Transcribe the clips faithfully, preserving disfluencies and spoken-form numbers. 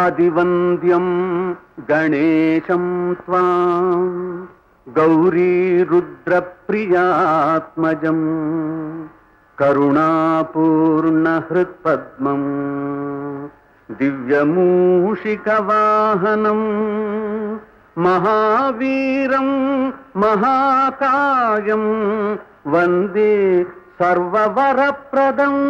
आदिवन्द्यं गणेशं त्वां गौरीरुद्रप्रियात्मजं करुणापूर्णहृत्पद्मं दिव्यमूषिकवाहनं महावीरं महाकायं वन्दे सर्ववरप्रदम्.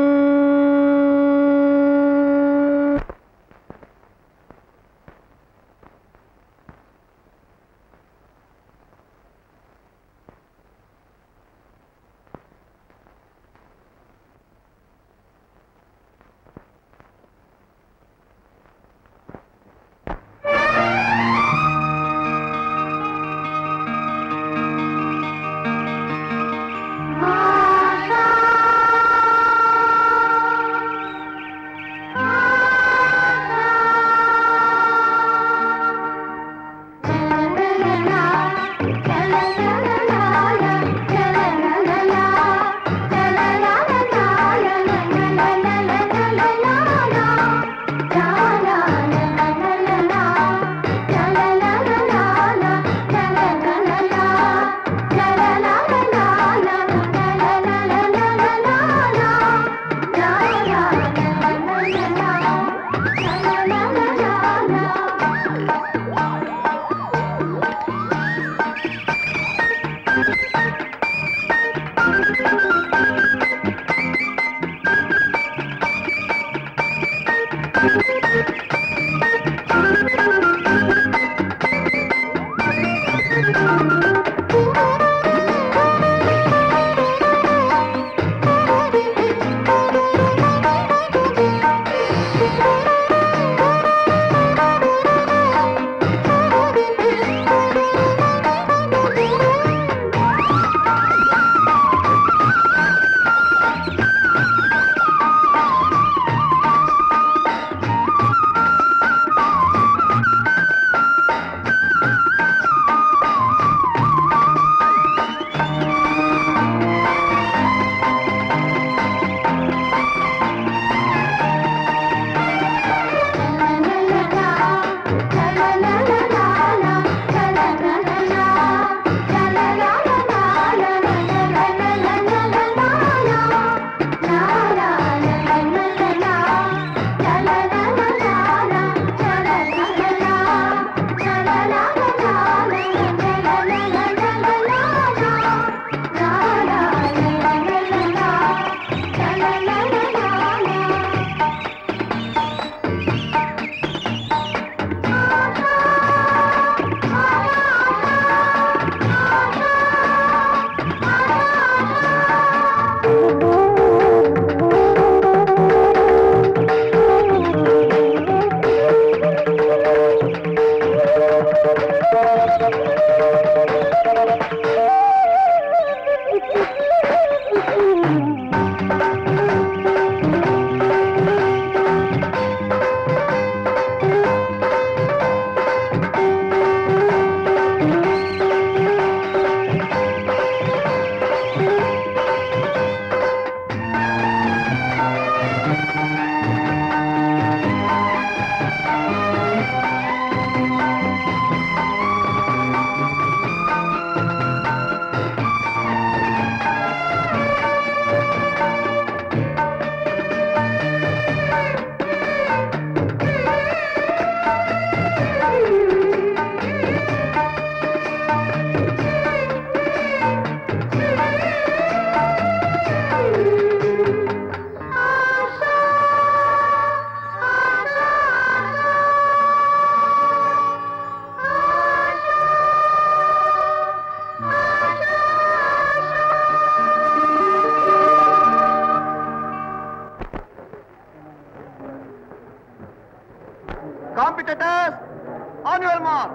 Competitors, on your mark.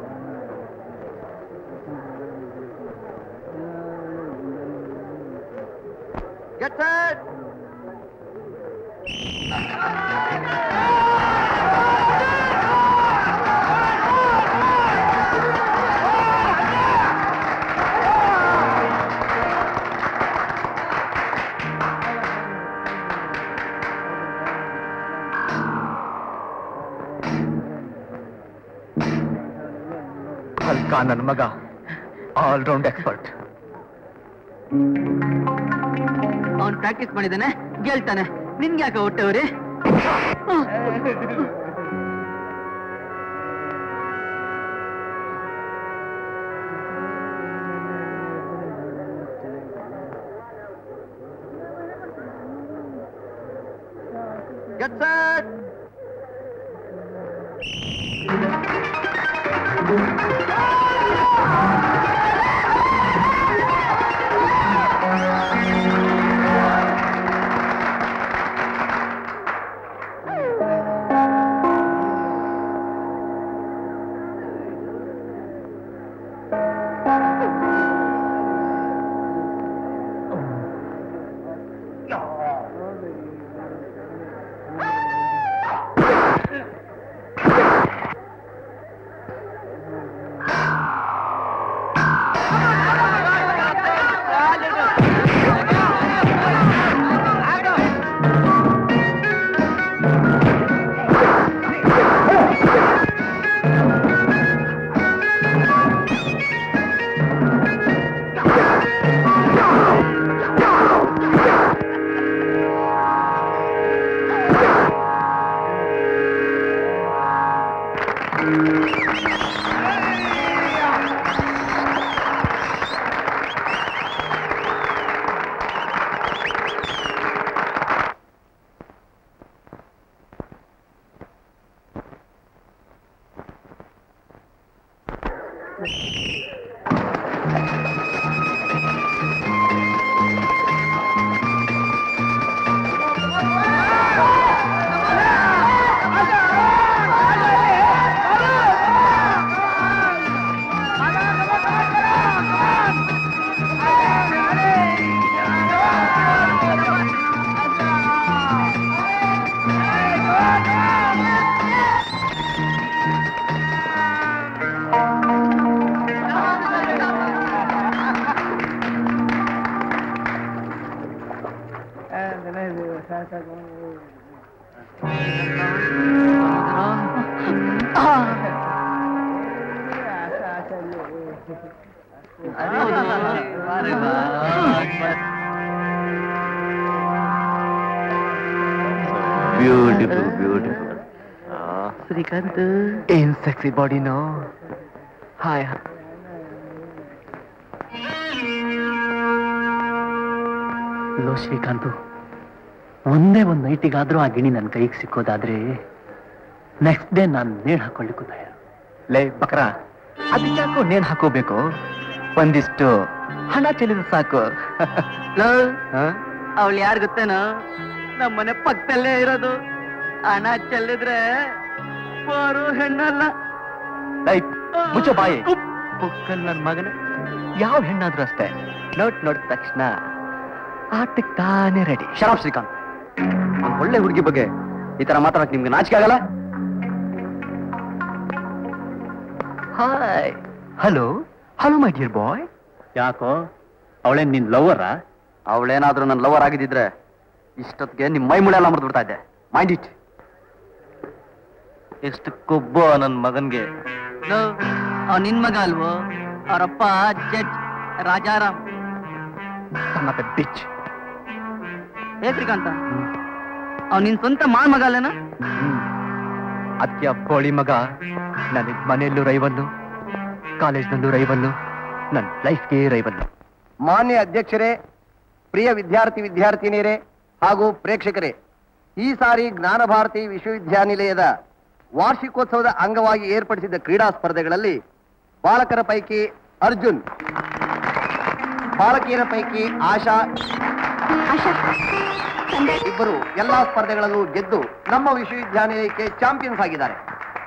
Get set. ಹಲ್ಕ ನನ್ನ ಮಗ ಆಲ್ ರೌಂಡ್ ಎಕ್ಸ್ಪರ್ಟ್. ಅವನ್ ಪ್ರಾಕ್ಟೀಸ್ ಮಾಡಿದಾನೆ, ಗೆಲ್ತಾನೆ. ನಿನ್ಗೆ ಯಾಕೆ ಹೊಟ್ಟೆವ್ರಿ? Get set! Beautiful beautiful. Srikanth ಏನ್ ಸೆಕ್ಸಿ ಬಾಡಿನೋ. ಹಾಯ್ ಲೋ ಶ್ರೀಕಾಂತ್, ಒಂದೇ ಒಂದು ನೈಟಿಗಾದ್ರೂ ಆ ಗಿಣಿ ನನ್ನ ಕೈಗೆ ಸಿಕ್ಕೋದಾದ್ರೆ ನೆಕ್ಸ್ಟ್ ಡೇ ನಾನು ನೇಣು ಹಾಕೊಳ್ಳಿಕ್ಕೂ ತಯಾರು. ಲೇ ಬಕ್ರ, ಅದಕ್ಕಾಕೋ ನೇಣು ಹಾಕೋಬೇಕು? ಒಂದಿಷ್ಟು ಹಣ ಚೆಲ್ಲಿದ್ರೆ ಸಾಕು. ಅವಳು ಯಾರು ಗೊತ್ತೇನೋ? ನಮ್ಮ ಮನೆ ಪಕ್ಕದಲ್ಲೇ ಇರೋದು. ಹಣ ಚೆಲ್ಲಿದ್ರೆ ಬಾರು ಹೆಣ್ಣಲ್ಲ. ಮುಚ್ಚ ಬಾಯಿ ಪುಕ್ಕಲ್ ನನ್ ಮಗನ. ಯಾವ ಹೆಣ್ಣಾದ್ರೂ ಅಷ್ಟೇ, ನೋಟ್ ನೋಡಿದ ತಕ್ಷಣ ಆಟಕ್ಕೆ ತಾನೇ ರೆಡಿ. ಶರಾಬ್ ಶ್ರೀಕಾಂತ್, ಒಂದ್ ಒಳ್ಳೆ ಹುಡುಗಿ ಬಗ್ಗೆ ಈ ತರ ಮಾತಾಡಕ್ ನಿಮ್ಗೆ ನಾಚಿಕೆ ಆಗಲ್ಲ? Hi, hello hello my dear boy. ಯಾಕೋ, ಅವಳೇನ್ ನಿನ್ ಲವರಾ? ಅವಳೇನಾದ್ರೂ ನನ್ನ ಲವರ್ ಆಗಿದ್ದಿದ್ರೆ ಇಷ್ಟೊತ್ತಿಗೆ ನಿಮ್ ಮೈ ಮುಳೆ ಎಲ್ಲ ಮರ್ದು ಬಿಡ್ತಾ ಇದ್ದೆ. Mind it. ಎಷ್ಟು ಕೊಬ್ಬು ನನ್ ಮಗನ್ಗೆ. ಅವ್ ನಿನ್ ಮಗ ಅಲ್ವೋ? ಅವರಪ್ಪ ಜಡ್ಜ್ ರಾಜಾರಾಮ್. ಬಿಚ್. ಹೇ ಶ್ರೀಕಾಂತ, ಅವ್ ನಿನ್ ಸ್ವಂತ ಮಾನ್ ಮಗ ಅಲ್ಲೇನ? ಅದಕ್ಕೆ ಅಪ್ಪೋಳಿ ಮಗ. ನನಗ್ ಮನೆಯಲ್ಲೂ ರೈವಲ್ಲು, ಕಾಲೇಜ್ನಲ್ಲೂ ರೈವಲ್ಲು, ನನ್ನ ಲೈಫ್ಗೆ ರೈವಲ್ಲು. ಮಾನ್ಯ ಅಧ್ಯಕ್ಷರೇ, ಪ್ರಿಯ ವಿದ್ಯಾರ್ಥಿ ವಿದ್ಯಾರ್ಥಿನಿಯರೇ ಹಾಗೂ ಪ್ರೇಕ್ಷಕರೇ, ಈ ಸಾರಿ ಜ್ಞಾನ ಭಾರತಿ ವಿಶ್ವವಿದ್ಯಾನಿಲಯದ ವಾರ್ಷಿಕೋತ್ಸವದ ಅಂಗವಾಗಿ ಏರ್ಪಡಿಸಿದ್ದ ಕ್ರೀಡಾ ಸ್ಪರ್ಧೆಗಳಲ್ಲಿ ಬಾಲಕರ ಪೈಕಿ ಅರ್ಜುನ್, ಬಾಲಕಿಯರ ಪೈಕಿ ಆಶಾ ಇಬ್ಬರು ಎಲ್ಲಾ ಸ್ಪರ್ಧೆಗಳಲ್ಲೂ ಗೆದ್ದು ನಮ್ಮ ವಿಶ್ವವಿದ್ಯಾನಿಲಯಕ್ಕೆ ಚಾಂಪಿಯನ್ಸ್ ಆಗಿದ್ದಾರೆ.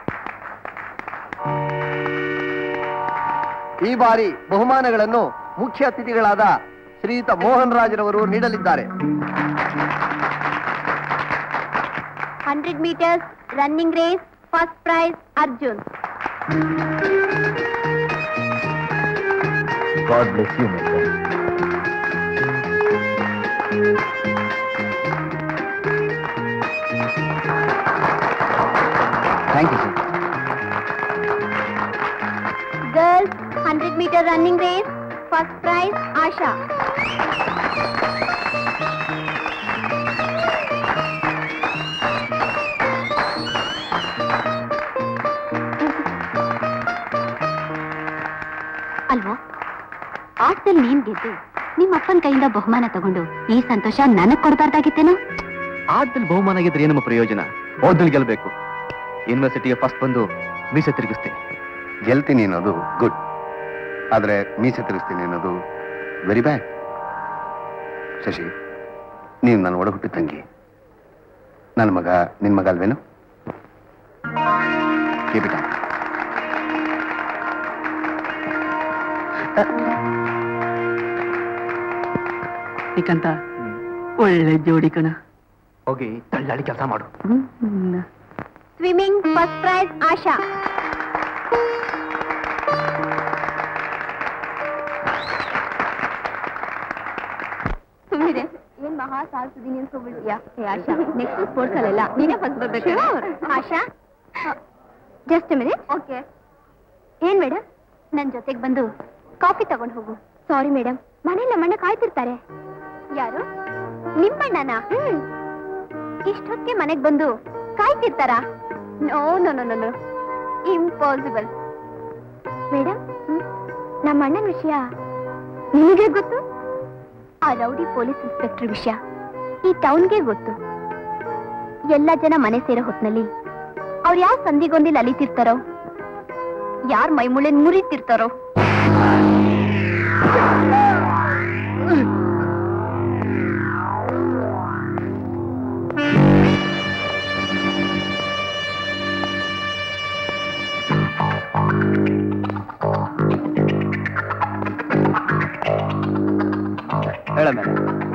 ಈ ಬಾರಿ ಬಹುಮಾನಗಳನ್ನು ಮುಖ್ಯ ಅತಿಥಿಗಳಾದ ಶ್ರೀಯುತ ಮೋಹನ್ ರಾಜ್ರವರು ನೀಡಲಿದ್ದಾರೆ. Hundred meters running race first prize Arjun. God bless you, my friend. Thank you sir. Girls hundred meter running race first prize Asha. ಅಲ್ವಾ ಆಟದಲ್ಲಿ ನೀನ್ ಗೆದ್ದು ನಿಮ್ಮ ಅಪ್ಪನ ಕೈಯಿಂದ ಬಹುಮಾನ ತಗೊಂಡು ಈ ಸಂತೋಷ ನನಗ್ ಕೊಡ್ಬಾರ್ದಾಗಿತ್ತೇನೋ. ಆಟದಲ್ಲಿ ಬಹುಮಾನ ಗೆದ್ರೆ ಏನಮ್ಮ ಪ್ರಯೋಜನ? ಓದಲ್ಲಿ ಗೆಲ್ಬೇಕು. ಯೂನಿವರ್ಸಿಟಿಗೆ ಫಸ್ಟ್ ಬಂದು ಮೀಸೆ ತಿರುಗಿಸ್ತೀನಿ. ಗೆಲ್ತೀನಿ ಅನ್ನೋದು ಗುಡ್, ಆದ್ರೆ ಮೀಸೆ ತಿರುಗಿಸ್ತೀನಿ ಅನ್ನೋದು ವೆರಿ ಬ್ಯಾಡ್. ಶಶಿ, ನೀನು ನನ್ನ ಒಡ ಹುಟ್ಟಿ ತಂಗಿ. ನನ್ನ ಮಗ ನಿನ್ ಮಗ ಅಲ್ವೇನು? Keep it up. ಶ್ರೀಕಾಂತ, ಒಳ್ಳೆ ಜೋಡಿ ಕಣ. ಹೋಗಿ ತಳ್ಳಾಳಿ ಕೆಲಸ ಮಾಡು. Swimming first prize Asha. ಸುಮ್ಮಿದೆ, ಏನ್ ಮಹಾ ಸಾಲ್ಸಿದೀನಿ ಅನ್ಸ್ಕೊಬಿಡ್ತೀಯಾ? ಆಶಾ, ನೆಕ್ಸ್ಟ್ ಸ್ಪೋರ್ಟ್ಸ್ ಅಲ್ಲೆಲ್ಲ ನೀನೇ ಫಸ್ಟ್ ಬರ್ಬೇಕು. Asha, just minute. ಓಕೆ. ಏನ್ ಮೇಡಮ್, ನನ್ ಜೊತೆಗೆ ಬಂದು ಕಾಫಿ ತಗೊಂಡು ಹೋಗು. ಸಾರಿ ಮೇಡಮ್, ಮನೇಲಿ ನಮ್ಮಣ್ಣ ಕಾಯ್ತಿರ್ತಾರೆ. ಯಾರು? ನಿಮ್ಮಣ್ಣನ? ಹ್ಮ್. ಇಷ್ಟೊತ್ತಿಗೆ ಮನೆಗೆ ಬಂದು ಕಾಯ್ತಿರ್ತಾರ? No no no no impossible. Madam, ನಮ್ಮ ಅಣ್ಣನ ವಿಷಯ ನಿಮಗೆ ಗೊತ್ತು? ಆ ರೌಡಿ ಪೊಲೀಸ್ ಇನ್ಸ್ಪೆಕ್ಟರ್ ವಿಷಯ ಈ ಟೌನ್ಗೆ ಗೊತ್ತು. ಎಲ್ಲ ಜನ ಮನೆ ಸೇರೋ ಹೊತ್ನಲ್ಲಿ ಅವ್ರು ಯಾವ ಸಂದಿಗೊಂದಿಲ್ ಅಲಿತಿರ್ತಾರೋ, ಯಾರ್ ಮೈಮೂಳೆ ಮುರಿತಿರ್ತಾರೋ. ಹೇಳ ಮೇಲೆ,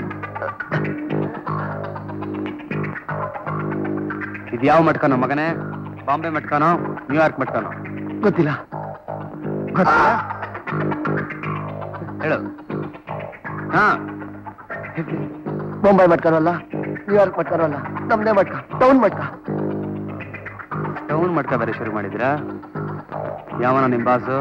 ಇದು ಯಾವ ಮಟ್ಕನೋ ಮಗನೇ? ಬಾಂಬೆ ಮಟ್ಕನೋ, ನ್ಯೂಯಾರ್ಕ್ ಮಟ್ಕನೋ? ಗೊತ್ತಿಲ್ಲ. ಹೇಳು. ಹಾ, ಬೊಂಬೈ ಮಟ್ಕನಲ್ಲ, ನ್ಯೂಯಾರ್ಕ್ ಮಟ್ಕನಲ್ಲ, ನಮ್ದೇ ಮಟ್ಕ, ಟೌನ್ ಮಟ್ಕ. ಟೌನ್ ಮಟ್ಕ ಬೇರೆ ಶುರು ಮಾಡಿದ್ರಾ? ಯಾವನ ನಿಮ್ ಬಾಸು?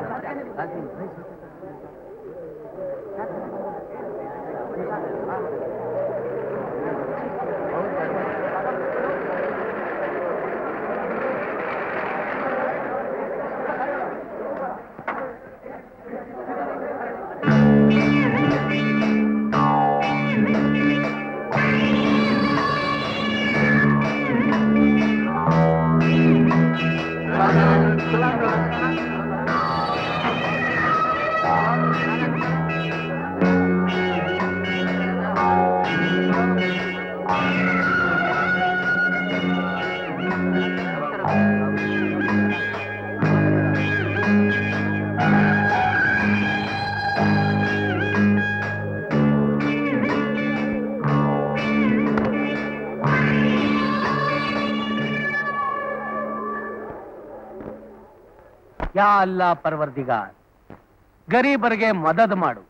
ಯಾ ಅಲ್ಲಾ ಪರ್ವರ್ದಿಗಾರ್, ಗರೀಬರಿಗೆ ಮದದ್ ಮಾಡು.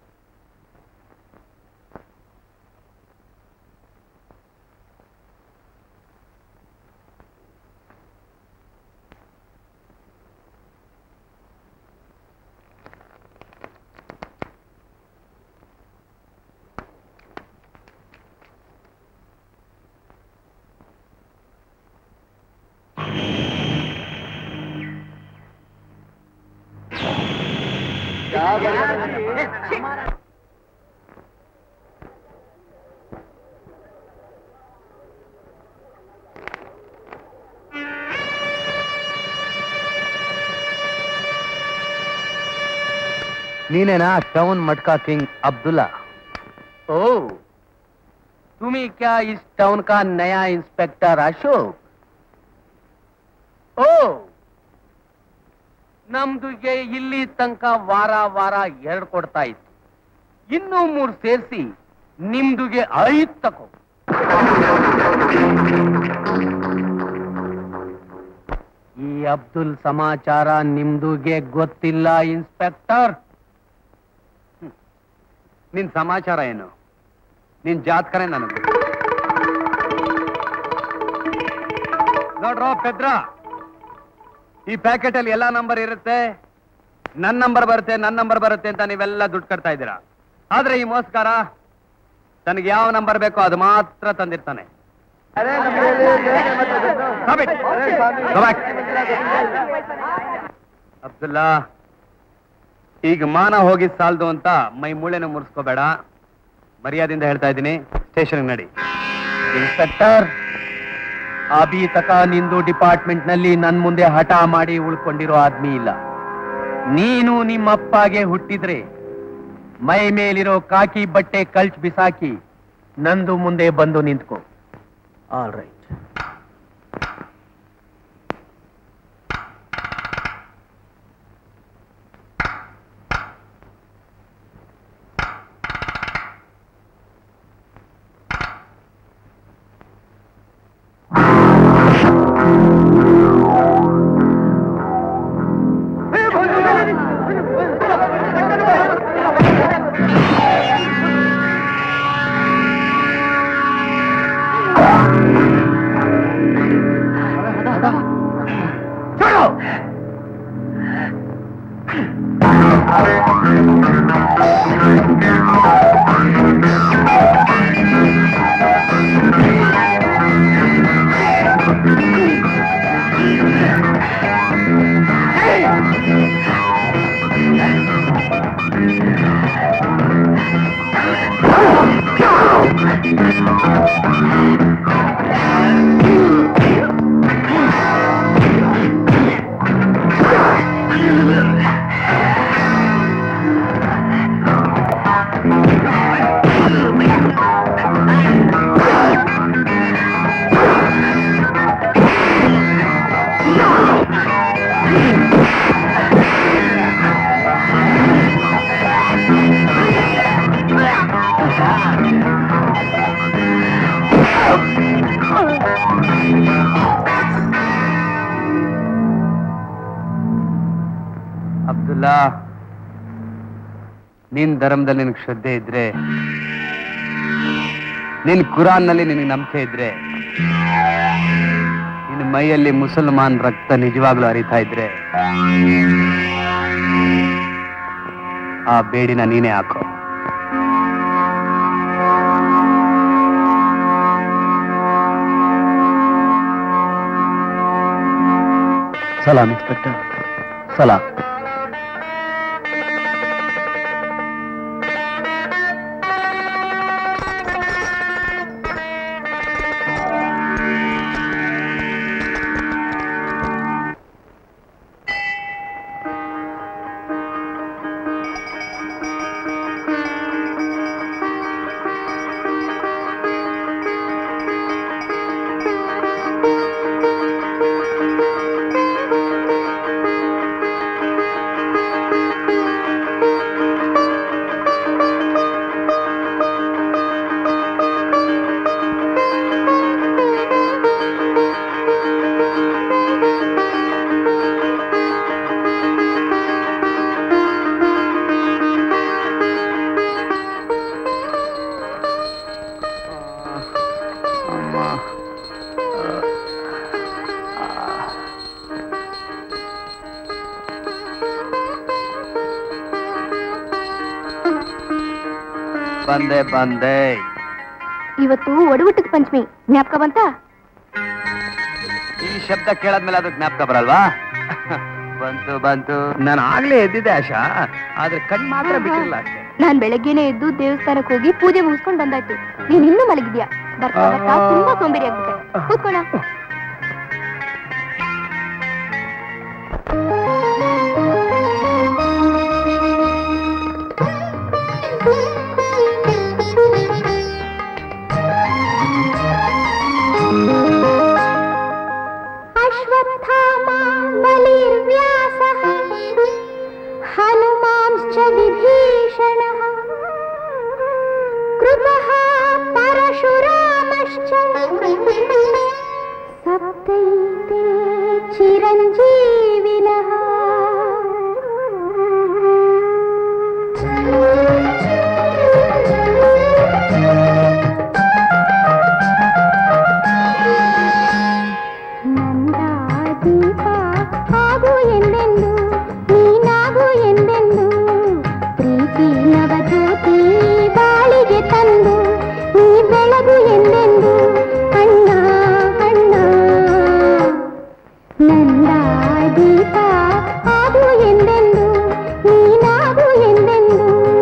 ನೀನೇನಾ ಟೌನ್ मटका किंग अब्दुल्ला? ओ, तुम्ही क्या इस टाउन का नया इंस्पेक्टर अशोक? ओ, ನಮ್ದುಗೆ ಇಲ್ಲಿ ತನಕ ವಾರ ವಾರ ಎರಡು ಕೊಡ್ತಾ ಇತ್ತು, ಇನ್ನೂ ಮೂರು ಸೇರಿಸಿ ನಿಮ್ದುಗೆ ಐದು ತಕೋ. ಈ ಅಬ್ದುಲ್ ಸಮಾಚಾರ ನಿಮ್ದುಗೆ ಗೊತ್ತಿಲ್ಲ ಇನ್ಸ್ಪೆಕ್ಟರ್? ನಿನ್ ಸಮಾಚಾರ ಏನು? ನಿನ್ ಜಾತಕನೇ ನನಗೆ ನೋಡ್ರೋ ಪೆದ್ರ, ಈ ಪ್ಯಾಕೆಟ್ ಅಲ್ಲಿ ಎಲ್ಲಾ ನಂಬರ್ ಇರುತ್ತೆ. ನನ್ನ ನಂಬರ್ ಬರುತ್ತೆ ನನ್ನ ನಂಬರ್ ಬರುತ್ತೆ ಅಂತ ನೀವೆಲ್ಲ ದುಡ್ಡು ಕಟ್ತಾ ಇದ್ದೀರಾ. ಆದ್ರೆ ಈ ಮೋಸ್ಕಾರ ತನಗೆ ಯಾವ ನಂಬರ್ ಬೇಕೋ ಅದು ಮಾತ್ರ ತಂದಿರ್ತಾನೆ. ಅಬ್ದುಲ್ಲಾ, ಈಗ ಮಾನ ಹೋಗಿ ಸಾಲ್ದು ಅಂತ ಮೈ ಮೂಳೆನ ಮುರ್ಸ್ಕೋಬೇಡ. ಮರ್ಯಾದಿಂದ ಹೇಳ್ತಾ ಇದ್ದೀನಿ, ಸ್ಟೇಷನ್ ನಡಿ. ಇನ್ಸ್ಪೆಕ್ಟರ್, ಅಭಿ ತಕ ನಿಂದು ಡಿಪಾರ್ಟ್ಮೆಂಟ್ ನಲ್ಲಿ ನನ್ ಮುಂದೆ ಹಠ ಮಾಡಿ ಉಳ್ಕೊಂಡಿರೋ ಆದ್ಮಿ ಇಲ್ಲ. ನೀನು ನಿಮ್ಮಪ್ಪಗೆ ಹುಟ್ಟಿದ್ರೆ ಮೈ ಮೇಲಿರೋ ಕಾಕಿ ಬಟ್ಟೆ ಕಳ್ಚ್ ಬಿಸಾಕಿ ನಂದು ಮುಂದೆ ಬಂದು ನಿಂತ್ಕೋ. All right. ಅಬ್ದುಲ್ಲಾ, ನಿನ್ ಧರ್ಮದಲ್ಲಿ ನಿನಗೆ ಶ್ರದ್ಧೆ ಇದ್ರೆ, ನಿನ್ ಕುರಾನ್ ನಲ್ಲಿ ನಿನಗೆ ನಂಬಿಕೆ ಇದ್ರೆ, ನಿನ್ನ ಮೈಯಲ್ಲಿ ಮುಸಲ್ಮಾನ್ ರಕ್ತ ನಿಜವಾಗ್ಲೂ ಹರಿತಾ ಇದ್ರೆ ಆ ಬೇಡಿನ ನೀನೇ ಹಾಕೋ. ಸಲಾಮ್ ಇನ್ಸ್ಪೆಕ್ಟರ್, ಸಲಾಮ್. ಬಂದೆ ಬಂದೆ. ಇವತ್ತು ಒಡಗುಟ್ಟದ ಪಂಚಮಿ, ಜ್ಞಾಪಕ ಬಂತ? ಈ ಶಬ್ದ ಕೇಳದ್ಮೇಲೆ ಅದು ಜ್ಞಾಪಕ ಬರಲ್ವಾ? ಬಂತು ಬಂತು. ನಾನು ಆಗ್ಲೇ ಎದ್ದಿದ್ದೆ ಆಶಾ, ಆದ್ರೆ ಕಣ್ ಮಾತ್ರ ಬಿಟ್ಟಿಲ್ಲ ಅಷ್ಟೇ. ನಾನ್ ಬೆಳಗ್ಗೆನೆ ಎದ್ದು ದೇವಸ್ಥಾನಕ್ಕೆ ಹೋಗಿ ಪೂಜೆ ಮುಗಿಸ್ಕೊಂಡು ಬಂದಾಯ್ತು. ನೀನ್ ಇನ್ನೂ ಮಲಗಿದ್ಯಾ? ಬರ್ತಾ ಬರ್ತಾ ತುಂಬಾ ಸೋಂಬೇರಿ ಆಗ್ಬಿಟ್ಟೆ. ಕೂತ್ಕೊಳ್ಳ. हनुमांश्च विभीषणः कृपः परशुरामश्च सप्तैते चिरञ्जीविनः नंदा दीपा ಆಗು ಎಂದೆಂದು ನೀನಾಗು ಎಂದೆಂದು ಪ್ರೀತಿ ನವಜ್ಯೋತಿ ಬಾಳಿಗೆ ತಂದು ನೀ ಬೆಳಗು ಎಂದೆಂದು ಅಣ್ಣ ಅಣ್ಣ ನಂದ ದೀಪ ಆಗು ಎಂದೆಂದು ನೀನಾಗು ಎಂದೆಂದು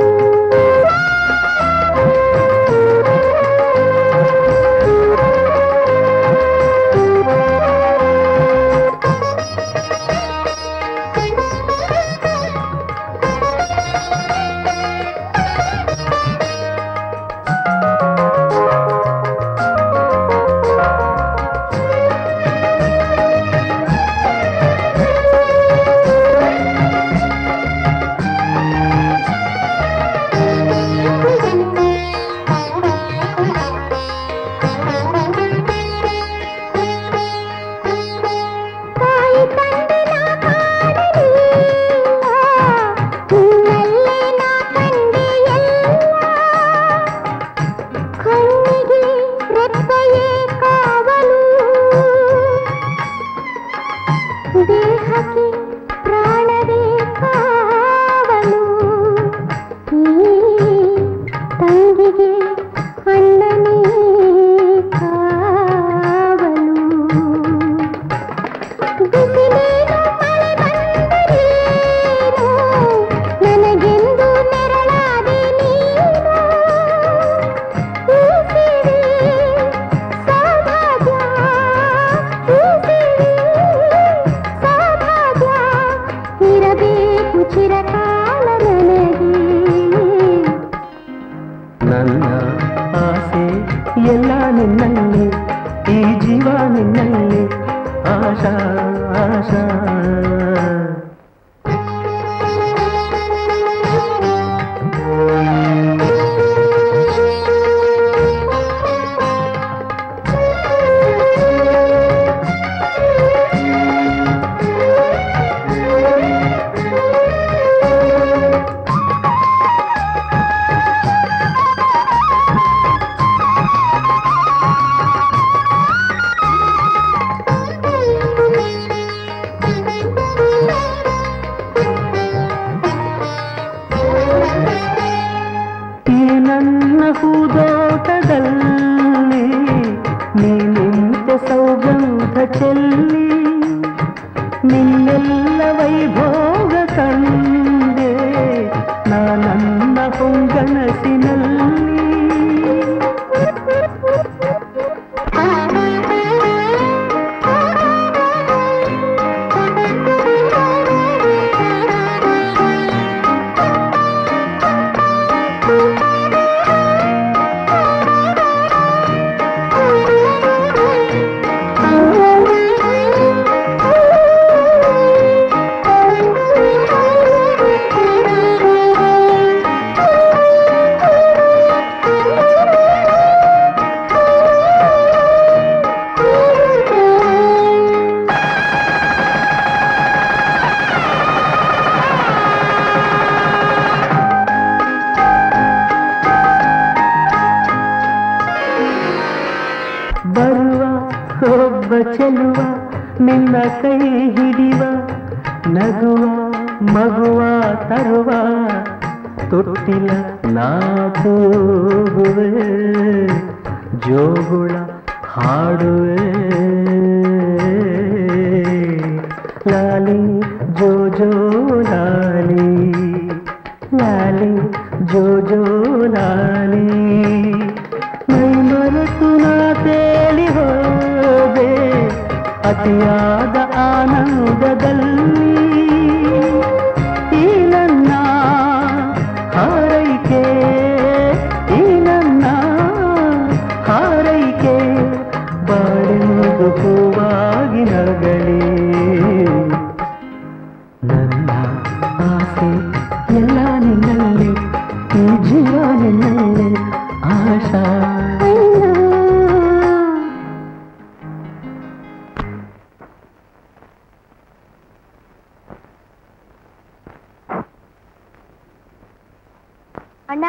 ಅಣ್ಣ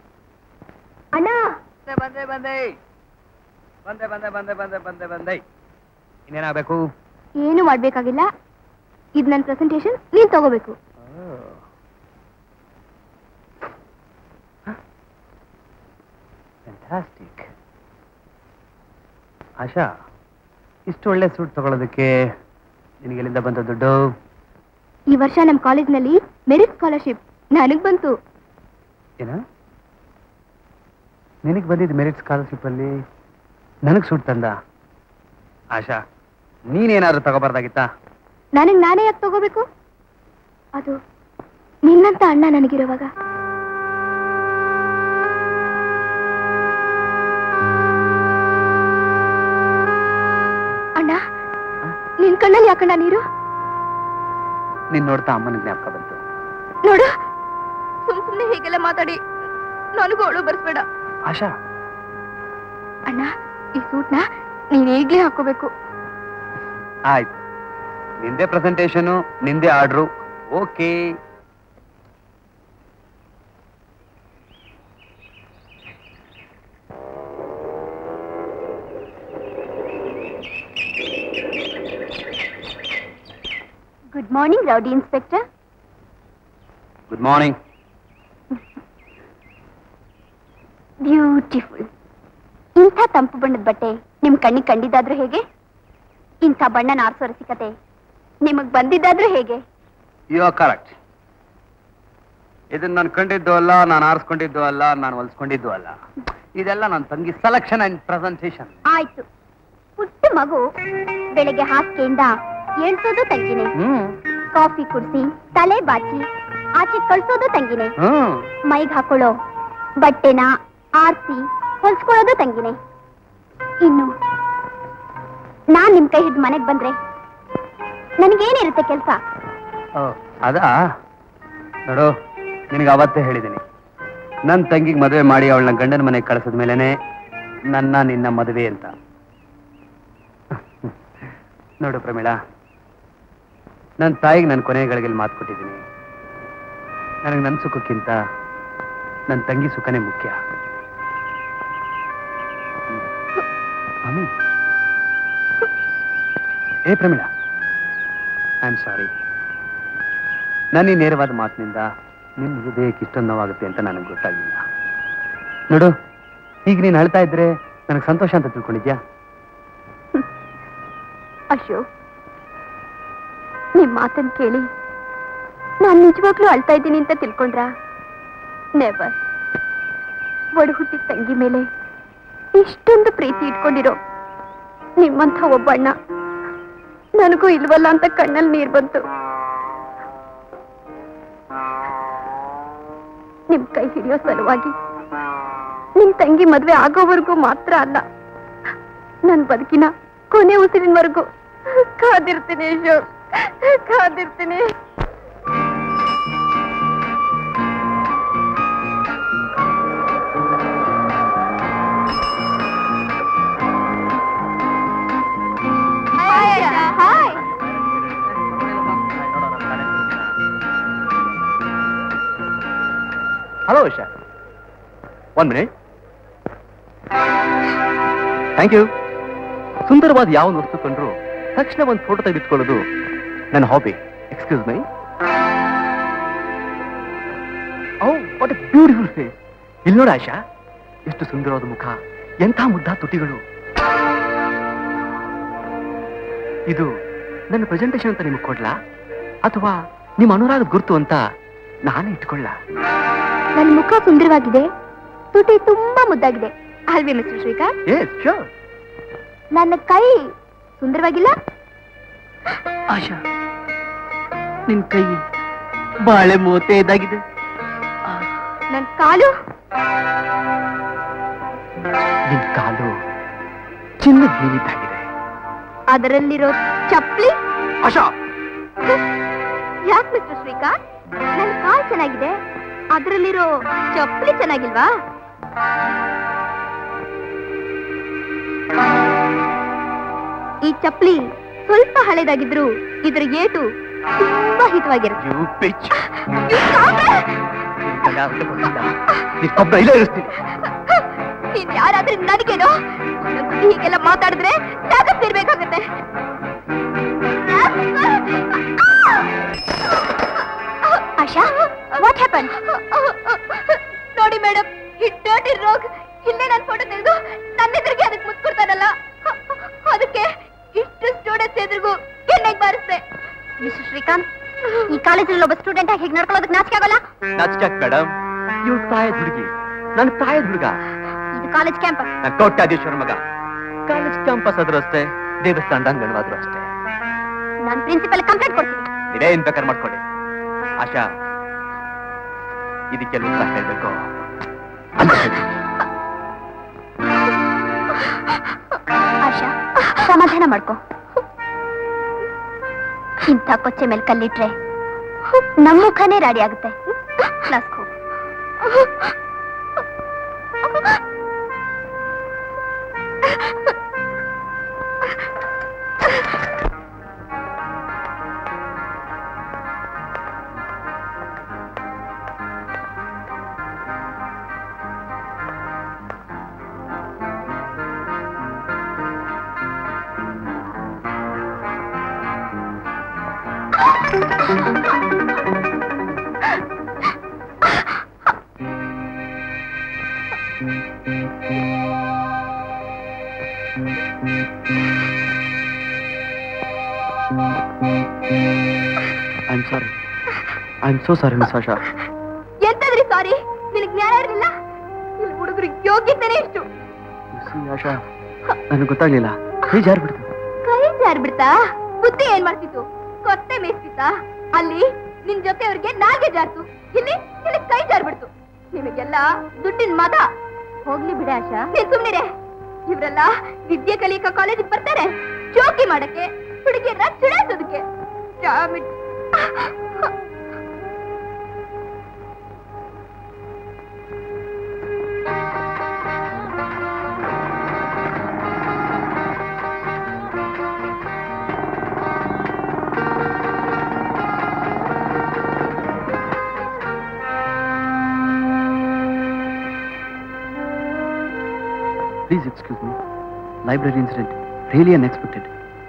ಅಣ್ಣ ಬಂದೆ ಬಂದೆ ಬಂದೆ ಬಂದೆ ಬಂದೆ ಬಂದೆ ಬಂದೆ ಬಂದೆ ಇನ್ನೇನಾಗಬೇಕು? ಏನು ಮಾಡ್ಬೇಕಾಗಿಲ್ಲ. ಇದು ನನ್ನ ಪ್ರೆಸೆಂಟೇಶನ್, ನೀನ್ ತಗೋಬೇಕು. ಫ್ಯಾಂಟಾಸ್ಟಿಕ್. ಆಶಾ, ಇಷ್ಟು ಒಳ್ಳೆ ಸೂಟ್ ತಗೊಳ್ಳೋದಕ್ಕೆ ನಿನಗೆ ಎಲ್ಲಿಂದ ಬಂದ ದುಡ್ಡು? ಈ ವರ್ಷ ನಮ್ಮ ಕಾಲೇಜ್ನಲ್ಲಿ ಮೆರಿಟ್ ಸ್ಕಾಲರ್ಶಿಪ್ ನನಗ್ ಬಂತು. ಏನ? ನಿನಗೆ ಬಂದಿದ್ದು ಮೆರಿಟ್ ಸ್ಕಾಲರ್ಶಿಪ್ ಅಲ್ಲಿ ನನಗೆ ಸೂಟ್ ತಂದ? ಆಶಾ, ನೀನೇನಾದ್ರೂ ತಗೋಬಾರ್ದಾಗಿತ್ತಾ? ನನಗ್ ನಾನೇ ಯಾಕೆ ತಗೋಬೇಕು? ಅದು ನಿನ್ನಂತ ಅಣ್ಣ ನನಗಿರುವಾಗ. ಅಣ್ಣ, ನಿನ್ ಕಣ್ಣಲ್ಲಿ ಯಾಕಣ್ಣ ನೀರು? ನೀನ್ ನೋಡ್ತಾ ಅಮ್ಮನ ಜ್ಞಾಪಕ ಬಂತು. ನೋಡು, ಸುಮ್ ಸುಮ್ನೆ ಹೀಗೆಲ್ಲ ಮಾತಾಡಿ ನನಗೂ ಅವಳು ಬರ್ಸ್ಬೇಡ. ಆಶಾ, ಅಣ್ಣ, ಈ ಸೂಟ್ನ ನೀನ್ ಈಗ್ಲೇ ಹಾಕೋಬೇಕು. ಆಯ್ತು, ನಿಂದೆ ಪ್ರೆಸೆಂಟೇಶನು, ನಿಂದೆ order. Okay. Good morning rowdy inspector. Good morning. Beautiful. ಇಂಥ ತಂಪು ಬಣ್ಣದ ಬಟ್ಟೆ ನಿಮ್ ಕಣ್ಣಿಗೆ ಕಂಡಿದ್ದಾದ್ರೂ ಹೇಗೆ? ಇಂಥ ಬಣ್ಣನ ಆರಿಸೋ ರಸಿಕತೆ ನಿಮಗ್ ಬಂದಿದ್ದಾದ್ರೂ ಹೇಗೆ? You are correct. ಇದನ್ನ ನಾನು ಕಂಡಿದ್ದು ಅಲ್ಲ, ನಾನು ಆರಿಸ್ಕೊಂಡಿದ್ದು ಅಲ್ಲ, ನಾನು ಹೊಲ್ಸ್ಕೊಂಡಿದ್ದು ಅಲ್ಲ. ಇದೆಲ್ಲ ನನ್ನ ತಂಗಿ ಸೆಲೆಕ್ಷನ್ ಅಂಡ್ ಪ್ರೆಸೆಂಟೇಶನ್. ಆಯ್ತು, ಪುಟ್ಟ ಮಗು ಬೆಳಿಗ್ಗೆ ಹಾಸಿಗೆಯಿಂದ ಏಳ್ಸೋದು ತಂಗಿನೇ, ಕಾಫಿ ಕುಡಿಸಿ ತಲೆ ಬಾಚಿ ಆಚೆ ಕಳ್ಸೋದು ತಂಗಿನೇ, ಮೈಗ್ ಹಾಕೊಳ್ಳೋ ಬಟ್ಟೆನ ಆರ್ಸಿ ಹೊಲ್ಸ್ಕೊಳ್ಳೋದು ತಂಗಿನೇ. ಇನ್ನು ನಾನ್ ನಿಮ್ ಕೈ ಹಿಡಿದು ಮನೆಗ್ ಬಂದ್ರೆ ನನಗೇನಿರುತ್ತೆ ಕೆಲ್ಸ? ಅದಾ ನೋಡು, ನಿನಗೆ ಅವತ್ತೇ ಹೇಳಿದ್ದೀನಿ, ನನ್ನ ತಂಗಿಗೆ ಮದುವೆ ಮಾಡಿ ಅವಳನ್ನ ಗಂಡನ ಮನೆಗೆ ಕಳಿಸಿದ ಮೇಲೆನೆ ನನ್ನ ನಿನ್ನ ಮದುವೆ ಅಂತ. ನೋಡು ಪ್ರಮೀಳಾ, ನನ್ನ ತಾಯಿಗೆ ನನ್ನ ಕೊನೆಯ ಗಳಿಗೆಲ್ಲಿ ಮಾತು ಕೊಟ್ಟಿದ್ದೀನಿ. ನನಗೆ ನನ್ನ ಸುಖಕ್ಕಿಂತ ನನ್ನ ತಂಗಿ ಸುಖನೇ ಮುಖ್ಯ. ಏ ಪ್ರಮೀಳಾ, ಐ ಆಮ್ ಸಾರಿ. ನನ್ನ ಈ ನೇರವಾದ ಮಾತಿನಿಂದ ನಿಮ್ಮ ಹೃದಯಕ್ಕೆ ಇಷ್ಟೊಂದು ನೋವಾಗುತ್ತೆ ಅಂತ ನನಗೆ ಗೊತ್ತಾಗಲಿಲ್ಲ. ನೋಡು, ಈಗ ನೀನು ಅಳ್ತಾ ಇದ್ರೆ ನನಗೆ ಸಂತೋಷ ಅಂತ ತಿಳ್ಕೊಂಡಿದ್ಯಾ? ಅಶೋಕ್, ನಿಮ್ ಮಾತನ್ನು ಕೇಳಿ ನಾನು ನಿಜವಾಗ್ಲೂ ಅಳ್ತಾ ಇದ್ದೀನಿ ಅಂತ ತಿಳ್ಕೊಂಡ್ರ? ನೆವರ್. ಒಡ ಹುಟ್ಟಿದ ತಂಗಿ ಮೇಲೆ ಇಷ್ಟೊಂದು ಪ್ರೀತಿ ಇಟ್ಕೊಂಡಿರೋ ನಿಮ್ಮಂಥ ಒಬ್ಬಣ್ಣ ನನಗೂ ಇಲ್ವಲ್ಲ ಅಂತ ಕಣ್ಣಲ್ಲಿ ನೀರು ಬಂತು. ನಿಮ್ ಕೈ ಹಿಡಿಯೋ ಸಲುವಾಗಿ ನಿಮ್ ತಂಗಿ ಮದ್ವೆ ಆಗೋವರೆಗೂ ಮಾತ್ರ ಅಲ್ಲ, ನನ್ ಬದುಕಿನ ಕೊನೆ ಉಸಿರಿನವರೆಗೂ ಕಾದಿರ್ತೀನಿ ಅಶೋಕ್, ಕಾದಿರ್ತೀನಿ. Hello Usha, one minute. Thank you. ಸುಂದರವಾದ ಯಾವ ವಸ್ತು ಕೊಂಡ್ರು ತಕ್ಷಣ ಒಂದು ಫೋಟೋ ತೆಗೆದಿಟ್ಕೊಳ್ಳೋದು ನನ್ನ hobby. Excuse me. Oh, what a beautiful face. ಇಲ್ಲಿ ನೋಡ ಆಶಾ, ಎಷ್ಟು ಸುಂದರವಾದ ಮುಖ, ಎಂಥ ಮುದ್ದ ತುಟಿಗಳು. ಇದು ನನ್ನ ಪ್ರೆಸೆಂಟೇಶನ್ ಅಂತ ನಿಮಗೆ ಕೊಡ್ಲಾ, ಅಥವಾ ನಿಮ್ಮ ಅನುರಾಗದ ಗುರುತು ಅಂತ ನಾನೇ ಇಟ್ಕೊಳ್ಳ? ನನ್ನ ಮುಖ ಸುಂದರವಾಗಿದೆ, ತುಟಿ ತುಂಬಾ ಮುದ್ದಾಗಿದೆ ಅಲ್ವೇ ಮಿಸ್ಟರ್ ಶ್ರೀಕಾಂತ್? Yes, sure. ನನ್ನ ಕೈ ಸುಂದರವಾಗಿಲ್ಲ? ಆಶಾ, ನಿನ್ ಕೈ ಬಾಳೆ ಮೂವತ್ತೆ ಇದಾಗಿದೆ. ನನ್ನ ಕಾಲು? ನಿನ್ ಕಾಲು ಚಿನ್ನದ ನೀರಿದ್ದಾಗಿದೆ. ಅದರಲ್ಲಿರೋ ಚಪ್ಪಲಿ? ಆಶಾ, ಯಾಕೆ ಮಿಸ್ಟರ್ ಶ್ರೀಕಾಂತ್? ನನ್ನ ಕಾಲು ಚೆನ್ನಾಗಿದೆ, ಅದರಲ್ಲಿರೋ ಚಪ್ಪಲಿ ಚೆನ್ನಾಗಿಲ್ವಾ? ಈ ಚಪ್ಪಲಿ ಸ್ವಲ್ಪ ಹಳೆದಾಗಿದ್ರು ಇದರ ಏಟು ತುಂಬಾ ಹಿತವಾಗಿರುತ್ತೆ. ನೀನ್ ಯಾರಾದ್ರೂ ನನಗೇನೋ ಹೀಗೆಲ್ಲ ಮಾತಾಡಿದ್ರೆ ಜಾಗತ್ತಿರ್ಬೇಕಾಗತ್ತೆ. Asha, what happen? ನೋಡಿ ಮೇಡಮ್, ಈ ಡರ್ಟಿ ರೋಗ್ ಇಲ್ಲೇ ನನ್ನ ಫೋಟೋ ತೆಗೆದು ನನ್ನ ಎದುರಿಗೆ ಅದಕ್ಕೆ ಮುತ್ಕೊಡ್ತಾನಲ್ಲ, ಅದಕ್ಕೆ ಇಷ್ಟು ಸ್ಟೂಡೆಂಟ್ಸ್ ಎದುರಿಗೂ ಎಣ್ಣೆಗೆ ಬಾರಿಸ್ದೆ. ಮಿಸ್ಟರ್ ಶ್ರೀಕಾಂತ್, ಈ ಕಾಲೇಜಲ್ಲಿ ಒಬ್ಬ ಸ್ಟೂಡೆಂಟ್ ಆಗಿ ಹೇಗೆ ನಡ್ಕೊಳ್ಳೋದಕ್ಕೆ ನಾಚಿಕೆ ಆಗಲ್ಲ? ನಾಚಿಕೆ ಮೇಡಮ್, ಇವ್ ತಾಯದ ಹುಡುಗಿ, ನನ್ನ ತಾಯದ ಹುಡುಗ. ಇದು ಕಾಲೇಜ್ ಕ್ಯಾಂಪಸ್. ಕೋಟ್ಯಾಧೀಶ್ವರ ಮಗ. ಕಾಲೇಜ್ ಕ್ಯಾಂಪಸ್ ಆದ್ರೂ ಅಷ್ಟೇ, ದೇವಸ್ಥಾನದ ಅಂಗಣವಾದ್ರೂ ಅಷ್ಟೇ. ನಾನು ಪ್ರಿನ್ಸಿಪಲ್ ಕಂಪ್ಲೇಂಟ್ ಕೊಡ್ತೀನಿ. ನೀವೇನ್ ಬೇಕಾದ್ರೆ ಮಾಡ್ಕೊಳ್ಳಿ. ಆಶಾ, ಇದಕ್ಕೆಲ್ಲ ಉತ್ತರ ಹೇಳ್ಬೇಕು ಅಂತ ಹೇಳಿ. ಆಶಾ, ಸಮಾಧಾನ ಮಾಡ್ಕೊ. ಇಂಥ ಕೊಚ್ಚೆ ಮೇಲೆ ಕಲ್ಲಿಟ್ರೆ ನಮ್ಮ ಮುಖನೇ ರಾಡಿ ಆಗುತ್ತೆ. ಕ್ಲಾಸ್ ಹೋಗು. I am sorry. I am so sorry miss Asha. ಎಂತದ್ರಿ ಸಾರಿ? ನಿನಗೆ ಜ್ಞಾನ ಇರಲಿಲ್ಲ? ಇಲ್ಲಿ ಹುಡುಗರು ಯೋಗ್ಯತೆನೇ ಇಷ್ಟು. ಆಶಾ, ನನಗೆ ಗೊತ್ತಾಗ್ಲಿಲ್ಲ. ಕೈ ಜಾರ್ಬಿಡ್ತು. ಕೈ ಜಾರ್ಬಿಡ್ತಾ? ಬುದ್ಧಿ ಏನ್ ಮಾಡ್ತಿತ್ತು? ಕೊತ್ತೆ ಮೇಯ್ತಿತ್ತಾ? ಅಲ್ಲಿ ನಿನ್ ಜೊತೆ ಅವ್ರಿಗೆ ನಾಲ್ಗೆ ಜಾರ್ತು, ಇಲ್ಲಿ ಇಲ್ಲಿ ಕೈ ಜಾರ್ಬಿಡ್ತು. ನಿಮಗೆಲ್ಲ ದುಡ್ಡಿನ ಮದ. ಹೋಗ್ಲಿ ಬಿಡ ಆಶಾ, ನೀನ್ ಸುಮ್ನಿರೆ. ಇವ್ರೆಲ್ಲ ವಿದ್ಯೆ ಕಲಿಯಕ ಕಾಲೇಜಿಗೆ ಬರ್ತಾರೆ, ಚೋಕಿ ಮಾಡಕ್ಕೆ, ಹುಡುಗಿಯನ್ನ ಚುಡಾಯಿಸೋದಕ್ಕೆ. Please excuse me. Library incident. Really unexpected.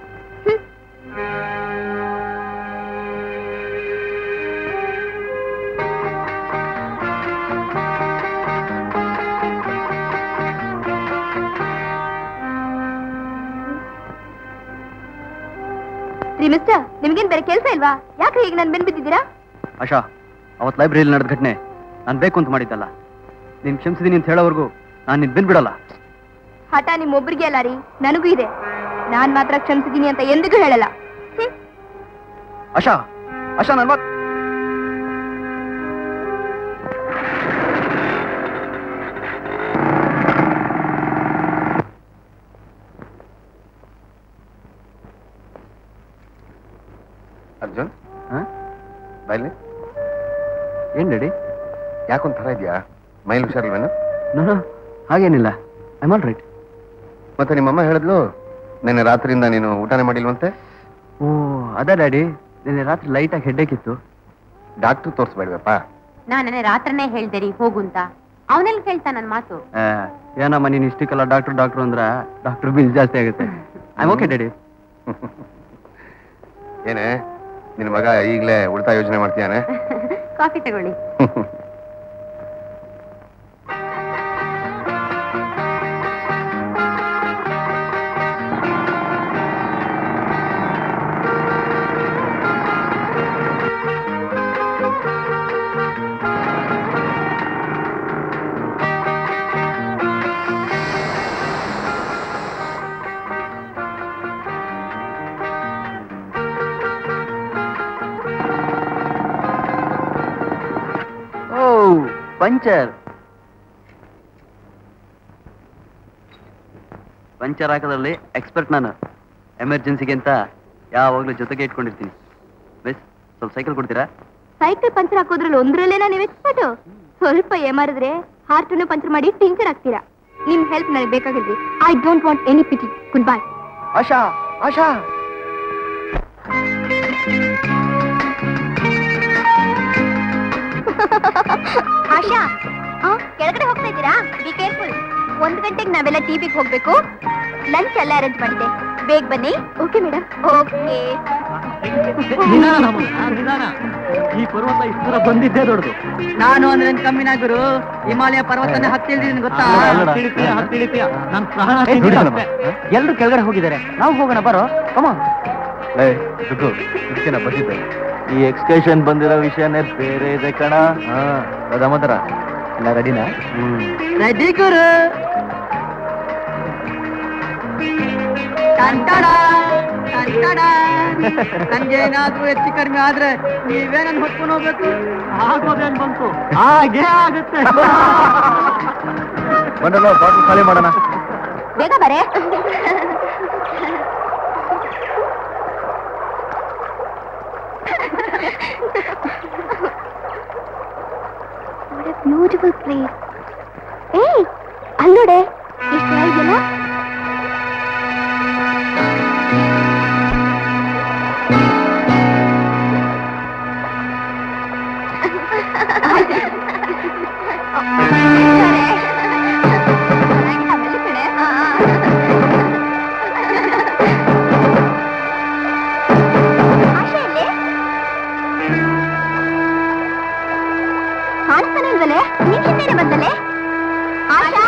ರೀ ಮಿಸ್ಟರ್, ನಿಮ್ಗೇನ್ ಬೇರೆ ಕೆಲಸ ಇಲ್ವಾ? ಯಾಕೆ ಹೀಗೆ ನನ್ ಬೆನ್ ಬಿದ್ದಿದ್ದೀರಾ? ಆಶಾ, ಅವತ್ ಲೈಬ್ರರಿಯಲ್ಲಿ ನಡೆದ ಘಟನೆ ನಾನು ಬೇಕು ಅಂತ ಮಾಡಿದ್ದಲ್ಲ. ನೀನ್ ಕ್ಷಮಿಸಿದೀನಿ ಅಂತ ಹೇಳೋವರೆಗೂ ನಾನು ನಿನ್ ಬೆನ್ ಬಿಡಲ್ಲ. ಹಠ ನಿಮ್ಮೊಬ್ರಿಗೆ ಅಲ್ಲ ರೀ, ನನಗೂ ಇದೆ. ನಾನ್ ಮಾತ್ರ ಕ್ಷಮಿಸಿದೀನಿ ಅಂತ ಎಂದಿಗೂ ಹೇಳಲ್ಲ. ಆಶಾ, ಆಶಾ ನನ್ ಮಾತ್ ಅರ್ಜುನ್, ಹ? ಬಾಯ್ಲಿ. ಏನ್ ರೆಡಿ? ಯಾಕೊಂಥರ ಇದೆಯಾ? ಮೈಲ್ ಹುಷಾರಿಲ್ವೇನು? ನೋ, ಹಾಗೇನಿಲ್ಲ. I am all right. ಮತ್ತೆ ನಿಮ್ಮಮ್ಮ ಹೇಳಿದ್ಲು ನಿನ್ನೆ ರಾತ್ರಿಯಿಂದ ನೀನು ಊಟನೇ ಮಾಡಿಲ್ವಂತೆ. ಓ, ಅದ ಡ್ಯಾಡಿ, ನಿನ್ನೆ ರಾತ್ರಿ ಲೈಟ್ ಆಗಿ ಹೆಡ್ಡೇಕ್ ಇತ್ತು. ಡಾಕ್ಟರ್ ತೋರಿಸ್ಬೇಡ್ವಪ್ಪ. ನಾನೇ ರಾತ್ರನೇ ಹೇಳ್ದೇರಿ ಹೋಗು ಅಂತ. ಅವನೆಲ್ಲಿ ಕೇಳ್ತಾ ನನ್ ಮಾತು? ಏನಮ್ಮ ನೀನ್ ಇಷ್ಟಕ್ಕೆಲ್ಲ ಡಾಕ್ಟರ್ ಡಾಕ್ಟರ್ ಅಂದ್ರ ಡಾಕ್ಟರ್ ಬಿಲ್ ಜಾಸ್ತಿ ಆಗುತ್ತೆ. I am okay daddy. ಏನೇ ನಿನ್ ಮಗ ಈಗಲೇ ಉಳಿತಾಯ ಯೋಜನೆ ಮಾಡ್ತೀಯಾನೆ? ಕಾಫಿ ತಗೊಳ್ಳಿ. ಪಂಚರ್ ಪಂಚರ್ ಹಾಕೋದ್ರಲ್ಲಿ ಎಕ್ಸ್ಪರ್ಟ್ ನಾನು. ಎಮರ್ಜೆನ್ಸಿಗೆ ಅಂತ ಯಾವಾಗ್ಲೂ ಜೊತೆಗೆ ಇಟ್ಕೊಂಡಿರ್ತೀನಿ. ಮಿಸ್, ಸ್ವಲ್ಪ ಸೈಕಲ್ ಕೊಡ್ತೀರಾ? ಸೈಕಲ್ ಪಂಚರ್ ಹಾಕೋದ್ರಲ್ಲಿ ಒಂದ್ರಲ್ಲೇನಾ ನೀವು ಎಕ್ಸ್ಪರ್ಟ್? ಸ್ವಲ್ಪ ಏಮಾರಿದ್ರೆ ಹಾರ್ಟನ್ನು ಪಂಚರ್ ಮಾಡಿ ಟಿಂಚರ್ ಆಗ್ತೀರಾ. ನಿಮ್ ಹೆಲ್ಪ್ ನನಗೆ ಬೇಕಾಗಿಲ್ರಿ. I don't want any pity. Goodbye. Asha, Asha. Asha, ಕೆಳಗಡೆ ಹೋಗ್ತಾ ಇದ್ದೀರಾ? Be careful. ಒಂದ್ ಗಂಟೆಗೆ ನಾವೆಲ್ಲ ಟಿವಿಗೆ ಹೋಗ್ಬೇಕು. ಲಂಚ್ ಎಲ್ಲ ಅರೇಂಜ್ ಮಾಡಿದೆ, ಬೇಗ ಬನ್ನಿ. Okay madam. ಓಕೆ. ನಿಧಾನ ನಿಧಾನ. ಈ ಪರ್ವತ ಇಷ್ಟು ದೂರ ಬಂದಿದ್ದೇ ದೊಡ್ಡದು. ನಾನು ಅಂದ್ರೆ ಕಮ್ಮಿನ ಗುರು. ಹಿಮಾಲಯ ಪರ್ವತನ ಹತ್ತಿಳಿದೀನಿ ಗೊತ್ತಾ? ನನ್ನ ಪ್ರಾಣ ಎಲ್ರು ಕೆಳಗಡೆ ಹೋಗಿದ್ದಾರೆ, ನಾವು ಹೋಗೋಣ ಬರೋ. ಕಮ ಇದಕ್ಕೆ ಬಂದಿದ್ದೆ. ಈ ಎಕ್ಸ್ಕರ್ಷನ್ ಬಂದಿರೋ ವಿಷಯನೇ ಬೇರೆ ಇದೆ ಕಣ. ಹಾ ಅದಮಂತರ ಎಲ್ಲ ರೆಡಿನಾ? ರೆಡಿ ಗುರು. ನಂಗೆ ಏನಾದ್ರೂ ಹೆಚ್ಚು ಕಡಿಮೆ ಆದ್ರೆ ನೀವೇ ನನ್ ಹೊತ್ಕೊಂಡು ಹೋಗ್ಬೇಕು. ಆಗೋದೇನ್ ಬಂತು, ಹಾಗೆ ಆಗುತ್ತೆ. ಬಂದಲ್ಲ ಬಾಟಲ್ ಖಾಲಿ ಮಾಡೋಣ. ಬೇಗ ಬರೇ. What a beautiful place. ಏಯ್ ಅಲ್ಲೋಡೆ ಎಷ್ಟು ಚೆನ್ನಾಗಿದೆಯಲ್ಲ. ಕಾಣಿಸ್ತಾನೆ ಇಲ್ವಲ್ಲೇ? ನಿನ್ ಹಿಂದೆನೆ ಬಂದಲ್ಲೇ ಆಶಾ.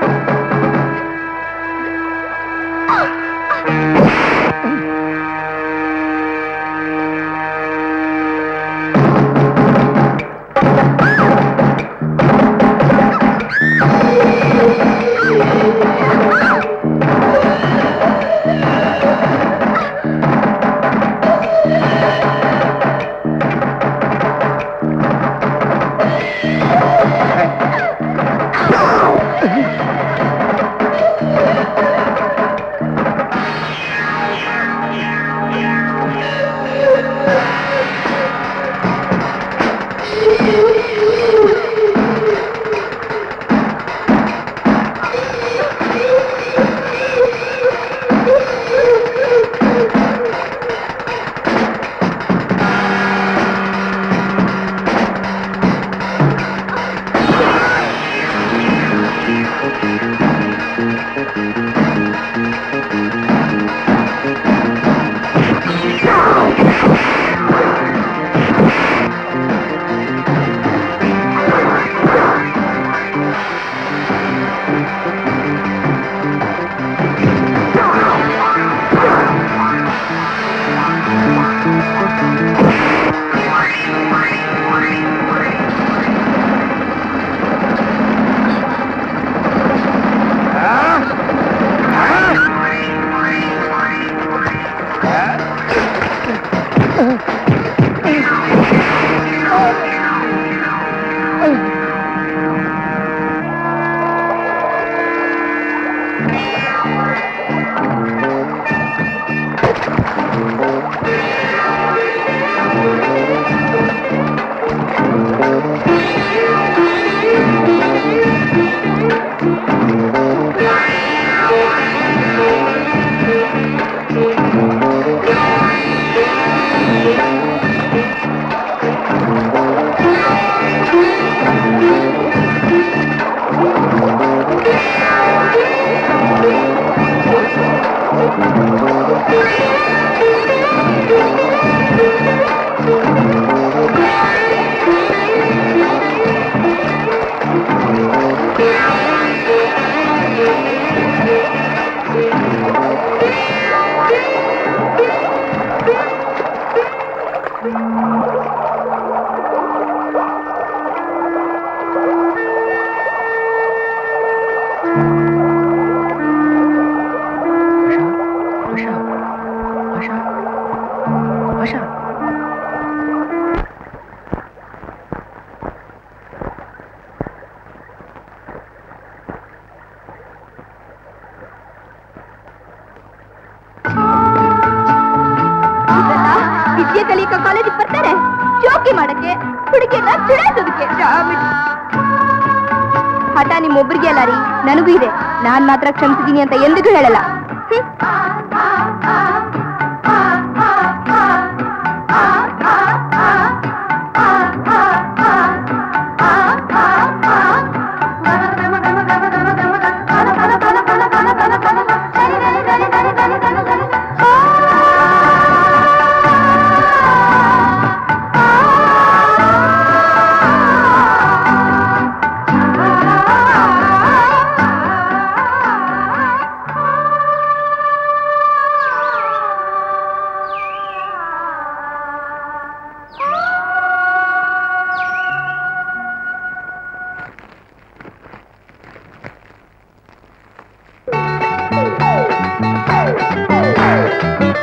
ವಿದ್ಯೆ ಕಲಿಯಕ ಕಾಲೇಜಿಗೆ ಬರ್ತಾರೆ ಚೌಕಿ ಮಾಡಕ್ಕೆ, ಹುಡುಗಿಯನ್ನ ಚುಡಾಯಿಸೋದಕ್ಕೆ. ಹಠ ನಿಮ್ಮೊಬ್ಬರಿಗೆ ಅಲ್ಲ ರೀ, ನನಗೂ ಇದೆ. ನಾನ್ ಮಾತ್ರ ಕ್ಷಮಿಸಿದೀನಿ ಅಂತ ಎಂದಿಗೂ ಹೇಳಲ್ಲ.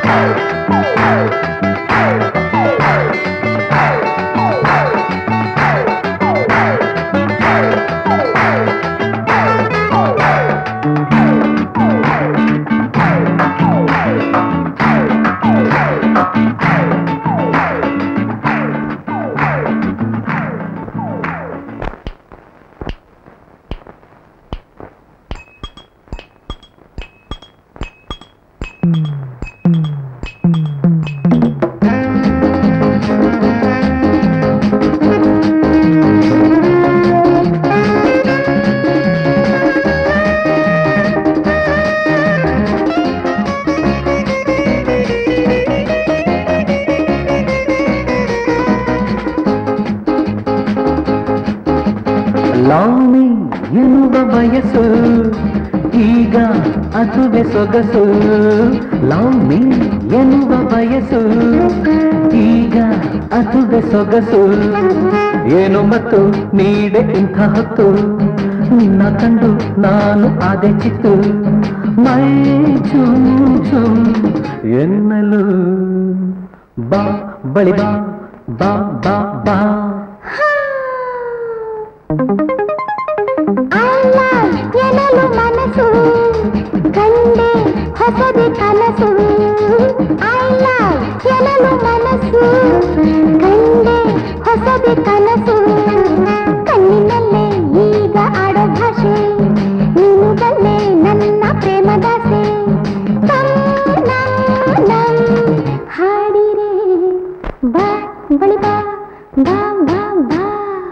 ಲಾವಣಿ ಎನ್ನುವ ವಯಸ್ಸು ಈಗ ಅದುವೆ ಸೊಗಸು. ಲಾವಣಿ ಎನ್ನುವ ವಯಸ್ಸು ಈಗ ಅದುವೆ ಸೊಗಸು. ಏನು ಮತ್ತು ನೀಡೆ ಇಂಥ ಹೊತ್ತು ನಿನ್ನ ಕಂಡು ನಾನು ಆದೆ ಚಿತ್ತು. ಮೈ ಝುಮ್ ಝುಮ್ ಎನ್ನಲು ಬಾ ಬಳಿ ಬಾ ಬಾ ಬಾ ಬಾ. ಎನಲು ಮನಸ್ಸು ಕಂಡೆ ಹೊಸದೆ ಕನಸು. ಅಲ್ಲ ಎನಲು ಮನಸ್ಸು ಕಂಡೆ ಹೊಸದೆ ಕನಸು. ಕಣ್ಣಿನಲ್ಲೇ ಈಗ ಆಡೋ ಭಾಷೆ ನೀನು ಬಲ್ಲೆ ನನ್ನ ಪ್ರೇಮದಾಸೆ. ಹಾಡಿರೆ ಬಾ ಬಳಿ ಬಾ ಬಾ ಬಾ ಬಾ.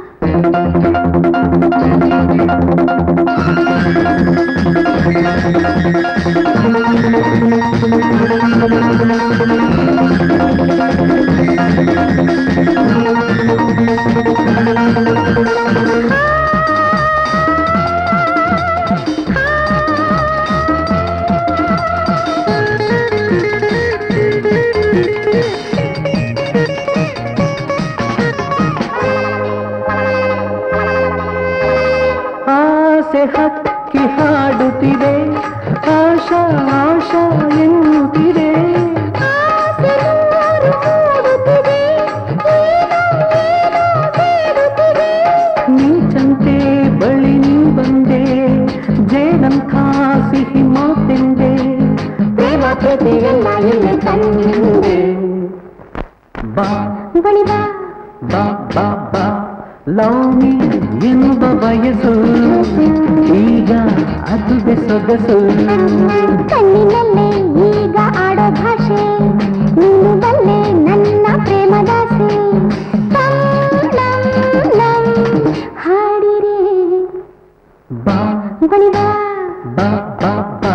ಆಸೆ ಹಕ್ಕಿ ಹಾಡುತ್ತಿದೆ, ಆಶಾ ಆಶಾ ಎನ್ನುತ್ತಿದೆ. ನೀಚಂತೆ ಬಳಿ ಬಂದೆ, ಜೇನಂಥ ಸಿಹಿ ಮಾತೆಂದೆ. ಪ್ರೇಮ ಪ್ರತಿಯೆಲ್ಲ ಇಲ್ಲಿ ತಂದೆ. ಬಾ ಬಳಿ ಬಾ ಬಾ ಬಾ ಬಾ. ಲೌನಿ ಎನ್ನುವ ವಯಸ್ಸು ಈಗ ಅದುವೆ ಸೊಗಸು. ಕಣ್ಣಿನಲ್ಲೇ ಈಗ ಆಡೋ ಭಾಷೆ ನೀನು ಬಲ್ಲೆ ನನ್ನ ಪ್ರೇಮದಾಸೆ. ಹಾಡಿರೆ ಬಾ ಬಳಿ ಬಾ ಬಾ ಬಾ ಬಾ.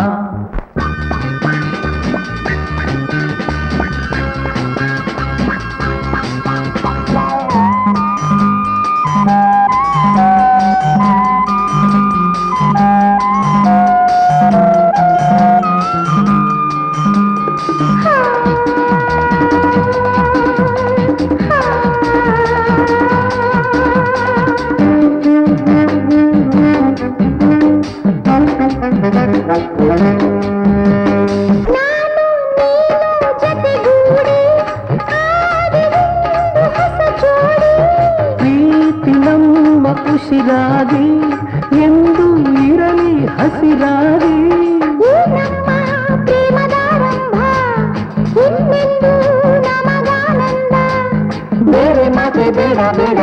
ಪ್ರೀತಿ ನಮ್ಮ ಖುಷಿಗಾಗಿ ಎಂದು ಇರಲಿ ಹಸಿರಾಗಿ. ನಮ್ಮ ಪ್ರೇಮದಾರಂಭ ಇನ್ನೆಂದು ನಮಗಾನಂದ. ಬೇರೆ ಮಾತೆ ಬೇಡ ಬೇಡ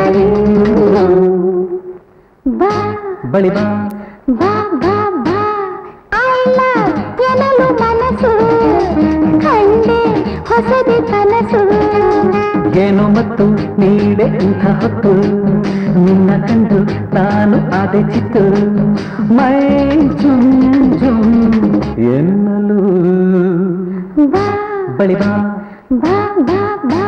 ಬಾ ಬಳಿ ಬಾ ಬಾ ಬಾ ಬಾ. ಅಲ್ಲ ಎನಲು ಮನಸ್ಸು ಕಂಡೆ ಹೊಸದೆ ಕನಸು. ಏನು ಮತ್ತು ನೀಡೆ ಇಂಥ ಹೊತ್ತು ನಿನ್ನ ಕಂಡು ನಾನು ಆದೆ ಚಿತ್ತು. ಮೈ ಜುಮ್ ಜುಮ್ ಎನ್ನಲು ಬಾ ಬಳಿ ಬಾ ಬಾ ಬಾ ಬಾ.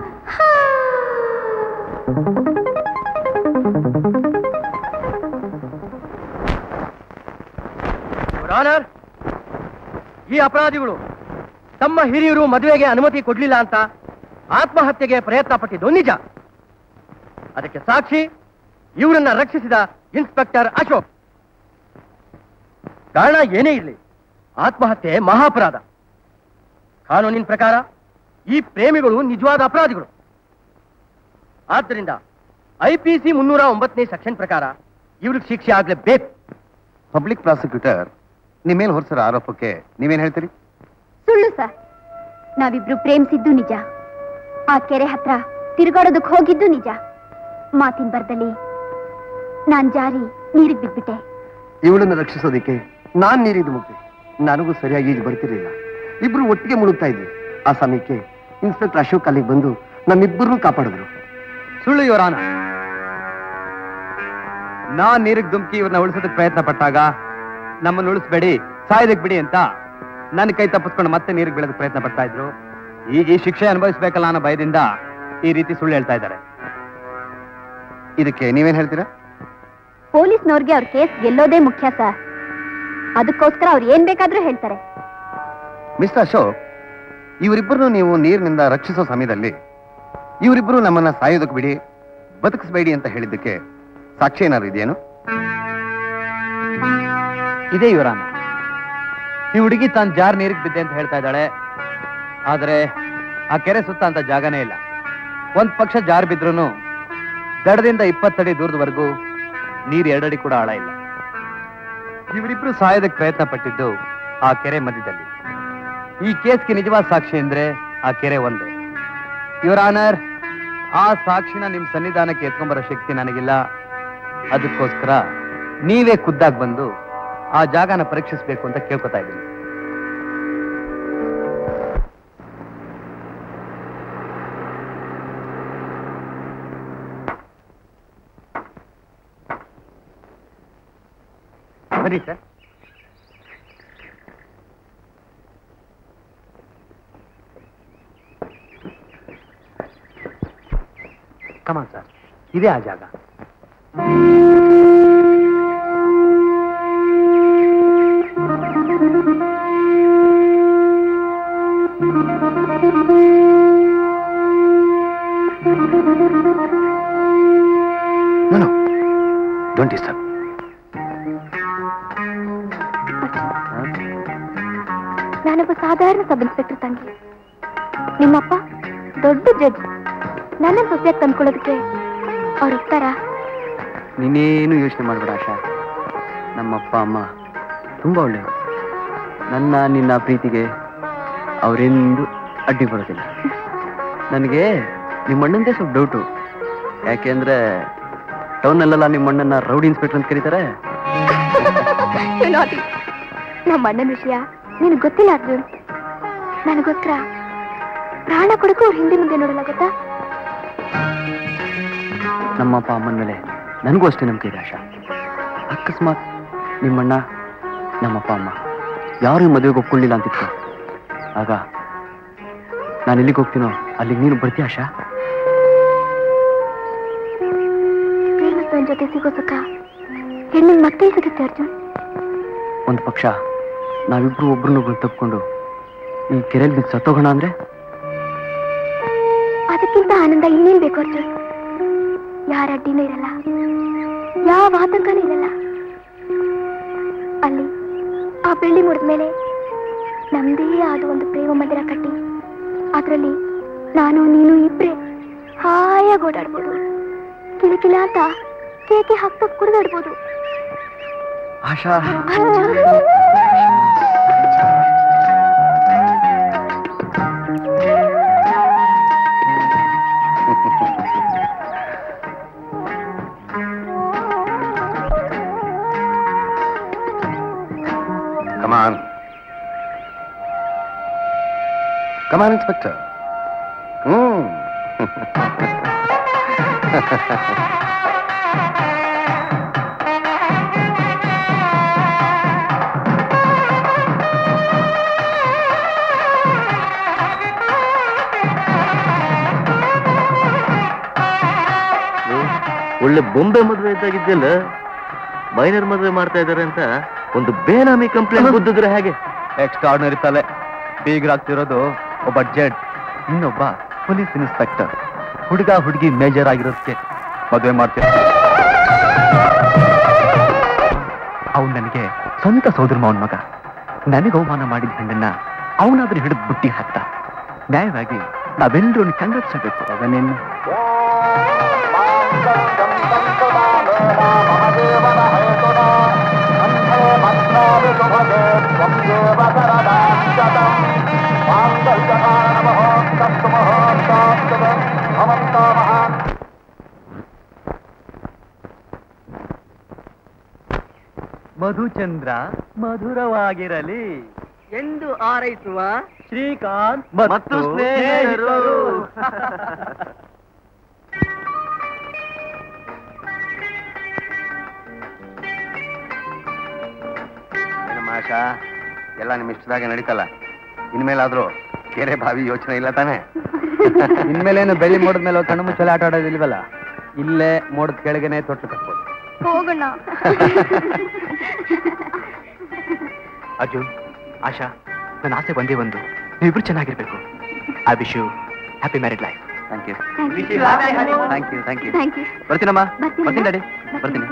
ಈ ಅಪರಾಧಿಗಳು ತಮ್ಮ ಹಿರಿಯರು ಮದುವೆಗೆ ಅನುಮತಿ ಕೊಡ್ಲಿಲ್ಲ ಅಂತ ಆತ್ಮಹತ್ಯೆಗೆ ಪ್ರಯತ್ನ ಪಟ್ಟಿದ್ದು ನಿಜ. ಅದಕ್ಕೆ ಸಾಕ್ಷಿ ಇವರನ್ನ ರಕ್ಷಿಸಿದ ಇನ್ಸ್ಪೆಕ್ಟರ್ ಅಶೋಕ್. ಕಾರಣ ಏನೇ ಇರಲಿ, ಆತ್ಮಹತ್ಯೆ ಮಹಾಪರಾಧ. ಕಾನೂನಿನ ಪ್ರಕಾರ ಈ ಪ್ರೇಮಿಗಳು ನಿಜವಾದ ಅಪರಾಧಿಗಳು. ಆದ್ದರಿಂದ ಐ ಪಿ ಸಿ ಮುನ್ನೂರ ಒಂಬತ್ತನೇ ಸೆಕ್ಷನ್ ಪ್ರಕಾರ ಇವ್ರಿಗೆ ಶಿಕ್ಷೆ ಆಗ್ಲೇಬೇಕು. ಪಬ್ಲಿಕ್ ಪ್ರಾಸಿಕ್ಯೂಟರ್ ನಿಮ್ಮ ಮೇಲೆ ಹೊರಸಿರೋ ಆರೋಪಕ್ಕೆ ನೀವೇನ್ ಹೇಳ್ತೀರಿ? ಸುಳ್ಳು ಸರ್. ನಾವಿಬ್ರು ಪ್ರೇಮಿಸಿದ್ದು ನಿಜ. ಆ ಕೆರೆ ಹತ್ರ ತಿರುಗಾಡೋದಕ್ಕೆ ಹೋಗಿದ್ದು ನಿಜ. ಮಾತಿನ ಬರ್ದಲ್ಲಿ ನಾನ್ ಜಾರಿ ನೀರಿಗೆ ಬಿದ್ಬಿಟ್ಟೆ. ಇವಳನ್ನು ರಕ್ಷಿಸೋದಿಕ್ಕೆ ನಾನ್ ನೀರಿದ್ದು ಮುಗ್ದೆ. ನನಗೂ ಸರಿಯಾಗಿ ಈಜು ಬರ್ತಿರ್ಲಿಲ್ಲ. ಇಬ್ರು ಒಟ್ಟಿಗೆ ಮುಳುಗ್ತಾ ಇದ್ವಿ. ಆ ಸಮಯಕ್ಕೆ ಇನ್ಸ್ಪೆಕ್ಟರ್ ಅಶೋಕ್ ಅಲ್ಲಿಗೆ ಬಂದು ನಮ್ಮಿಬ್ಬರನ್ನು ಕಾಪಾಡಿದ್ರು. ಸುಳ್ಳು ಇವರಾನ. ನಾನ್ ನೀರಿಗೆ ಧುಮುಕಿ ಇವ್ರನ್ನ ಉಳಿಸೋದಕ್ಕೆ ಪ್ರಯತ್ನ ಪಟ್ಟಾಗ ನಮ್ಮನ್ನು ಉಳಿಸ್ಬೇಡಿ, ಸಾಯೋದಕ್ಕೆ ಬಿಡಿ ಅಂತ ನನ್ನ ಕೈ ತಪ್ಪಿಸ್ಕೊಂಡು ಮತ್ತೆ ನೀರಿಗೆ ಬೀಳೋದಕ್ಕೆ ಪ್ರಯತ್ನ ಪಡ್ತಾ ಇದ್ರು. ಈಗ ಈ ಶಿಕ್ಷೆ ಅನುಭವಿಸ್ಬೇಕಲ್ಲ ಅನ್ನೋ ಭಯದಿಂದ ಈ ರೀತಿ ಸುಳ್ಳು ಹೇಳ್ತಾ ಇದ್ದಾರೆ. ಇದಕ್ಕೆ ನೀವೇನ್ ಹೇಳ್ತೀರಾ? ಪೊಲೀಸ್ನವ್ರಿಗೆ ಅವ್ರ ಕೇಸ್ ಗೆಲ್ಲೋದೇ ಮುಖ್ಯ ಸರ್. ಅದಕ್ಕೋಸ್ಕರ ಅವ್ರು ಏನ್ ಬೇಕಾದ್ರೂ ಹೇಳ್ತಾರೆ. ಮಿಸ್ಟರ್ ಅಶೋಕ್, ಇವರಿಬ್ಬರನ್ನು ನೀವು ನೀರಿನಿಂದ ರಕ್ಷಿಸೋ ಸಮಯದಲ್ಲಿ ಇವರಿಬ್ಬರು ನಮ್ಮನ್ನ ಸಾಯೋದಕ್ಕೆ ಬಿಡಿ, ಬದುಕಿಸ್ಬೇಡಿ ಅಂತ ಹೇಳಿದ್ದಕ್ಕೆ ಸಾಕ್ಷಿ ಏನಾದ್ರು ಇದೆಯೇನು? ಇದೇ ಇವರಾನ. ಈ ಹುಡುಗಿ ತಾನು ಜಾರ್ ನೀರಿಗೆ ಬಿದ್ದೆ ಅಂತ ಹೇಳ್ತಾ ಇದ್ದಾಳೆ. ಆದ್ರೆ ಆ ಕೆರೆ ಸುತ್ತ ಅಂತ ಜಾಗನೇ ಇಲ್ಲ. ಒಂದ್ ಪಕ್ಷ ಜಾರ್ ಬಿದ್ರೂ ದಡದಿಂದ ಇಪ್ಪತ್ತಡಿ ದೂರದವರೆಗೂ ನೀರು ಎರಡಡಿ ಕೂಡ ಆಳ ಇಲ್ಲ. ಇವರಿಬ್ರು ಸಾಯೋದಕ್ಕೆ ಪ್ರಯತ್ನ ಪಟ್ಟಿದ್ದು ಆ ಕೆರೆ ಮಧ್ಯದಲ್ಲಿ. ಈ ಕೇಸ್ಗೆ ನಿಜವಾದ ಸಾಕ್ಷಿ ಅಂದ್ರೆ ಆ ಕೆರೆ ಒಂದೇ. ಯುವರ್ ಆನರ್, ಆ ಸಾಕ್ಷಿನ ನಿಮ್ ಸನ್ನಿಧಾನಕ್ಕೆ ಎತ್ಕೊಂಬರೋ ಶಕ್ತಿ ನನಗಿಲ್ಲ. ಅದಕ್ಕೋಸ್ಕರ ನೀವೇ ಖುದ್ದಾಗಿ ಬಂದು ಆ ಜಾಗನ ಪರೀಕ್ಷಿಸಬೇಕು ಅಂತ ಕೇಳ್ಕೊತಾ ಇದ್ದೀನಿ. ಬನ್ನಿ ಸರ್. ಕಮಾನ್ ಸರ್, ಇದೇ ಆ ಜಾಗ. No, no. Don't disturb. ನಾನೊಬ್ಬ ಸಾಧಾರಣ ಸಬ್ ಇನ್ಸ್ಪೆಕ್ಟರ್ ತಂಗಿ. ನಿಮ್ಮಪ್ಪ ದೊಡ್ಡ ಜಡ್ಜ್. ನನ್ನ ಸೊಸೆಯಾಗಿ ತಂದ್ಕೊಳ್ಳೋದಕ್ಕೆ ಅವ್ರು ಒಪ್ತಾರಾ? ನೀನೇನು ಯೋಚನೆ ಮಾಡಬೇಡ ಆಶಾ. ನಮ್ಮಪ್ಪ ಅಮ್ಮ ತುಂಬ ಒಳ್ಳೆಯವರು. ನನ್ನ ನಿನ್ನ ಪ್ರೀತಿಗೆ ಅವರೆಂದು ಅಡ್ಡಿ ಬರೋದಿಲ್ಲ. ನನಗೆ ನಿಮ್ಮಣ್ಣಂದೇ ಸ್ವಲ್ಪ ಡೌಟು. ಯಾಕೆಂದ್ರೆ ಟೌನಲ್ಲೆಲ್ಲ ನಿಮ್ಮಣ್ಣನ ರೌಡಿ ಇನ್ಸ್ಪೆಕ್ಟರ್ ಅಂತ ಕರೀತಾರೆ. ನಮ್ಮ ಅಣ್ಣನ ವಿಷಯ ನಿನಗೆ ಗೊತ್ತಿಲ್ಲ ಅರ್ಜುನ್. ನನಗೋಸ್ಕರ ಪ್ರಾಣ ಕೊಡಕ್ಕೂ ಅವ್ರು ಹಿಂದೆ ಮುಂದೆ ನೋಡಲ್ಲ, ಗೊತ್ತಾ? ನಮ್ಮಪ್ಪ ಅಮ್ಮನ ಮೇಲೆ ನನಗೂ ಅಷ್ಟೇ ನಂಬಿಕೆ ಇದೆ ಆಶಾ. ಅಕಸ್ಮಾತ್ ನಿಮ್ಮಣ್ಣ ನಮ್ಮಪ್ಪ ಅಮ್ಮ ಯಾರು ಮದುವೆಗೆ ಒಪ್ಕೊಳ್ಳಿಲ್ಲ ಅಂತಿತ್ತು, ಆಗ ನಾನು ಎಲ್ಲಿಗೆ ಹೋಗ್ತೀನೋ ಅಲ್ಲಿಗೆ ನೀನು ಬರ್ತೀಯ ಆಶಾ? ಪ್ರೇಮಸ್ಥನ ಜೊತೆ ಸಿಗೋ ಸುಖ ಹೆಣ್ಣಿಗೆ ಮತ್ತೆ ಸಿಗುತ್ತೆ ಅರ್ಜುನ್. ಒಂದು ಪಕ್ಷ ನಾವಿಬ್ರು ಒಬ್ರನ್ನೊಬ್ರು ತಪ್ಕೊಂಡು ಈ ಕೆರೆಯಲ್ಲಿ ಬಿದ್ದು ಸತ್ತೋಗೋಣ ಅಂದ್ರೆ? ಅದಕ್ಕಿಂತ ಆನಂದ ಇನ್ನೇನ್ ಬೇಕು ಅರ್ಜುನ್? ಯಾರ ಅಡ್ಡಿನೂ ಇರಲ್ಲ, ಯಾವ ಆತಂಕನೂ ಇರಲ್ಲ. ಅಲ್ಲಿ ಆ ಬೆಳ್ಳಿ ಮುರಿದ್ಮೇಲೆ ನಮ್ದೇ ಆದ ಒಂದು ಪ್ರೇಮ ಮಂದಿರ ಕಟ್ಟಿ ಅದ್ರಲ್ಲಿ ನಾನು ನೀನು ಇಬ್ರೆ ಹಾಯಾಗಿ ಓಡಾಡ್ಬೋದು. ಕಿಲಿಕಿಲ ಅಂತ ಕೇಕೆ ಹಾಕ್ತಾ ಕುಡಿದಾಡ್ಬೋದು. ಆಶಾ, Come on. Come on, Inspector. Hmm. ಒಳ್ಳೆ ಬೊಂಬೆ ಮದುವೆ ಇದ್ದಾಗಿದ್ದೆಲ್ಲ ಮೈನರ್ ಮದುವೆ ಮಾಡ್ತಾ ಇದ್ದಾರೆ ಅಂತ ಒಂದು ಬೇನಾಮಿ ಕಂಪ್ಲೇಂಟ್ ಬುದ್ಧಿದ್ರೆ ಹೇಗೆ? ಎಕ್ಸ್ಟ್ರಾರ್ಡಿನರಿ ತಲೆ. ಬೀಗರಾಗ್ತಿರೋದು ಒಬ್ಬ ಜಡ್ಜ್, ಇನ್ನೊಬ್ಬ ಪೊಲೀಸ್ ಇನ್ಸ್ಪೆಕ್ಟರ್. ಹುಡುಗ ಹುಡುಗಿ ಮೇಜರ್ ಆಗಿರೋದಕ್ಕೆ ಮದುವೆ ಮಾಡ್ತೀನಿ. ಅವ್ನು ನನಗೆ ಸ್ವಂತ ಸೋದರ ಮಾವನ ಮಗ. ನನಗೆ ಅವಮಾನ ಮಾಡಿದ ಹೆಣ್ಣನ್ನ ಅವನಾದ್ರೂ ಹಿಡಿದು ಬುಟ್ಟಿ ಹಾಕ್ತ. ನ್ಯಾಯವಾಗಿ ನಾವೆಲ್ಲರೂ ಕಂಗಡಿಸಬೇಕು. ಅದನ್ನೇನು ಮಧುಚಂದ್ರ ಮಧುರವಾಗಿರಲಿ ಎಂದು ಆರೈಸುವ ಶ್ರೀಕಾಂತ್ ಮತ್ತು ಸ್ನೇಹಿತರು. ಆಶಾ, ಎಲ್ಲ ನಿಮ್ ಇಷ್ಟದಾಗೆ ನಡೀತಲ್ಲ. ಇನ್ಮೇಲಾದ್ರೂ ಕೆರೆ ಬಾವಿ ಯೋಚನೆ ಇಲ್ಲ ತಾನೆ? ಇನ್ಮೇಲೇನು ಬೆಳ್ಳಿ ಮೋಡದ ಮೇಲೆ ಕಣ್ಣು ಮುಚ್ಚಲೆ ಆಟ ಆಡೋದಿಲ್ವಲ್ಲ, ಇಲ್ಲೇ ಮೋಡದ ಕೆಳಗೆನೆ ತೊಟ್ಲು ಕಟ್ಬೋದು. ಹೋಗೋಣ. ಅರ್ಜುನ್, ಆಶಾ, ನನ್ನ ಆಸೆ ಒಂದೇ ಒಂದು, ನೀವಿಬ್ರು ಚೆನ್ನಾಗಿರ್ಬೇಕು. I wish you happy married life. Thank you thank you thank you thank you. ಬರ್ತೀನಮ್ಮ. ಬರ್ತೀನಿ ಡ್ಯಾಡಿ, ಬರ್ತೀನಿ.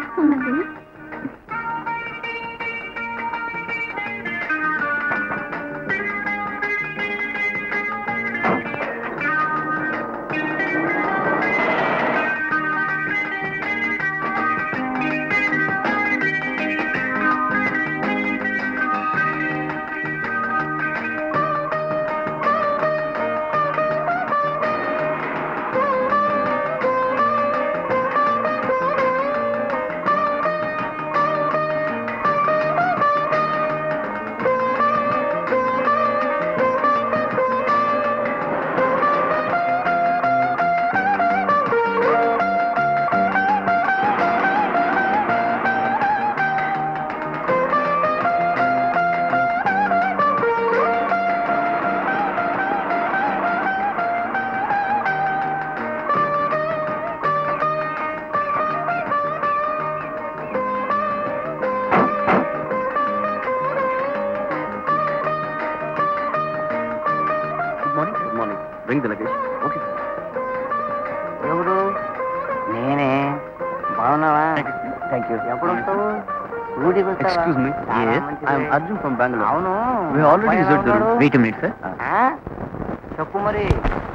Bring the luggage. Okay. ఎవరు? నేనే. బాగున్నావా? Thank you. ఎప్పుడు వస్తావు? ఊరికి వస్తావా? Excuse me. Yes, I am Arjun from Bangalore. అవును. We already visited the room. Wait a minute, sir. చెప్పు మరి.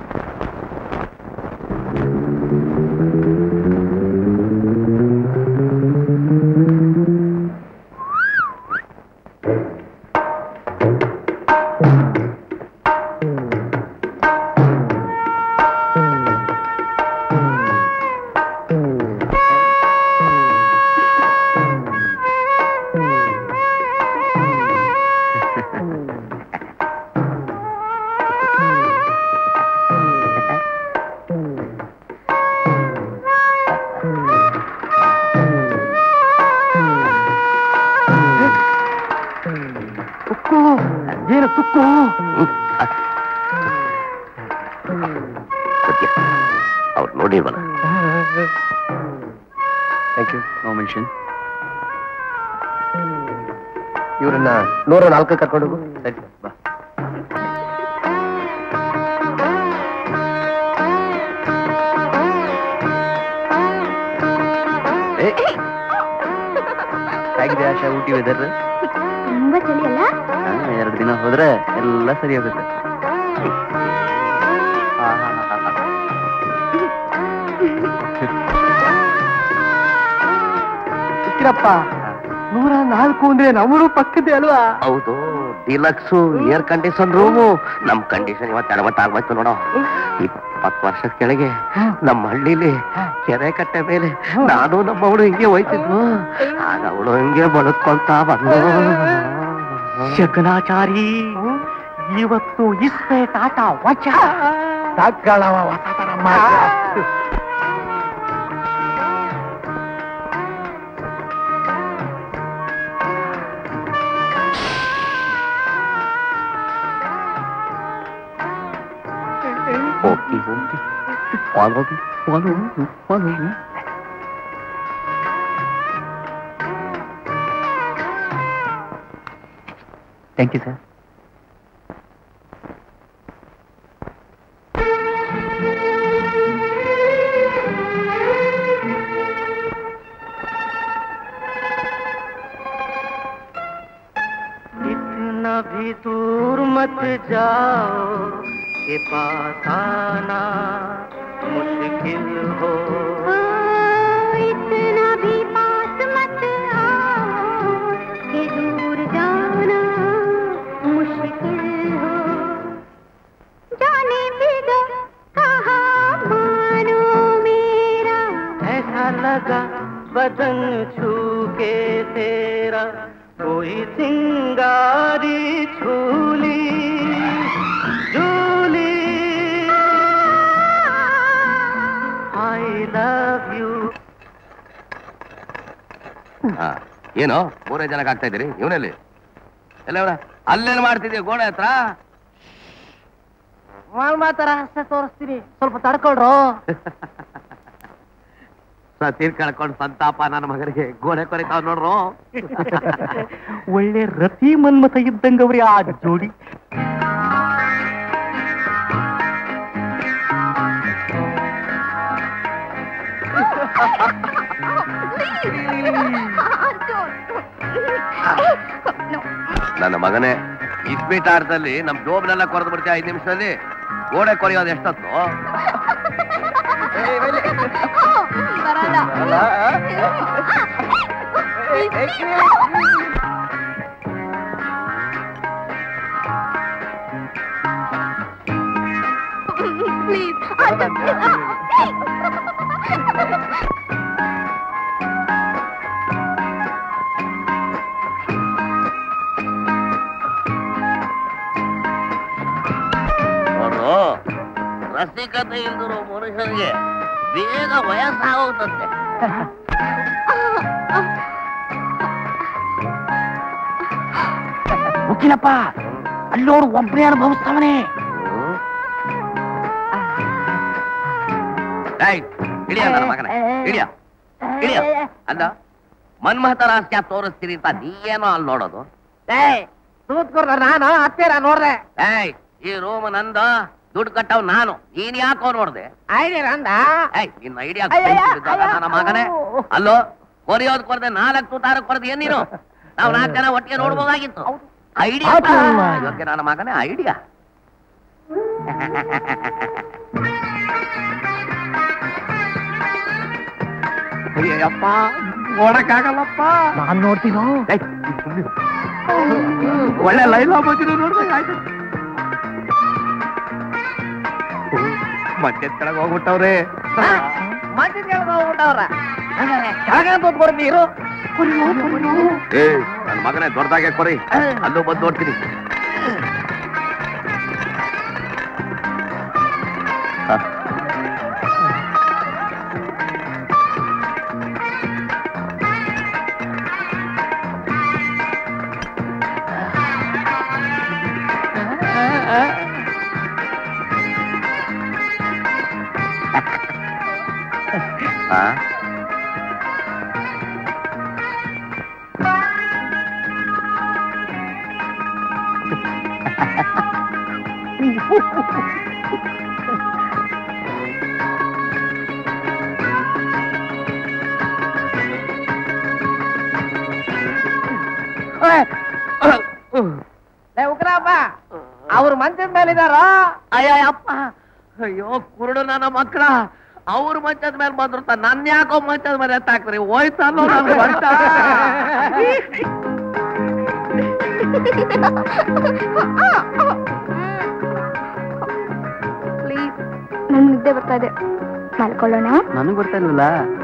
ಅವ್ರು ನೋಡಿಲ್ವಲ್ಲ. Thank you. No mention. ಇವ್ರನ್ನ ನೂರ ನಾಲ್ಕು ಕರ್ಕೊಂಡು ಹೋಗು. ಸರಿ ಬಾ. ಹೇಗಿದೆ ಆಶಾ ಊಟಿ ವೆದರ್? ತುಂಬಾ ಚಳಿ ಅಲ್ಲ? ಎರಡು ದಿನ ಹೋದ್ರೆ ಎಲ್ಲ ಸರಿ ಹೋಗುತ್ತೆ. ನೂರ ನಾಲ್ಕು ಅಂದ್ರೆ ನಮ್ಮೂರು ಪಕ್ಕದೇ ಅಲ್ವಾ? ಹೌದು, ಡಿಲಕ್ಸು, ಏರ್ ಕಂಡೀಷನ್ ರೂಮು. ನಮ್ ಕಂಡೀಷನ್ ಇವತ್ತು ಎಡವಟ್ಟು ಆಗ್ಬೇಕು ನೋಡೋ. ಇಪ್ಪತ್ತು ವರ್ಷದ ಕೆಳಗೆ ನಮ್ಮ ಹಳ್ಳಿಲಿ ಕೆರೆ ಕಟ್ಟೆ ಮೇಲೆ ನಾನು ನಮ್ಮವಳು ಹಿಂಗೆ ಹೋಯ್ತಿದ್ವು. ಆಗ ಅವಳು ಹಿಂಗೆ ಬದುಕೊಂತ ಬಂದು. ಶಕನಾಚಾರಿ, ಇವತ್ತು ಇಸ್ಪೆ ಟಾಟಾ ವಚ ತಕ್ಕಳವ ಹೊಸತರ ಮಾತು. ಹೋಗಿ ಹೋಗಿ follow follow follow. Thank you sir. इतना भी दूर मत जाओ, के पास आना मुश्किल हो। इतना भी पास मत आओ, के दूर जाना मुश्किल हो। जाने भी दो कहा मानो मेरा, ऐसा लगा बदन छू के तेरा, कोई सिंगारी झूली झूली। I love you. ಏನು ಮೂರೇ ಜನಕ್ಕೆ ಆಗ್ತಾ ಇದ್ದೀರಿ? ಇವನಲ್ಲಿ ಎಲ್ಲ ಅಲ್ಲೇನು ಮಾಡ್ತಿದ್ದೀವಿ ಗೋಡೆ ಹತ್ರ? ಮಾತರ ಹಸ್ತ ತೋರಿಸ್ತೀನಿ, ಸ್ವಲ್ಪ ತಡ್ಕೊಳ್ರು. ಸತೀರ್ ಕಳ್ಕೊಂಡು ಸಂತಾಪ ನನ್ನ ಮಗನಿಗೆ ಗೋಡೆ ಕೊರಿತಾವ್ ನೋಡ್ರು. ಒಳ್ಳೆ ರತಿ ಮನ್ಮಥ ಇದ್ದಂಗವ್ರಿ ಆ ಜೋಡಿ. ನನ್ನ ಮಗನೇ, ಇಸ್ಪೀಟ್ ಆಟದಲ್ಲಿ ನಮ್ ಜೋಬ್ನೆಲ್ಲ ಕೊರೆದು ಬಿಡ್ತೀಯ ಐದು ನಿಮಿಷದಲ್ಲಿ. ಗೋಡೆ ಕೊರೆಯೋದು ಎಷ್ಟೊತ್ತು? ನೋಡ್ರು, ರಸಿಕತೆ ಇಲ್ದಿರೋ ಮನುಷ್ಯನಿಗೆ ಬೇಗ ವಯಸ್ಸಾಗೋಗ್ತಂತೆ. ಮುಗಿಲಪ್ಪ, ಅಲ್ಲೋಡು ಒಬ್ಬನೇ ಅನುಭವಿಸ್ತಾವನೆ. ಹಿಡಿಯ ನನ್ನ ಮಗನೇ, ಹಿಡಿಯ ಹಿಡಿಯ. ಅಲ್ಲ, ಮನ್ಮಥ ರಾಸ್ಯ ತೋರಿಸ್ತೀರಿ ಅಂತ ನೀಯೇನೋ ಅಲ್ಲಿ ನೋಡೋದು. ತೂತ್ಕೊರ್ದ ನಾನು ಹತ್ತಿರ ನೋಡ್ದೆ. ಏಯ್, ಈ ರೂಮ್ ನಂದ, ದುಡ್ಡು ಕಟ್ಟವ್ ನಾನು, ನೀನ್ ಯಾಕೋ ನೋಡ್ದೆ? ಅಂದ ನಿನ್ನ ಐಡಿಯಾ ನನ್ನ ಮಗನೇ. ಅಲ್ಲೋ, ಕೊರಿಯೋದ್ ಕೊರದೆ ನಾಲ್ಕು ತೂತಾರ ಕೊರದೆ ಏನ್ ನೀನು? ನಾವು ನಾಲ್ಕು ಜನ ಒಟ್ಟಿಗೆ ನೋಡ್ಬೋದಾಗಿತ್ತು. ಐಡಿಯಾ ಯೋಗ್ಯ ನನ್ನ ಮಗನೇ, ಐಡಿಯಾ. ಅಯ್ಯಪ್ಪ, ನೋಡಕ್ಕಾಗಲ್ಲಪ್ಪ. ನಾನ್ ನೋಡ್ತೀನೋ. ಒಳ್ಳೆ ಲೈವ್ ಆಗ್ಬೋದಿರೋ ನೋಡ್ದೆ. ಆಯ್ತು, ಮತ್ತೆ ಕೆಳಗೆ ಹೋಗ್ಬಿಟ್ಟವ್ರೆ. ಮತ್ತೆ ಕೆಳಗೆ ಹೋಗ್ಬಿಟ್ಟವ್ರ. ಕೆಳಗೆ ನೀರು. ಏ ನನ್ನ ಮಗನೇ, ದೊಡ್ಡದಾಗೆ ಕೊರಿ. ಅಲ್ಲೂ ಬಂದು ನೋಡ್ತೀನಿ. ಉಗ್ರಪ್ಪ, ಅವ್ರ ಮಂಚದ ಮೇಲಿದಾರ. ಅಯ್ಯಪ್ಪ, ಅಯ್ಯೋ ಕುರುಡು ನನ್ನ ಮಕ್ಕಳ, ಅವ್ರ ಮಂಚದ ಮೇಲೆ ಬಂದಿರ್ತ, ನನ್ ಯಾಕೋ ಮಂಚದ ಮೇಲೆ ಎತ್ತಾಕ್ರಿ. ಹೋಯ್ತಲ್ಲೋ ನನ್ನ ಮಂಚ. ಪ್ಲೀಸ್, ನನ್ ನಿದ್ದೆ ಬರ್ತಾ ಇದೆ, ಮಲ್ಕೊಳ್ಳೋಣ. ನನಗೆ ಬರ್ತಾ ಇಲ್ವಲ್ಲ.